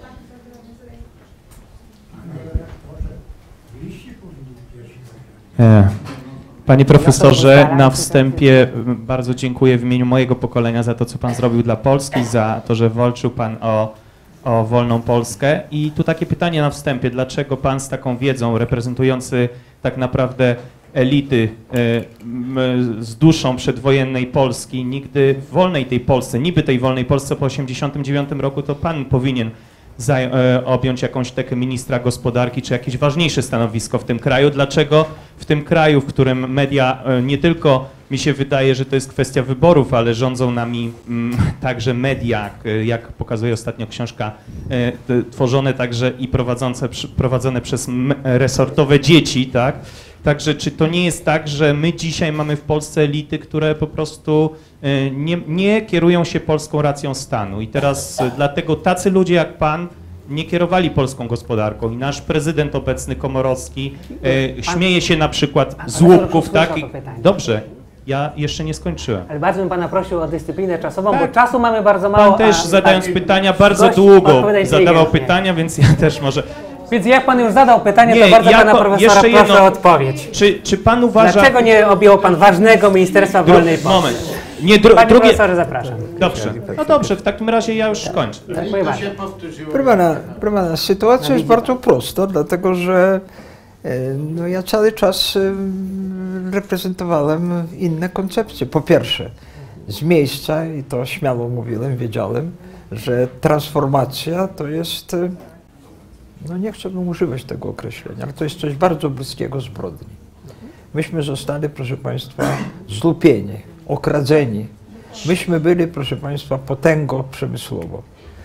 Panie profesorze, na wstępie bardzo dziękuję w imieniu mojego pokolenia za to, co pan zrobił dla Polski, za to, że walczył pan o, o wolną Polskę. I tu takie pytanie na wstępie, dlaczego pan z taką wiedzą, reprezentujący tak naprawdę elity z duszą przedwojennej Polski, nigdy w wolnej tej Polsce, niby tej wolnej Polsce po osiemdziesiątym dziewiątym roku, to pan powinien objąć jakąś tekę ministra gospodarki, czy jakieś ważniejsze stanowisko w tym kraju. Dlaczego w tym kraju, w którym media, nie tylko mi się wydaje, że to jest kwestia wyborów, ale rządzą nami m, także media, jak pokazuje ostatnio książka, e, tworzone także i prowadzące, prowadzone przez m, resortowe dzieci, tak? Także czy to nie jest tak, że my dzisiaj mamy w Polsce elity, które po prostu y, nie, nie kierują się polską racją stanu i teraz y, dlatego tacy ludzie jak pan nie kierowali polską gospodarką i nasz prezydent obecny Komorowski y, śmieje się na przykład z łupków, tak? I, dobrze, ja jeszcze nie skończyłem. Ale bardzo bym pana prosił o dyscyplinę czasową, Tak. bo czasu mamy bardzo mało. Pan też a, zadając tak, pytania bardzo gość długo odpowiada zadawał inteligentnie. pytania, więc ja też może... Więc jak pan już zadał pytanie, Nie, to bardzo jako- pana profesora jeszcze proszę jedno. o odpowiedź. Czy, czy pan uważa... Dlaczego nie objął pan ważnego Ministerstwa Dru- Wolnej Polski? Moment. Nie, dru, Panie drugie... profesorze, zapraszam. Dobrze, no dobrze, w takim razie ja już kończę. Dziękuję bardzo. Proszę pana, proszę pana, sytuacja jest bardzo prosta, dlatego że e, no, ja cały czas e, reprezentowałem inne koncepcje. Po pierwsze, z miejsca, i to śmiało mówiłem, wiedziałem, że transformacja to jest, e, no nie chciałbym używać tego określenia, ale to jest coś bardzo bliskiego zbrodni. Myśmy zostali, proszę państwa, zlupieni, okradzeni. Myśmy byli, proszę państwa, potęgą przemysłową.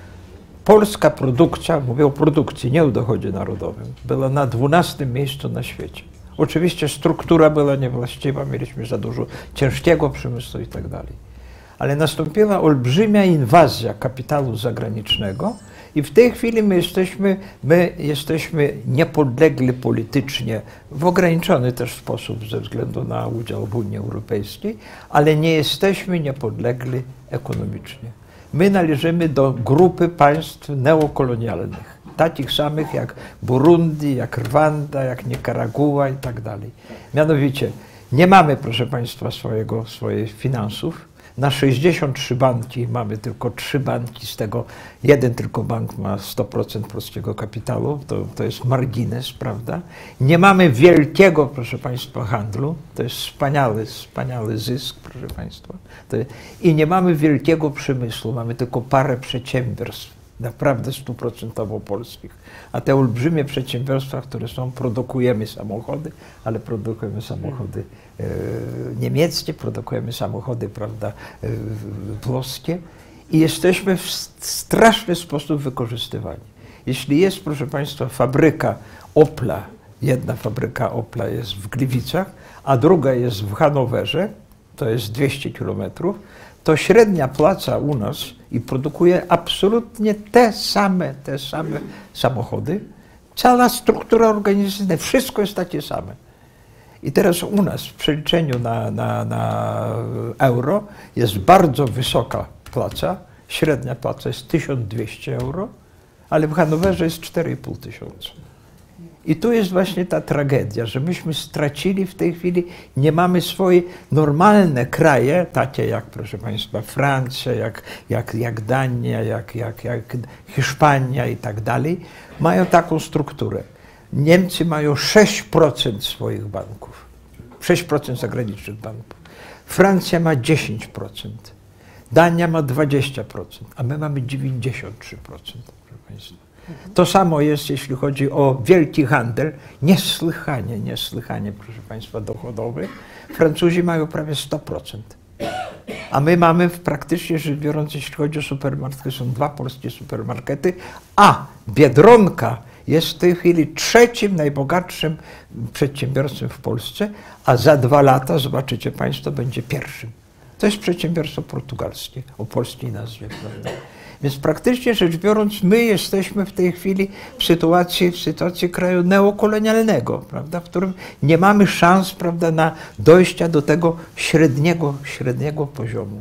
Polska produkcja, mówię o produkcji, nie o dochodzie narodowym, była na dwunastym miejscu na świecie. Oczywiście struktura była niewłaściwa, mieliśmy za dużo ciężkiego przemysłu i tak dalej. Ale nastąpiła olbrzymia inwazja kapitału zagranicznego i w tej chwili my jesteśmy, my jesteśmy niepodlegli politycznie, w ograniczony też sposób ze względu na udział w Unii Europejskiej, ale nie jesteśmy niepodlegli ekonomicznie. My należymy do grupy państw neokolonialnych, takich samych jak Burundi, jak Rwanda, jak Nikaragua i tak dalej. Mianowicie nie mamy, proszę państwa, swojego, swoich finansów. Na sześćdziesiąt trzy banki mamy tylko trzy banki, z tego jeden tylko bank ma sto procent polskiego kapitału, to, to jest margines, prawda? Nie mamy wielkiego, proszę państwa, handlu, to jest wspaniały, wspaniały zysk, proszę państwa. To, i nie mamy wielkiego przemysłu, mamy tylko parę przedsiębiorstw, naprawdę stuprocentowo polskich. A te olbrzymie przedsiębiorstwa, które są, produkujemy samochody, ale produkujemy samochody e, niemieckie, produkujemy samochody, prawda, e, włoskie i jesteśmy w straszny sposób wykorzystywani. Jeśli jest, proszę państwa, fabryka Opla, jedna fabryka Opla jest w Gliwicach, a druga jest w Hanowerze, to jest dwieście kilometrów, to średnia płaca u nas i produkuje absolutnie te same, te same samochody. Cała struktura organizacyjna, wszystko jest takie same. I teraz u nas w przeliczeniu na, na, na euro jest bardzo wysoka płaca. Średnia płaca jest tysiąc dwieście euro, ale w Hanowerze jest cztery i pół tysiąca. I tu jest właśnie ta tragedia, że myśmy stracili w tej chwili, nie mamy swoje normalne kraje, takie jak, proszę państwa, Francja, jak, jak, jak Dania, jak, jak, jak Hiszpania i tak dalej, mają taką strukturę. Niemcy mają sześć procent swoich banków, sześć procent zagranicznych banków. Francja ma dziesięć procent, Dania ma dwadzieścia procent, a my mamy dziewięćdziesiąt trzy procent, proszę państwa. To samo jest, jeśli chodzi o wielki handel, niesłychanie, niesłychanie, proszę państwa, dochodowy. Francuzi mają prawie sto procent, a my mamy praktycznie rzecz biorąc, jeśli chodzi o supermarkety, są dwa polskie supermarkety, a Biedronka jest w tej chwili trzecim najbogatszym przedsiębiorstwem w Polsce, a za dwa lata, zobaczycie państwo, będzie pierwszym. To jest przedsiębiorstwo portugalskie, o polskiej nazwie, prawda? Więc praktycznie rzecz biorąc, my jesteśmy w tej chwili w sytuacji, w sytuacji kraju neokolonialnego, prawda, w którym nie mamy szans, prawda, na dojścia do tego średniego, średniego poziomu.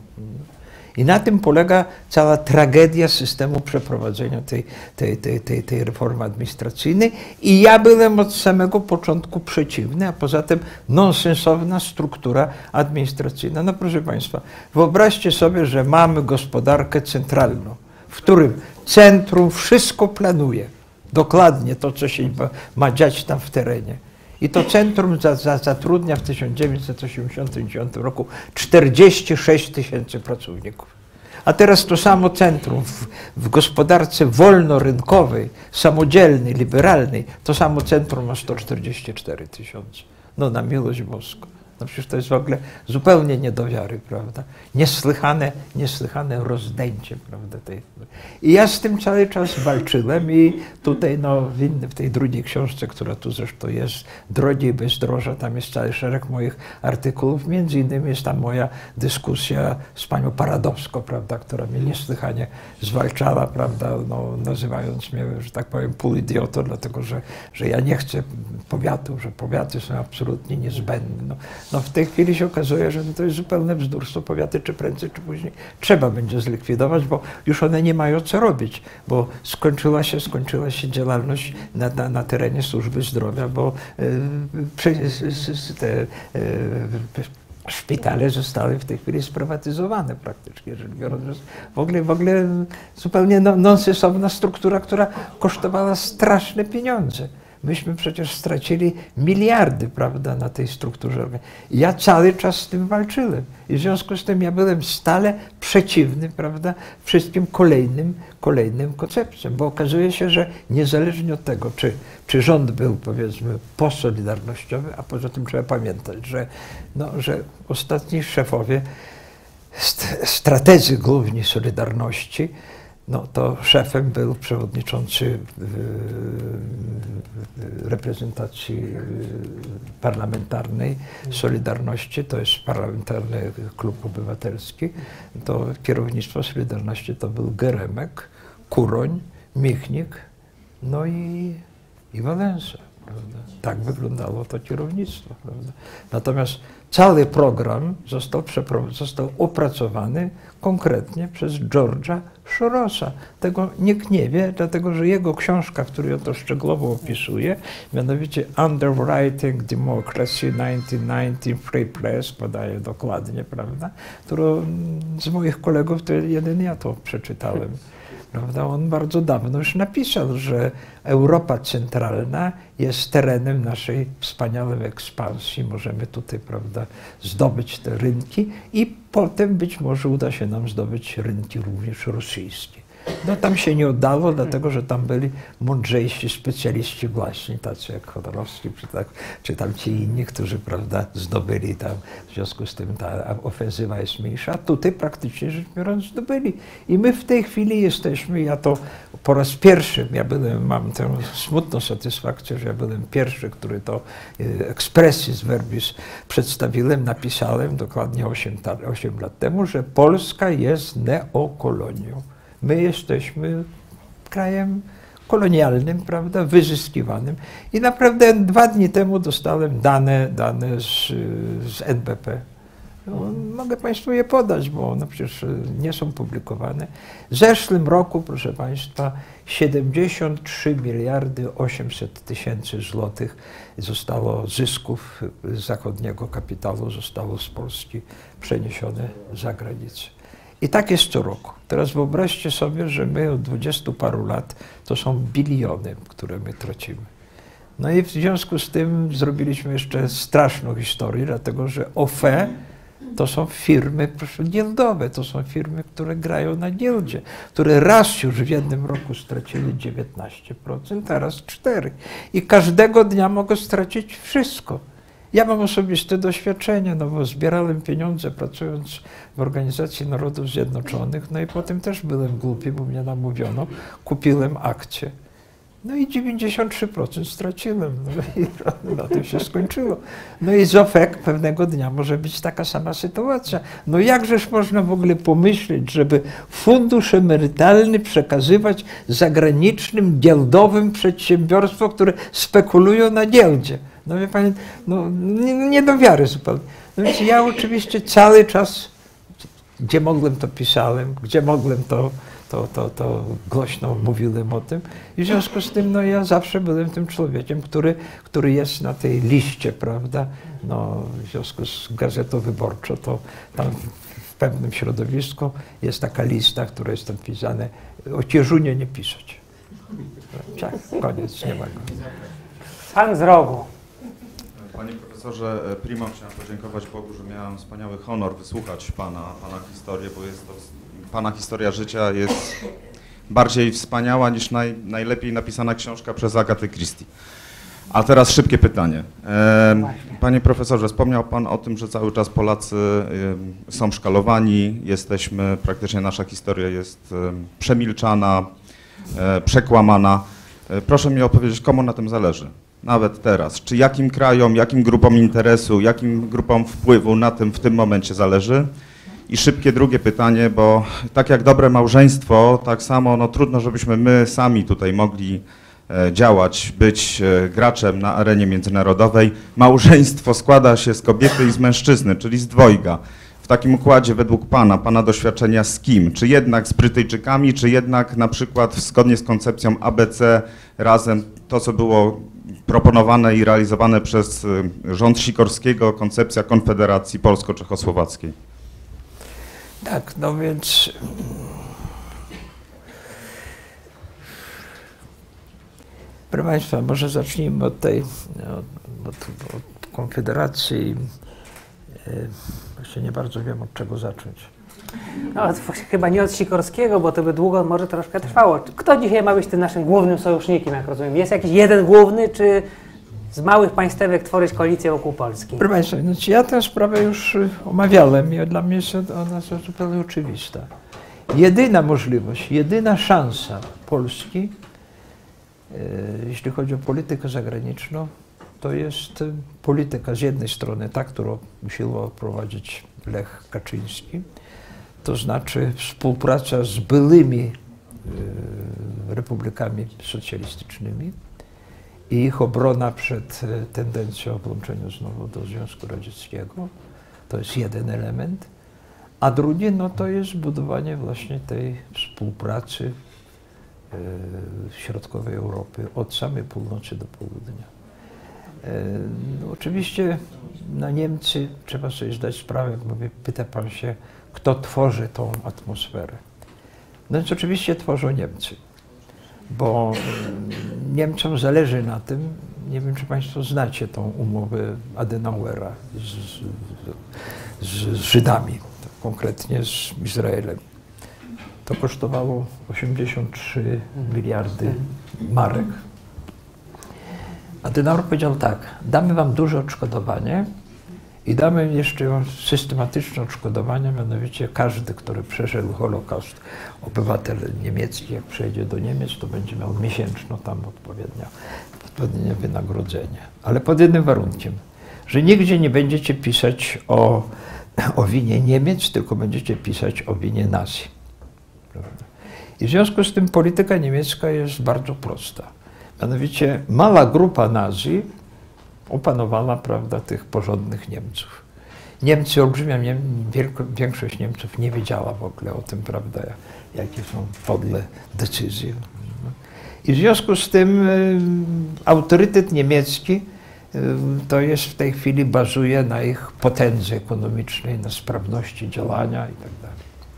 I na tym polega cała tragedia systemu przeprowadzenia tej, tej, tej, tej, tej reformy administracyjnej. I ja byłem od samego początku przeciwny, a poza tym nonsensowna struktura administracyjna. No proszę państwa, wyobraźcie sobie, że mamy gospodarkę centralną, w którym centrum wszystko planuje, dokładnie to, co się ma dziać tam w terenie. I to centrum za, za, zatrudnia w tysiąc dziewięćset osiemdziesiątym dziewiątym roku czterdzieści sześć tysięcy pracowników. A teraz to samo centrum w, w gospodarce wolnorynkowej, samodzielnej, liberalnej, to samo centrum ma sto czterdzieści cztery tysiące. No na miłość boską. No przecież to jest w ogóle zupełnie nie do wiary, prawda? Niesłychane, niesłychane rozdęcie, prawda? Tej. I ja z tym cały czas walczyłem i tutaj no, w, inny, w tej drugiej książce, która tu zresztą jest, Drogi i Bezdroża, tam jest cały szereg moich artykułów, między innymi jest tam moja dyskusja z panią Paradowską, prawda, która mnie niesłychanie zwalczała, prawda, no, nazywając mnie, że tak powiem, półidiotą, dlatego że, że ja nie chcę powiatów, że powiaty są absolutnie niezbędne. No, no w tej chwili się okazuje, że to jest zupełne bzdurstwo. Powiaty czy prędzej, czy później trzeba będzie zlikwidować, bo już one nie mają co robić, bo skończyła się, skończyła się działalność na, na, na terenie służby zdrowia, bo y, te y, szpitale zostały w tej chwili sprywatyzowane praktycznie rzecz biorąc. W ogóle, w ogóle zupełnie nonsensowna struktura, która kosztowała straszne pieniądze. Myśmy przecież stracili miliardy, prawda, na tej strukturze. Ja cały czas z tym walczyłem i w związku z tym ja byłem stale przeciwny, prawda, wszystkim kolejnym, kolejnym koncepcjom, bo okazuje się, że niezależnie od tego, czy, czy rząd był, powiedzmy, posolidarnościowy, a poza tym trzeba pamiętać, że, no, że ostatni szefowie, st strategzy główni Solidarności, no to szefem był przewodniczący reprezentacji parlamentarnej Solidarności, to jest Parlamentarny Klub Obywatelski, to kierownictwo Solidarności to był Geremek, Kuroń, Michnik, no i, i Wałęsa. Prawda? Tak wyglądało to kierownictwo. Prawda? Natomiast cały program został, został opracowany konkretnie przez George'a Sorosa. Tego nikt nie wie, dlatego że jego książka, w której to szczegółowo opisuje, mianowicie Underwriting Democracy nineteen ninety Free Press, podaje dokładnie, prawda, którą z moich kolegów to jeden ja to przeczytałem. Prawda? On bardzo dawno już napisał, że Europa Centralna jest terenem naszej wspaniałej ekspansji. Możemy tutaj, prawda, zdobyć te rynki i potem być może uda się nam zdobyć rynki również rosyjskie. No tam się nie udało, dlatego że tam byli mądrzejsi specjaliści właśnie, tacy jak Chodorowski, czy, tak, czy tam ci inni, którzy, prawda, zdobyli tam, w związku z tym ta ofensywa jest mniejsza, a tutaj praktycznie rzecz biorąc zdobyli. I my w tej chwili jesteśmy, ja to po raz pierwszy, ja byłem, mam tę smutną satysfakcję, że ja byłem pierwszy, który to expressis verbis przedstawiłem, napisałem dokładnie osiem lat temu, że Polska jest neokolonią. My jesteśmy krajem kolonialnym, prawda, wyzyskiwanym. I naprawdę dwa dni temu dostałem dane, dane z, z N B P. No, mogę Państwu je podać, bo one przecież nie są publikowane. W zeszłym roku, proszę Państwa, siedemdziesiąt trzy miliardy osiemset tysięcy złotych zostało zysków zachodniego kapitału, zostało z Polski przeniesione za granicę. I tak jest co roku. Teraz wyobraźcie sobie, że my od dwudziestu paru lat to są biliony, które my tracimy. No i w związku z tym zrobiliśmy jeszcze straszną historię, dlatego że O F E to są firmy, proszę, giełdowe, to są firmy, które grają na giełdzie, które raz już w jednym roku stracili dziewiętnaście procent, a raz cztery procent. I każdego dnia mogą stracić wszystko. Ja mam osobiste doświadczenie, no bo zbierałem pieniądze pracując w Organizacji Narodów Zjednoczonych, no i potem też byłem głupi, bo mnie namówiono, kupiłem akcje. No i dziewięćdziesiąt trzy procent straciłem, no i na tym się skończyło. No i z O F E pewnego dnia może być taka sama sytuacja. No jakżeż można w ogóle pomyśleć, żeby fundusz emerytalny przekazywać zagranicznym, giełdowym przedsiębiorstwom, które spekulują na giełdzie? No wie Pani, no nie, nie do wiary zupełnie. No więc ja oczywiście cały czas, gdzie mogłem to pisałem, gdzie mogłem to, to, to, to głośno mówiłem o tym i w związku z tym no ja zawsze byłem tym człowiekiem, który, który jest na tej liście, prawda, no w związku z Gazetą Wyborczą, to tam w pewnym środowisku jest taka lista, która jest tam pisane, o Kierzunie nie pisać. Tak, koniec, nie ma go. Pan z rogu. Panie profesorze, prima chciałem podziękować Bogu, że miałem wspaniały honor wysłuchać Pana, Pana historię, bo jest to, Pana historia życia jest bardziej wspaniała niż naj, najlepiej napisana książka przez Agatę Christie. A teraz szybkie pytanie. Panie profesorze, wspomniał Pan o tym, że cały czas Polacy są szkalowani, jesteśmy, praktycznie nasza historia jest przemilczana, przekłamana. Proszę mi opowiedzieć, komu na tym zależy, nawet teraz. Czy jakim krajom, jakim grupom interesu, jakim grupom wpływu na tym w tym momencie zależy? I szybkie drugie pytanie, bo tak jak dobre małżeństwo, tak samo no, trudno, żebyśmy my sami tutaj mogli działać, być graczem na arenie międzynarodowej. Małżeństwo składa się z kobiety i z mężczyzny, czyli z dwojga. W takim układzie według Pana, Pana doświadczenia z kim? Czy jednak z Brytyjczykami, czy jednak na przykład zgodnie z koncepcją A B C razem to, co było proponowane i realizowane przez rząd Sikorskiego, koncepcja Konfederacji Polsko-Czechosłowackiej? Tak, no więc proszę Państwa, może zacznijmy od tej od, od, od Konfederacji. Właśnie nie bardzo wiem, od czego zacząć. No, chyba nie od Sikorskiego, bo to by długo może troszkę trwało. Kto dzisiaj ma być tym naszym głównym sojusznikiem, jak rozumiem? Jest jakiś jeden główny, czy z małych państewek tworzyć koalicję wokół Polski? Proszę Państwa, znaczy ja tę sprawę już omawiałem i dla mnie jest ona zupełnie oczywista. Jedyna możliwość, jedyna szansa Polski, jeśli chodzi o politykę zagraniczną, to jest polityka z jednej strony ta, którą usiłował prowadzić Lech Kaczyński, to znaczy współpraca z byłymi republikami socjalistycznymi i ich obrona przed tendencją włączenia znowu do Związku Radzieckiego. To jest jeden element. A drugi, no to jest budowanie właśnie tej współpracy w środkowej Europy, od samej północy do południa. No, oczywiście na Niemcy trzeba sobie zdać sprawę, bo pyta Pan się, kto tworzy tą atmosferę. No więc oczywiście tworzą Niemcy, bo Niemcom zależy na tym, nie wiem, czy Państwo znacie tą umowę Adenauera z, z, z Żydami, konkretnie z Izraelem. To kosztowało osiemdziesiąt trzy miliardy marek. Adenauer powiedział tak, damy wam duże odszkodowanie i damy jeszcze systematyczne odszkodowanie, mianowicie każdy, który przeżył Holokaust, obywatel niemiecki, jak przejdzie do Niemiec, to będzie miał miesięczno tam odpowiednio, odpowiednie wynagrodzenie. Ale pod jednym warunkiem, że nigdzie nie będziecie pisać o, o winie Niemiec, tylko będziecie pisać o winie nacji. Prawda? I w związku z tym polityka niemiecka jest bardzo prosta. Mianowicie mała grupa nazi opanowała, prawda, tych porządnych Niemców. Niemcy, olbrzymia Niem wielko, większość Niemców nie wiedziała w ogóle o tym, prawda, jakie są podle decyzje. I w związku z tym y, autorytet niemiecki y, to jest w tej chwili bazuje na ich potędze ekonomicznej, na sprawności działania i tak dalej.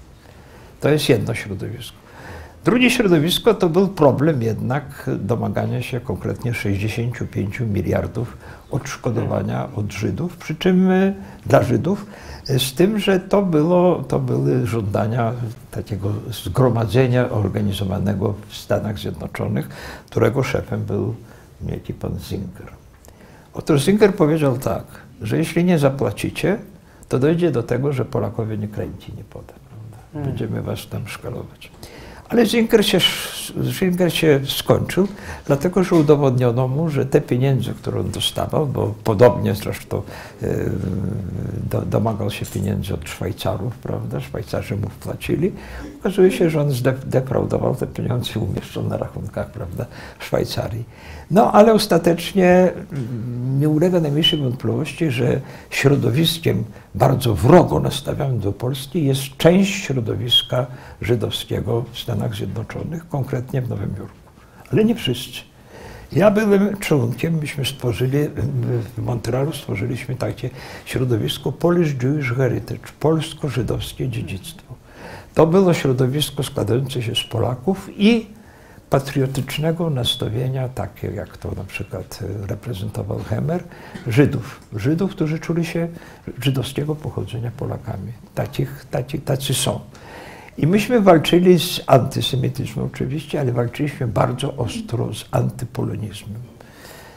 To jest jedno środowisko. Drugie środowisko to był problem jednak domagania się konkretnie sześćdziesięciu pięciu miliardów odszkodowania od Żydów, przy czym dla Żydów, z tym, że to, było, to były żądania takiego zgromadzenia organizowanego w Stanach Zjednoczonych, którego szefem był niejaki pan Singer. Otóż Singer powiedział tak, że jeśli nie zapłacicie, to dojdzie do tego, że Polakowie nie kręci nie poda. Prawda? Będziemy was tam szkalować. Ale Singer się, Singer się skończył, dlatego że udowodniono mu, że te pieniądze, które on dostawał, bo podobnie zresztą y, do, domagał się pieniędzy od Szwajcarów, prawda, Szwajcarzy mu wpłacili, okazuje się, że on zdefraudował te pieniądze i umieszczał na rachunkach, prawda, w Szwajcarii. No ale ostatecznie nie ulega najmniejszej wątpliwości, że środowiskiem bardzo wrogo nastawionym do Polski jest część środowiska żydowskiego w Stanach Zjednoczonych, konkretnie w Nowym Jorku. Ale nie wszyscy. Ja byłem członkiem, myśmy stworzyli, w Montrealu stworzyliśmy takie środowisko Polish Jewish Heritage, polsko-żydowskie dziedzictwo. To było środowisko składające się z Polaków i patriotycznego nastawienia, takie jak to na przykład reprezentował Hemer, Żydów. Żydów, którzy czuli się żydowskiego pochodzenia Polakami. Takich, tacy, tacy są. I myśmy walczyli z antysemityzmem oczywiście, ale walczyliśmy bardzo ostro z antypolonizmem.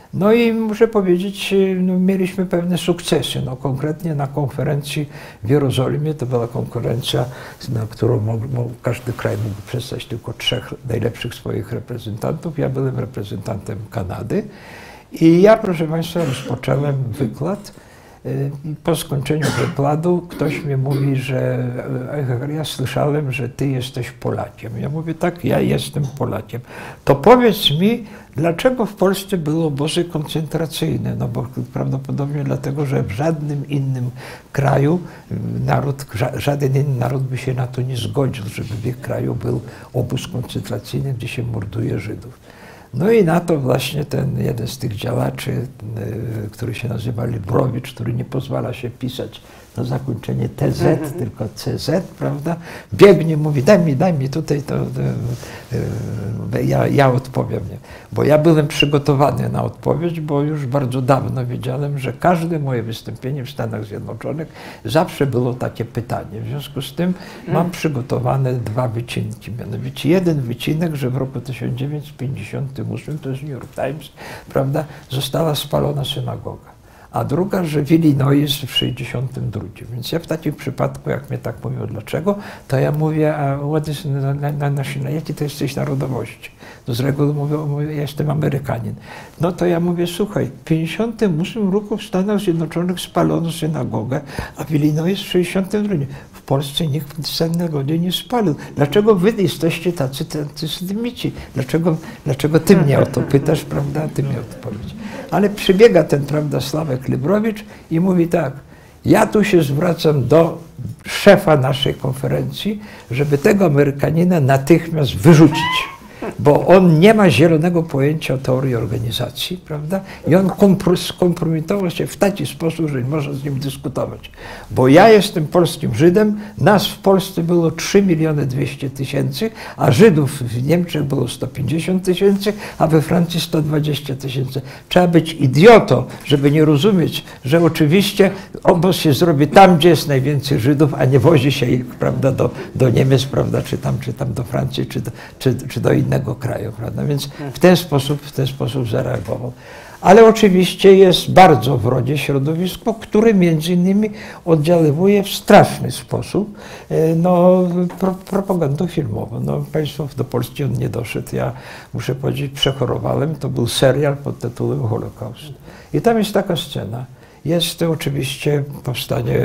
No i muszę powiedzieć, no, mieliśmy pewne sukcesy. No, konkretnie na konferencji w Jerozolimie, to była konferencja, na którą mógł, mógł, każdy kraj mógł przesłać tylko trzech najlepszych swoich reprezentantów. Ja byłem reprezentantem Kanady i ja, proszę Państwa, rozpocząłem wykład. Po skończeniu wykładu ktoś mi mówi, że ja słyszałem, że ty jesteś Polakiem. Ja mówię, tak, ja jestem Polakiem. To powiedz mi, dlaczego w Polsce były obozy koncentracyjne? No bo prawdopodobnie dlatego, że w żadnym innym kraju naród, żaden inny naród by się na to nie zgodził, żeby w ich kraju był obóz koncentracyjny, gdzie się morduje Żydów. No i na to właśnie ten jeden z tych działaczy, który się nazywa Librowicz, który nie pozwala się pisać na zakończenie T Z, mm-hmm. tylko C Z, prawda, biegnie, mówi, daj mi, daj mi tutaj, to, to, to ja, ja odpowiem. Nie? Bo ja byłem przygotowany na odpowiedź, bo już bardzo dawno wiedziałem, że każde moje wystąpienie w Stanach Zjednoczonych zawsze było takie pytanie. W związku z tym mam przygotowane dwa wycinki. Mianowicie jeden wycinek, że w roku tysiąc dziewięćset pięćdziesiątym ósmym, to jest New York Times, prawda, została spalona synagoga. A druga, że w Illinois w sześćdziesiątym drugim. Więc ja w takim przypadku, jak mnie tak mówią, dlaczego, to ja mówię, a what is national, jakie to jesteś narodowości? To z reguły mówię, mówię, ja jestem Amerykanin. No to ja mówię, słuchaj, w pięćdziesiątym ósmym roku w Stanach Zjednoczonych spalono synagogę, a w Illinois w sześćdziesiątym drugim. W Polsce nikt synagogi nie spalił. Dlaczego wy jesteście tacy antysemity? Dlaczego, dlaczego ty mnie o to pytasz, prawda, a ty mi odpowiedz? Ale przybiega ten, prawda, Sławek Librowicz i mówi tak, ja tu się zwracam do szefa naszej konferencji, żeby tego Amerykanina natychmiast wyrzucić, bo on nie ma zielonego pojęcia o teorii organizacji, prawda? I on skompromitował się w taki sposób, że nie można z nim dyskutować. Bo ja jestem polskim Żydem, nas w Polsce było trzy miliony dwieście tysięcy, a Żydów w Niemczech było sto pięćdziesiąt tysięcy, a we Francji sto dwadzieścia tysięcy. Trzeba być idiotą, żeby nie rozumieć, że oczywiście obóz się zrobi tam, gdzie jest najwięcej Żydów, a nie wozi się ich, prawda, do, do Niemiec, prawda, czy tam, czy tam do Francji, czy do, czy, czy do innego kraju, prawda? Więc w ten sposób, w ten sposób zareagował. Ale oczywiście jest bardzo w rodzie środowisko, które między innymi oddziaływuje w straszny sposób no, pro, propagandą filmową. No, Państwo do Polski on nie doszedł. Ja muszę powiedzieć, przechorowałem. To był serial pod tytułem Holokaust. I tam jest taka scena. Jest to oczywiście powstanie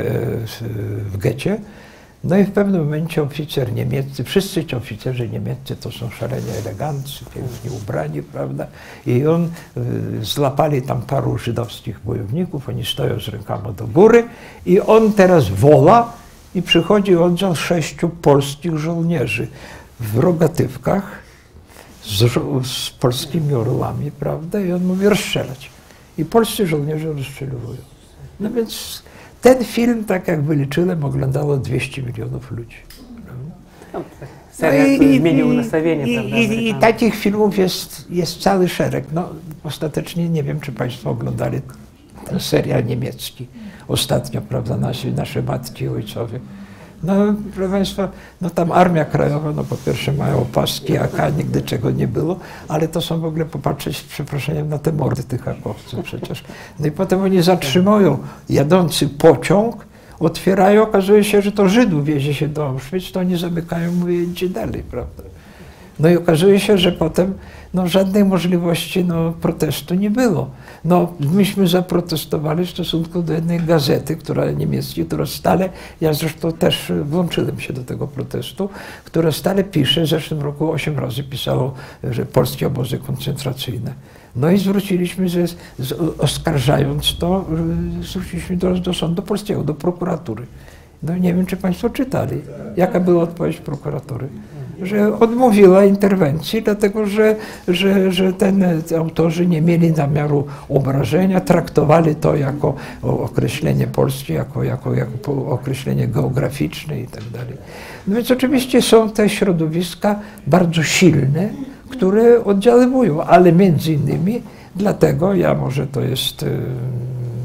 w getcie. No i w pewnym momencie oficer niemiecki, wszyscy ci oficerzy niemieccy to są szalenie eleganccy, pięknie ubrani, prawda? I on, y, złapali tam paru żydowskich bojowników, oni stoją z rękoma do góry i on teraz woła i przychodzi oddział sześciu polskich żołnierzy w rogatywkach z, z polskimi orłami, prawda? I on mówi rozstrzelać. I polscy żołnierze rozstrzeliwują. No więc ten film, tak jak wyliczyłem, oglądało dwieście milionów ludzi. No, serial, który zmienił nastawienie, i, prawda? I, i takich filmów jest, jest cały szereg. No, ostatecznie nie wiem, czy Państwo oglądali ten serial niemiecki. Ostatnio, prawda, nasi, nasze matki i ojcowie. No, proszę Państwa, no tam Armia Krajowa, no po pierwsze mają opaski, A K, nigdy czego nie było, ale to są w ogóle popatrzeć, z przeproszeniem, na te mordy tych akowców przecież. No i potem oni zatrzymują jadący pociąg, otwierają, okazuje się, że to Żydów wiezie się do Auschwitz, to oni zamykają, mówię, idźcie dalej, prawda. No i okazuje się, że potem no, żadnej możliwości no, protestu nie było. No, myśmy zaprotestowali w stosunku do jednej gazety, która niemieckiej, która stale, ja zresztą też włączyłem się do tego protestu, która stale pisze, w zeszłym roku osiem razy pisało, że polskie obozy koncentracyjne. No i zwróciliśmy, że z, oskarżając to, zwróciliśmy do, do sądu polskiego, do prokuratury. No nie wiem, czy Państwo czytali. Jaka była odpowiedź prokuratury? Że odmówiła interwencji, dlatego że, że, że ten, autorzy nie mieli zamiaru obrażenia, traktowali to jako określenie polskie, jako, jako, jako określenie geograficzne i tak dalej. No więc oczywiście są te środowiska bardzo silne, które oddziaływują, ale między innymi dlatego, ja może to jest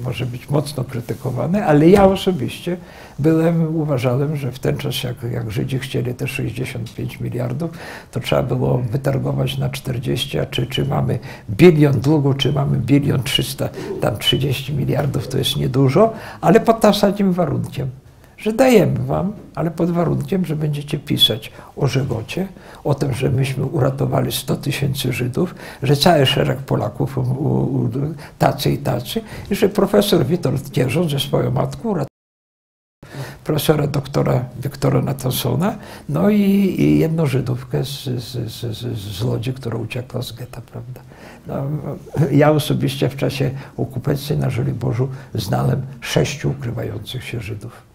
może być mocno krytykowane, ale ja osobiście byłem, uważałem, że w ten czas, jak, jak Żydzi chcieli te sześćdziesiąt pięć miliardów, to trzeba było wytargować na czterdzieści, a czy, czy mamy bilion długu, czy mamy bilion trzysta, tam trzydzieści miliardów, to jest niedużo, ale pod takim warunkiem, że dajemy wam, ale pod warunkiem, że będziecie pisać o Żegocie, o tym, że myśmy uratowali sto tysięcy Żydów, że cały szereg Polaków, u, u, tacy i tacy, i że profesor Witold Kierzon ze swoją matką uratował profesora doktora Wiktora Natansona, no i, i jedną Żydówkę z, z, z, z, z Łodzi, która uciekła z getta, prawda. No, ja osobiście w czasie okupacji na Żoliborzu znałem sześciu ukrywających się Żydów.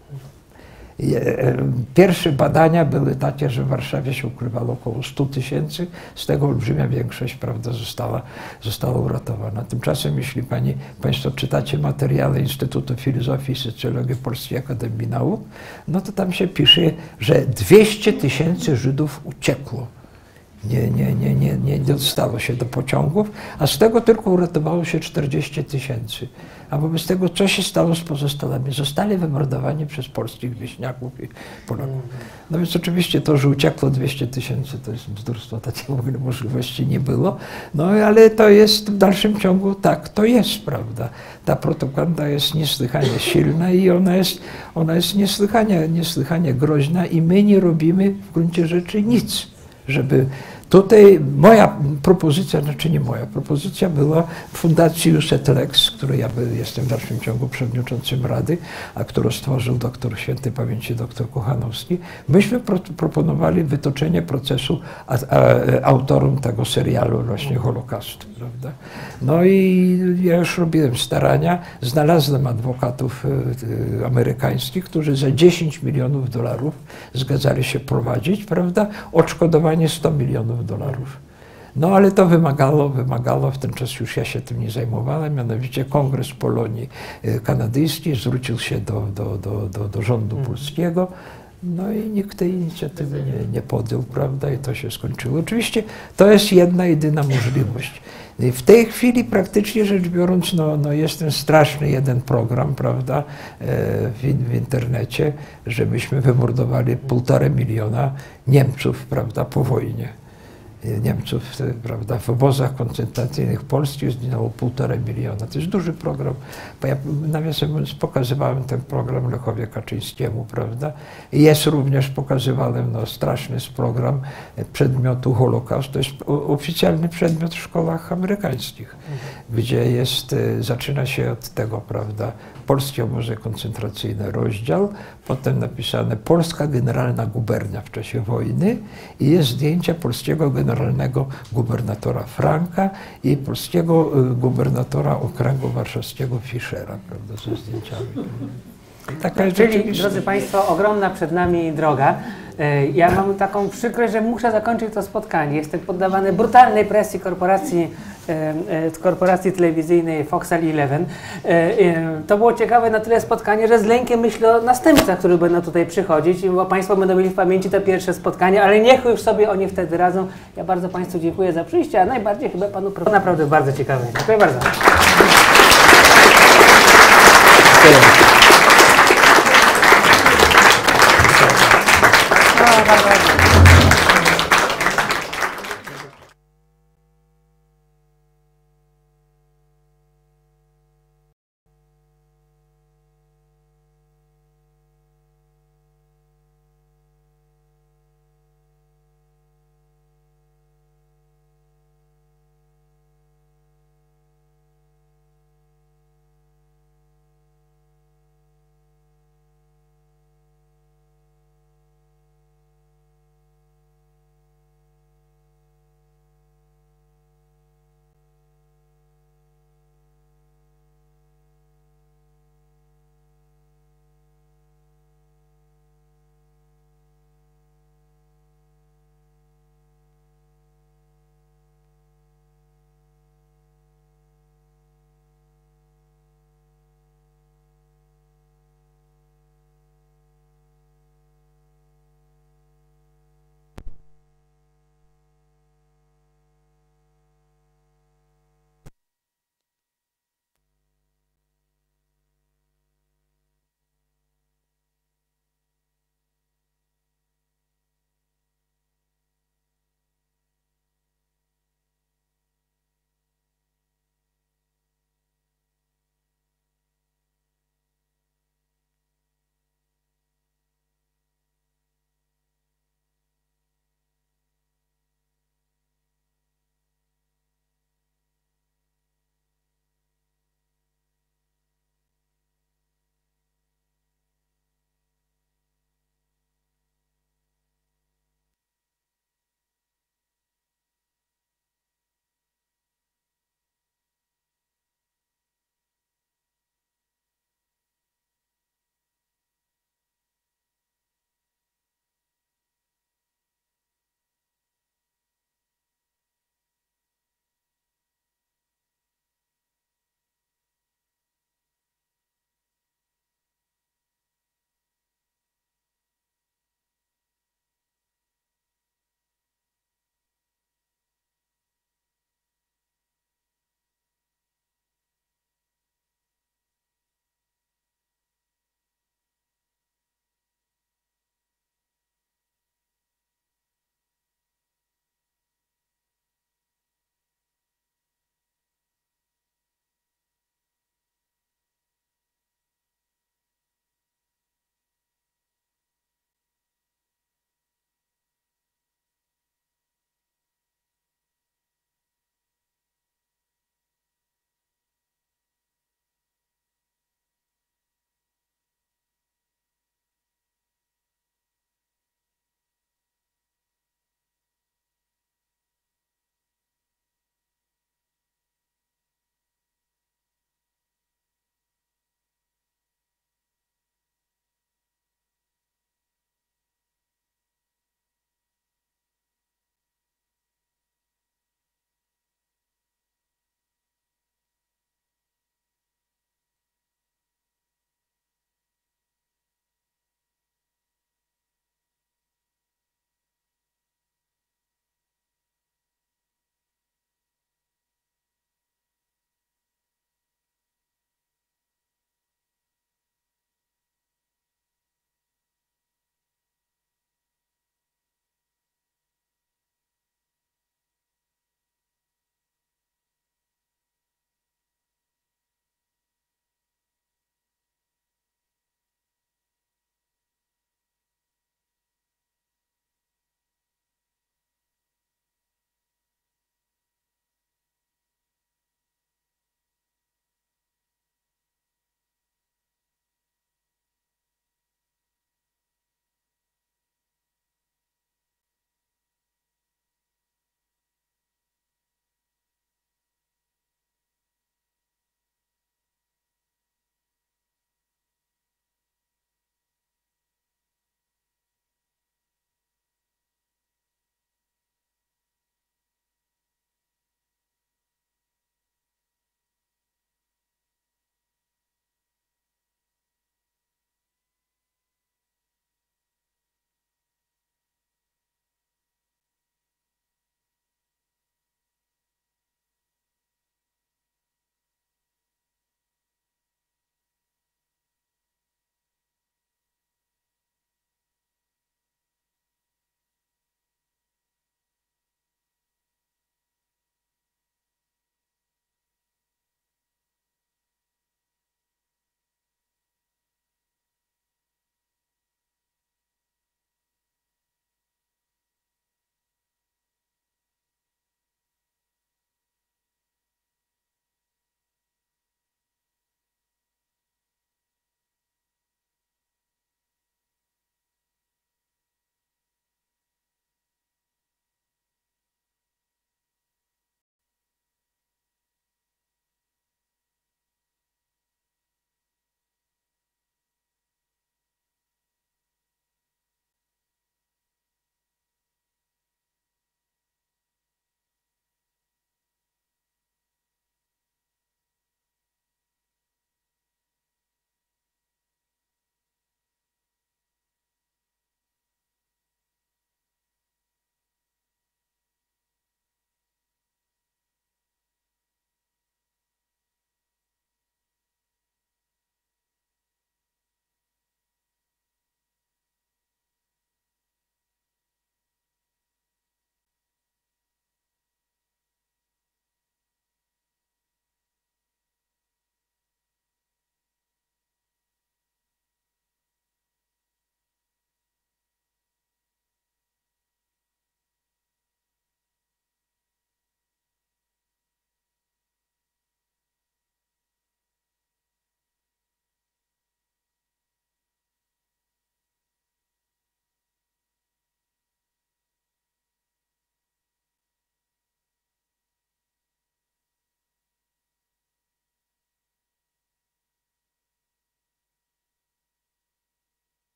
Pierwsze badania były takie, że w Warszawie się ukrywało około stu tysięcy, z tego olbrzymia większość, prawda, została, została uratowana. Tymczasem, jeśli pani, Państwo czytacie materiały Instytutu Filozofii i Socjologii Polskiej Akademii Nauk, no to tam się pisze, że dwieście tysięcy Żydów uciekło. Nie, nie, nie, nie, nie dostało się do pociągów, a z tego tylko uratowało się czterdzieści tysięcy. A wobec tego, co się stało z pozostałymi? Zostali wymordowani przez polskich wieśniaków i Polaków. No więc oczywiście to, że uciekło dwieście tysięcy, to jest bzdurstwo, takiej w ogóle możliwości nie było. No ale to jest w dalszym ciągu tak, to jest, prawda. Ta propaganda jest niesłychanie silna i ona jest, ona jest niesłychanie, niesłychanie groźna i my nie robimy w gruncie rzeczy nic, żeby tutaj moja propozycja, znaczy nie moja, propozycja była w Fundacji Ius et Lex, której ja jestem w dalszym ciągu przewodniczącym Rady, a którą stworzył doktor świętej pamięci doktor Kochanowski. Myśmy pro, proponowali wytoczenie procesu a, a, autorom tego serialu właśnie Holokaustu, prawda? No i ja już robiłem starania, znalazłem adwokatów y, amerykańskich, którzy za dziesięć milionów dolarów zgadzali się prowadzić, prawda, odszkodowanie sto milionów dolarów. No ale to wymagało, wymagało, w ten czas już ja się tym nie zajmowałem, mianowicie Kongres Polonii Kanadyjskiej zwrócił się do, do, do, do, do rządu polskiego, no i nikt tej inicjatywy nie, nie podjął, prawda, i to się skończyło. Oczywiście to jest jedna jedyna możliwość. W tej chwili praktycznie rzecz biorąc, no, no jest ten straszny jeden program, prawda, w, w internecie, że myśmy wymordowali półtora miliona Niemców, prawda, po wojnie. Niemców, prawda, w obozach koncentracyjnych polskich zginęło półtora miliona. To jest duży program. Bo ja nawiasem mówiąc pokazywałem ten program Lechowi Kaczyńskiemu, prawda. I jest również, pokazywałem, no, straszny program przedmiotu Holokaust. To jest oficjalny przedmiot w szkołach amerykańskich, mhm. gdzie jest, zaczyna się od tego, prawda, polskie obozy koncentracyjne, rozdział, potem napisane Polska Generalna Gubernia w czasie wojny i jest zdjęcie polskiego generalnego gubernatora Franka i polskiego gubernatora okręgu warszawskiego Fischera, prawda, ze zdjęciami. Taka Czyli, drodzy Państwo, ogromna przed nami droga. Ja mam taką przykrość, że muszę zakończyć to spotkanie. Jestem poddawany brutalnej presji korporacji, korporacji telewizyjnej Foxal Eleven. To było ciekawe na tyle spotkanie, że z lękiem myślę o następcach, którzy będą tutaj przychodzić, bo Państwo będą mieli w pamięci te pierwsze spotkania, ale niech już sobie oni wtedy radzą. Ja bardzo Państwu dziękuję za przyjście, a najbardziej chyba Panu profesorowi. Naprawdę bardzo ciekawe. Dziękuję bardzo. Dziękuję.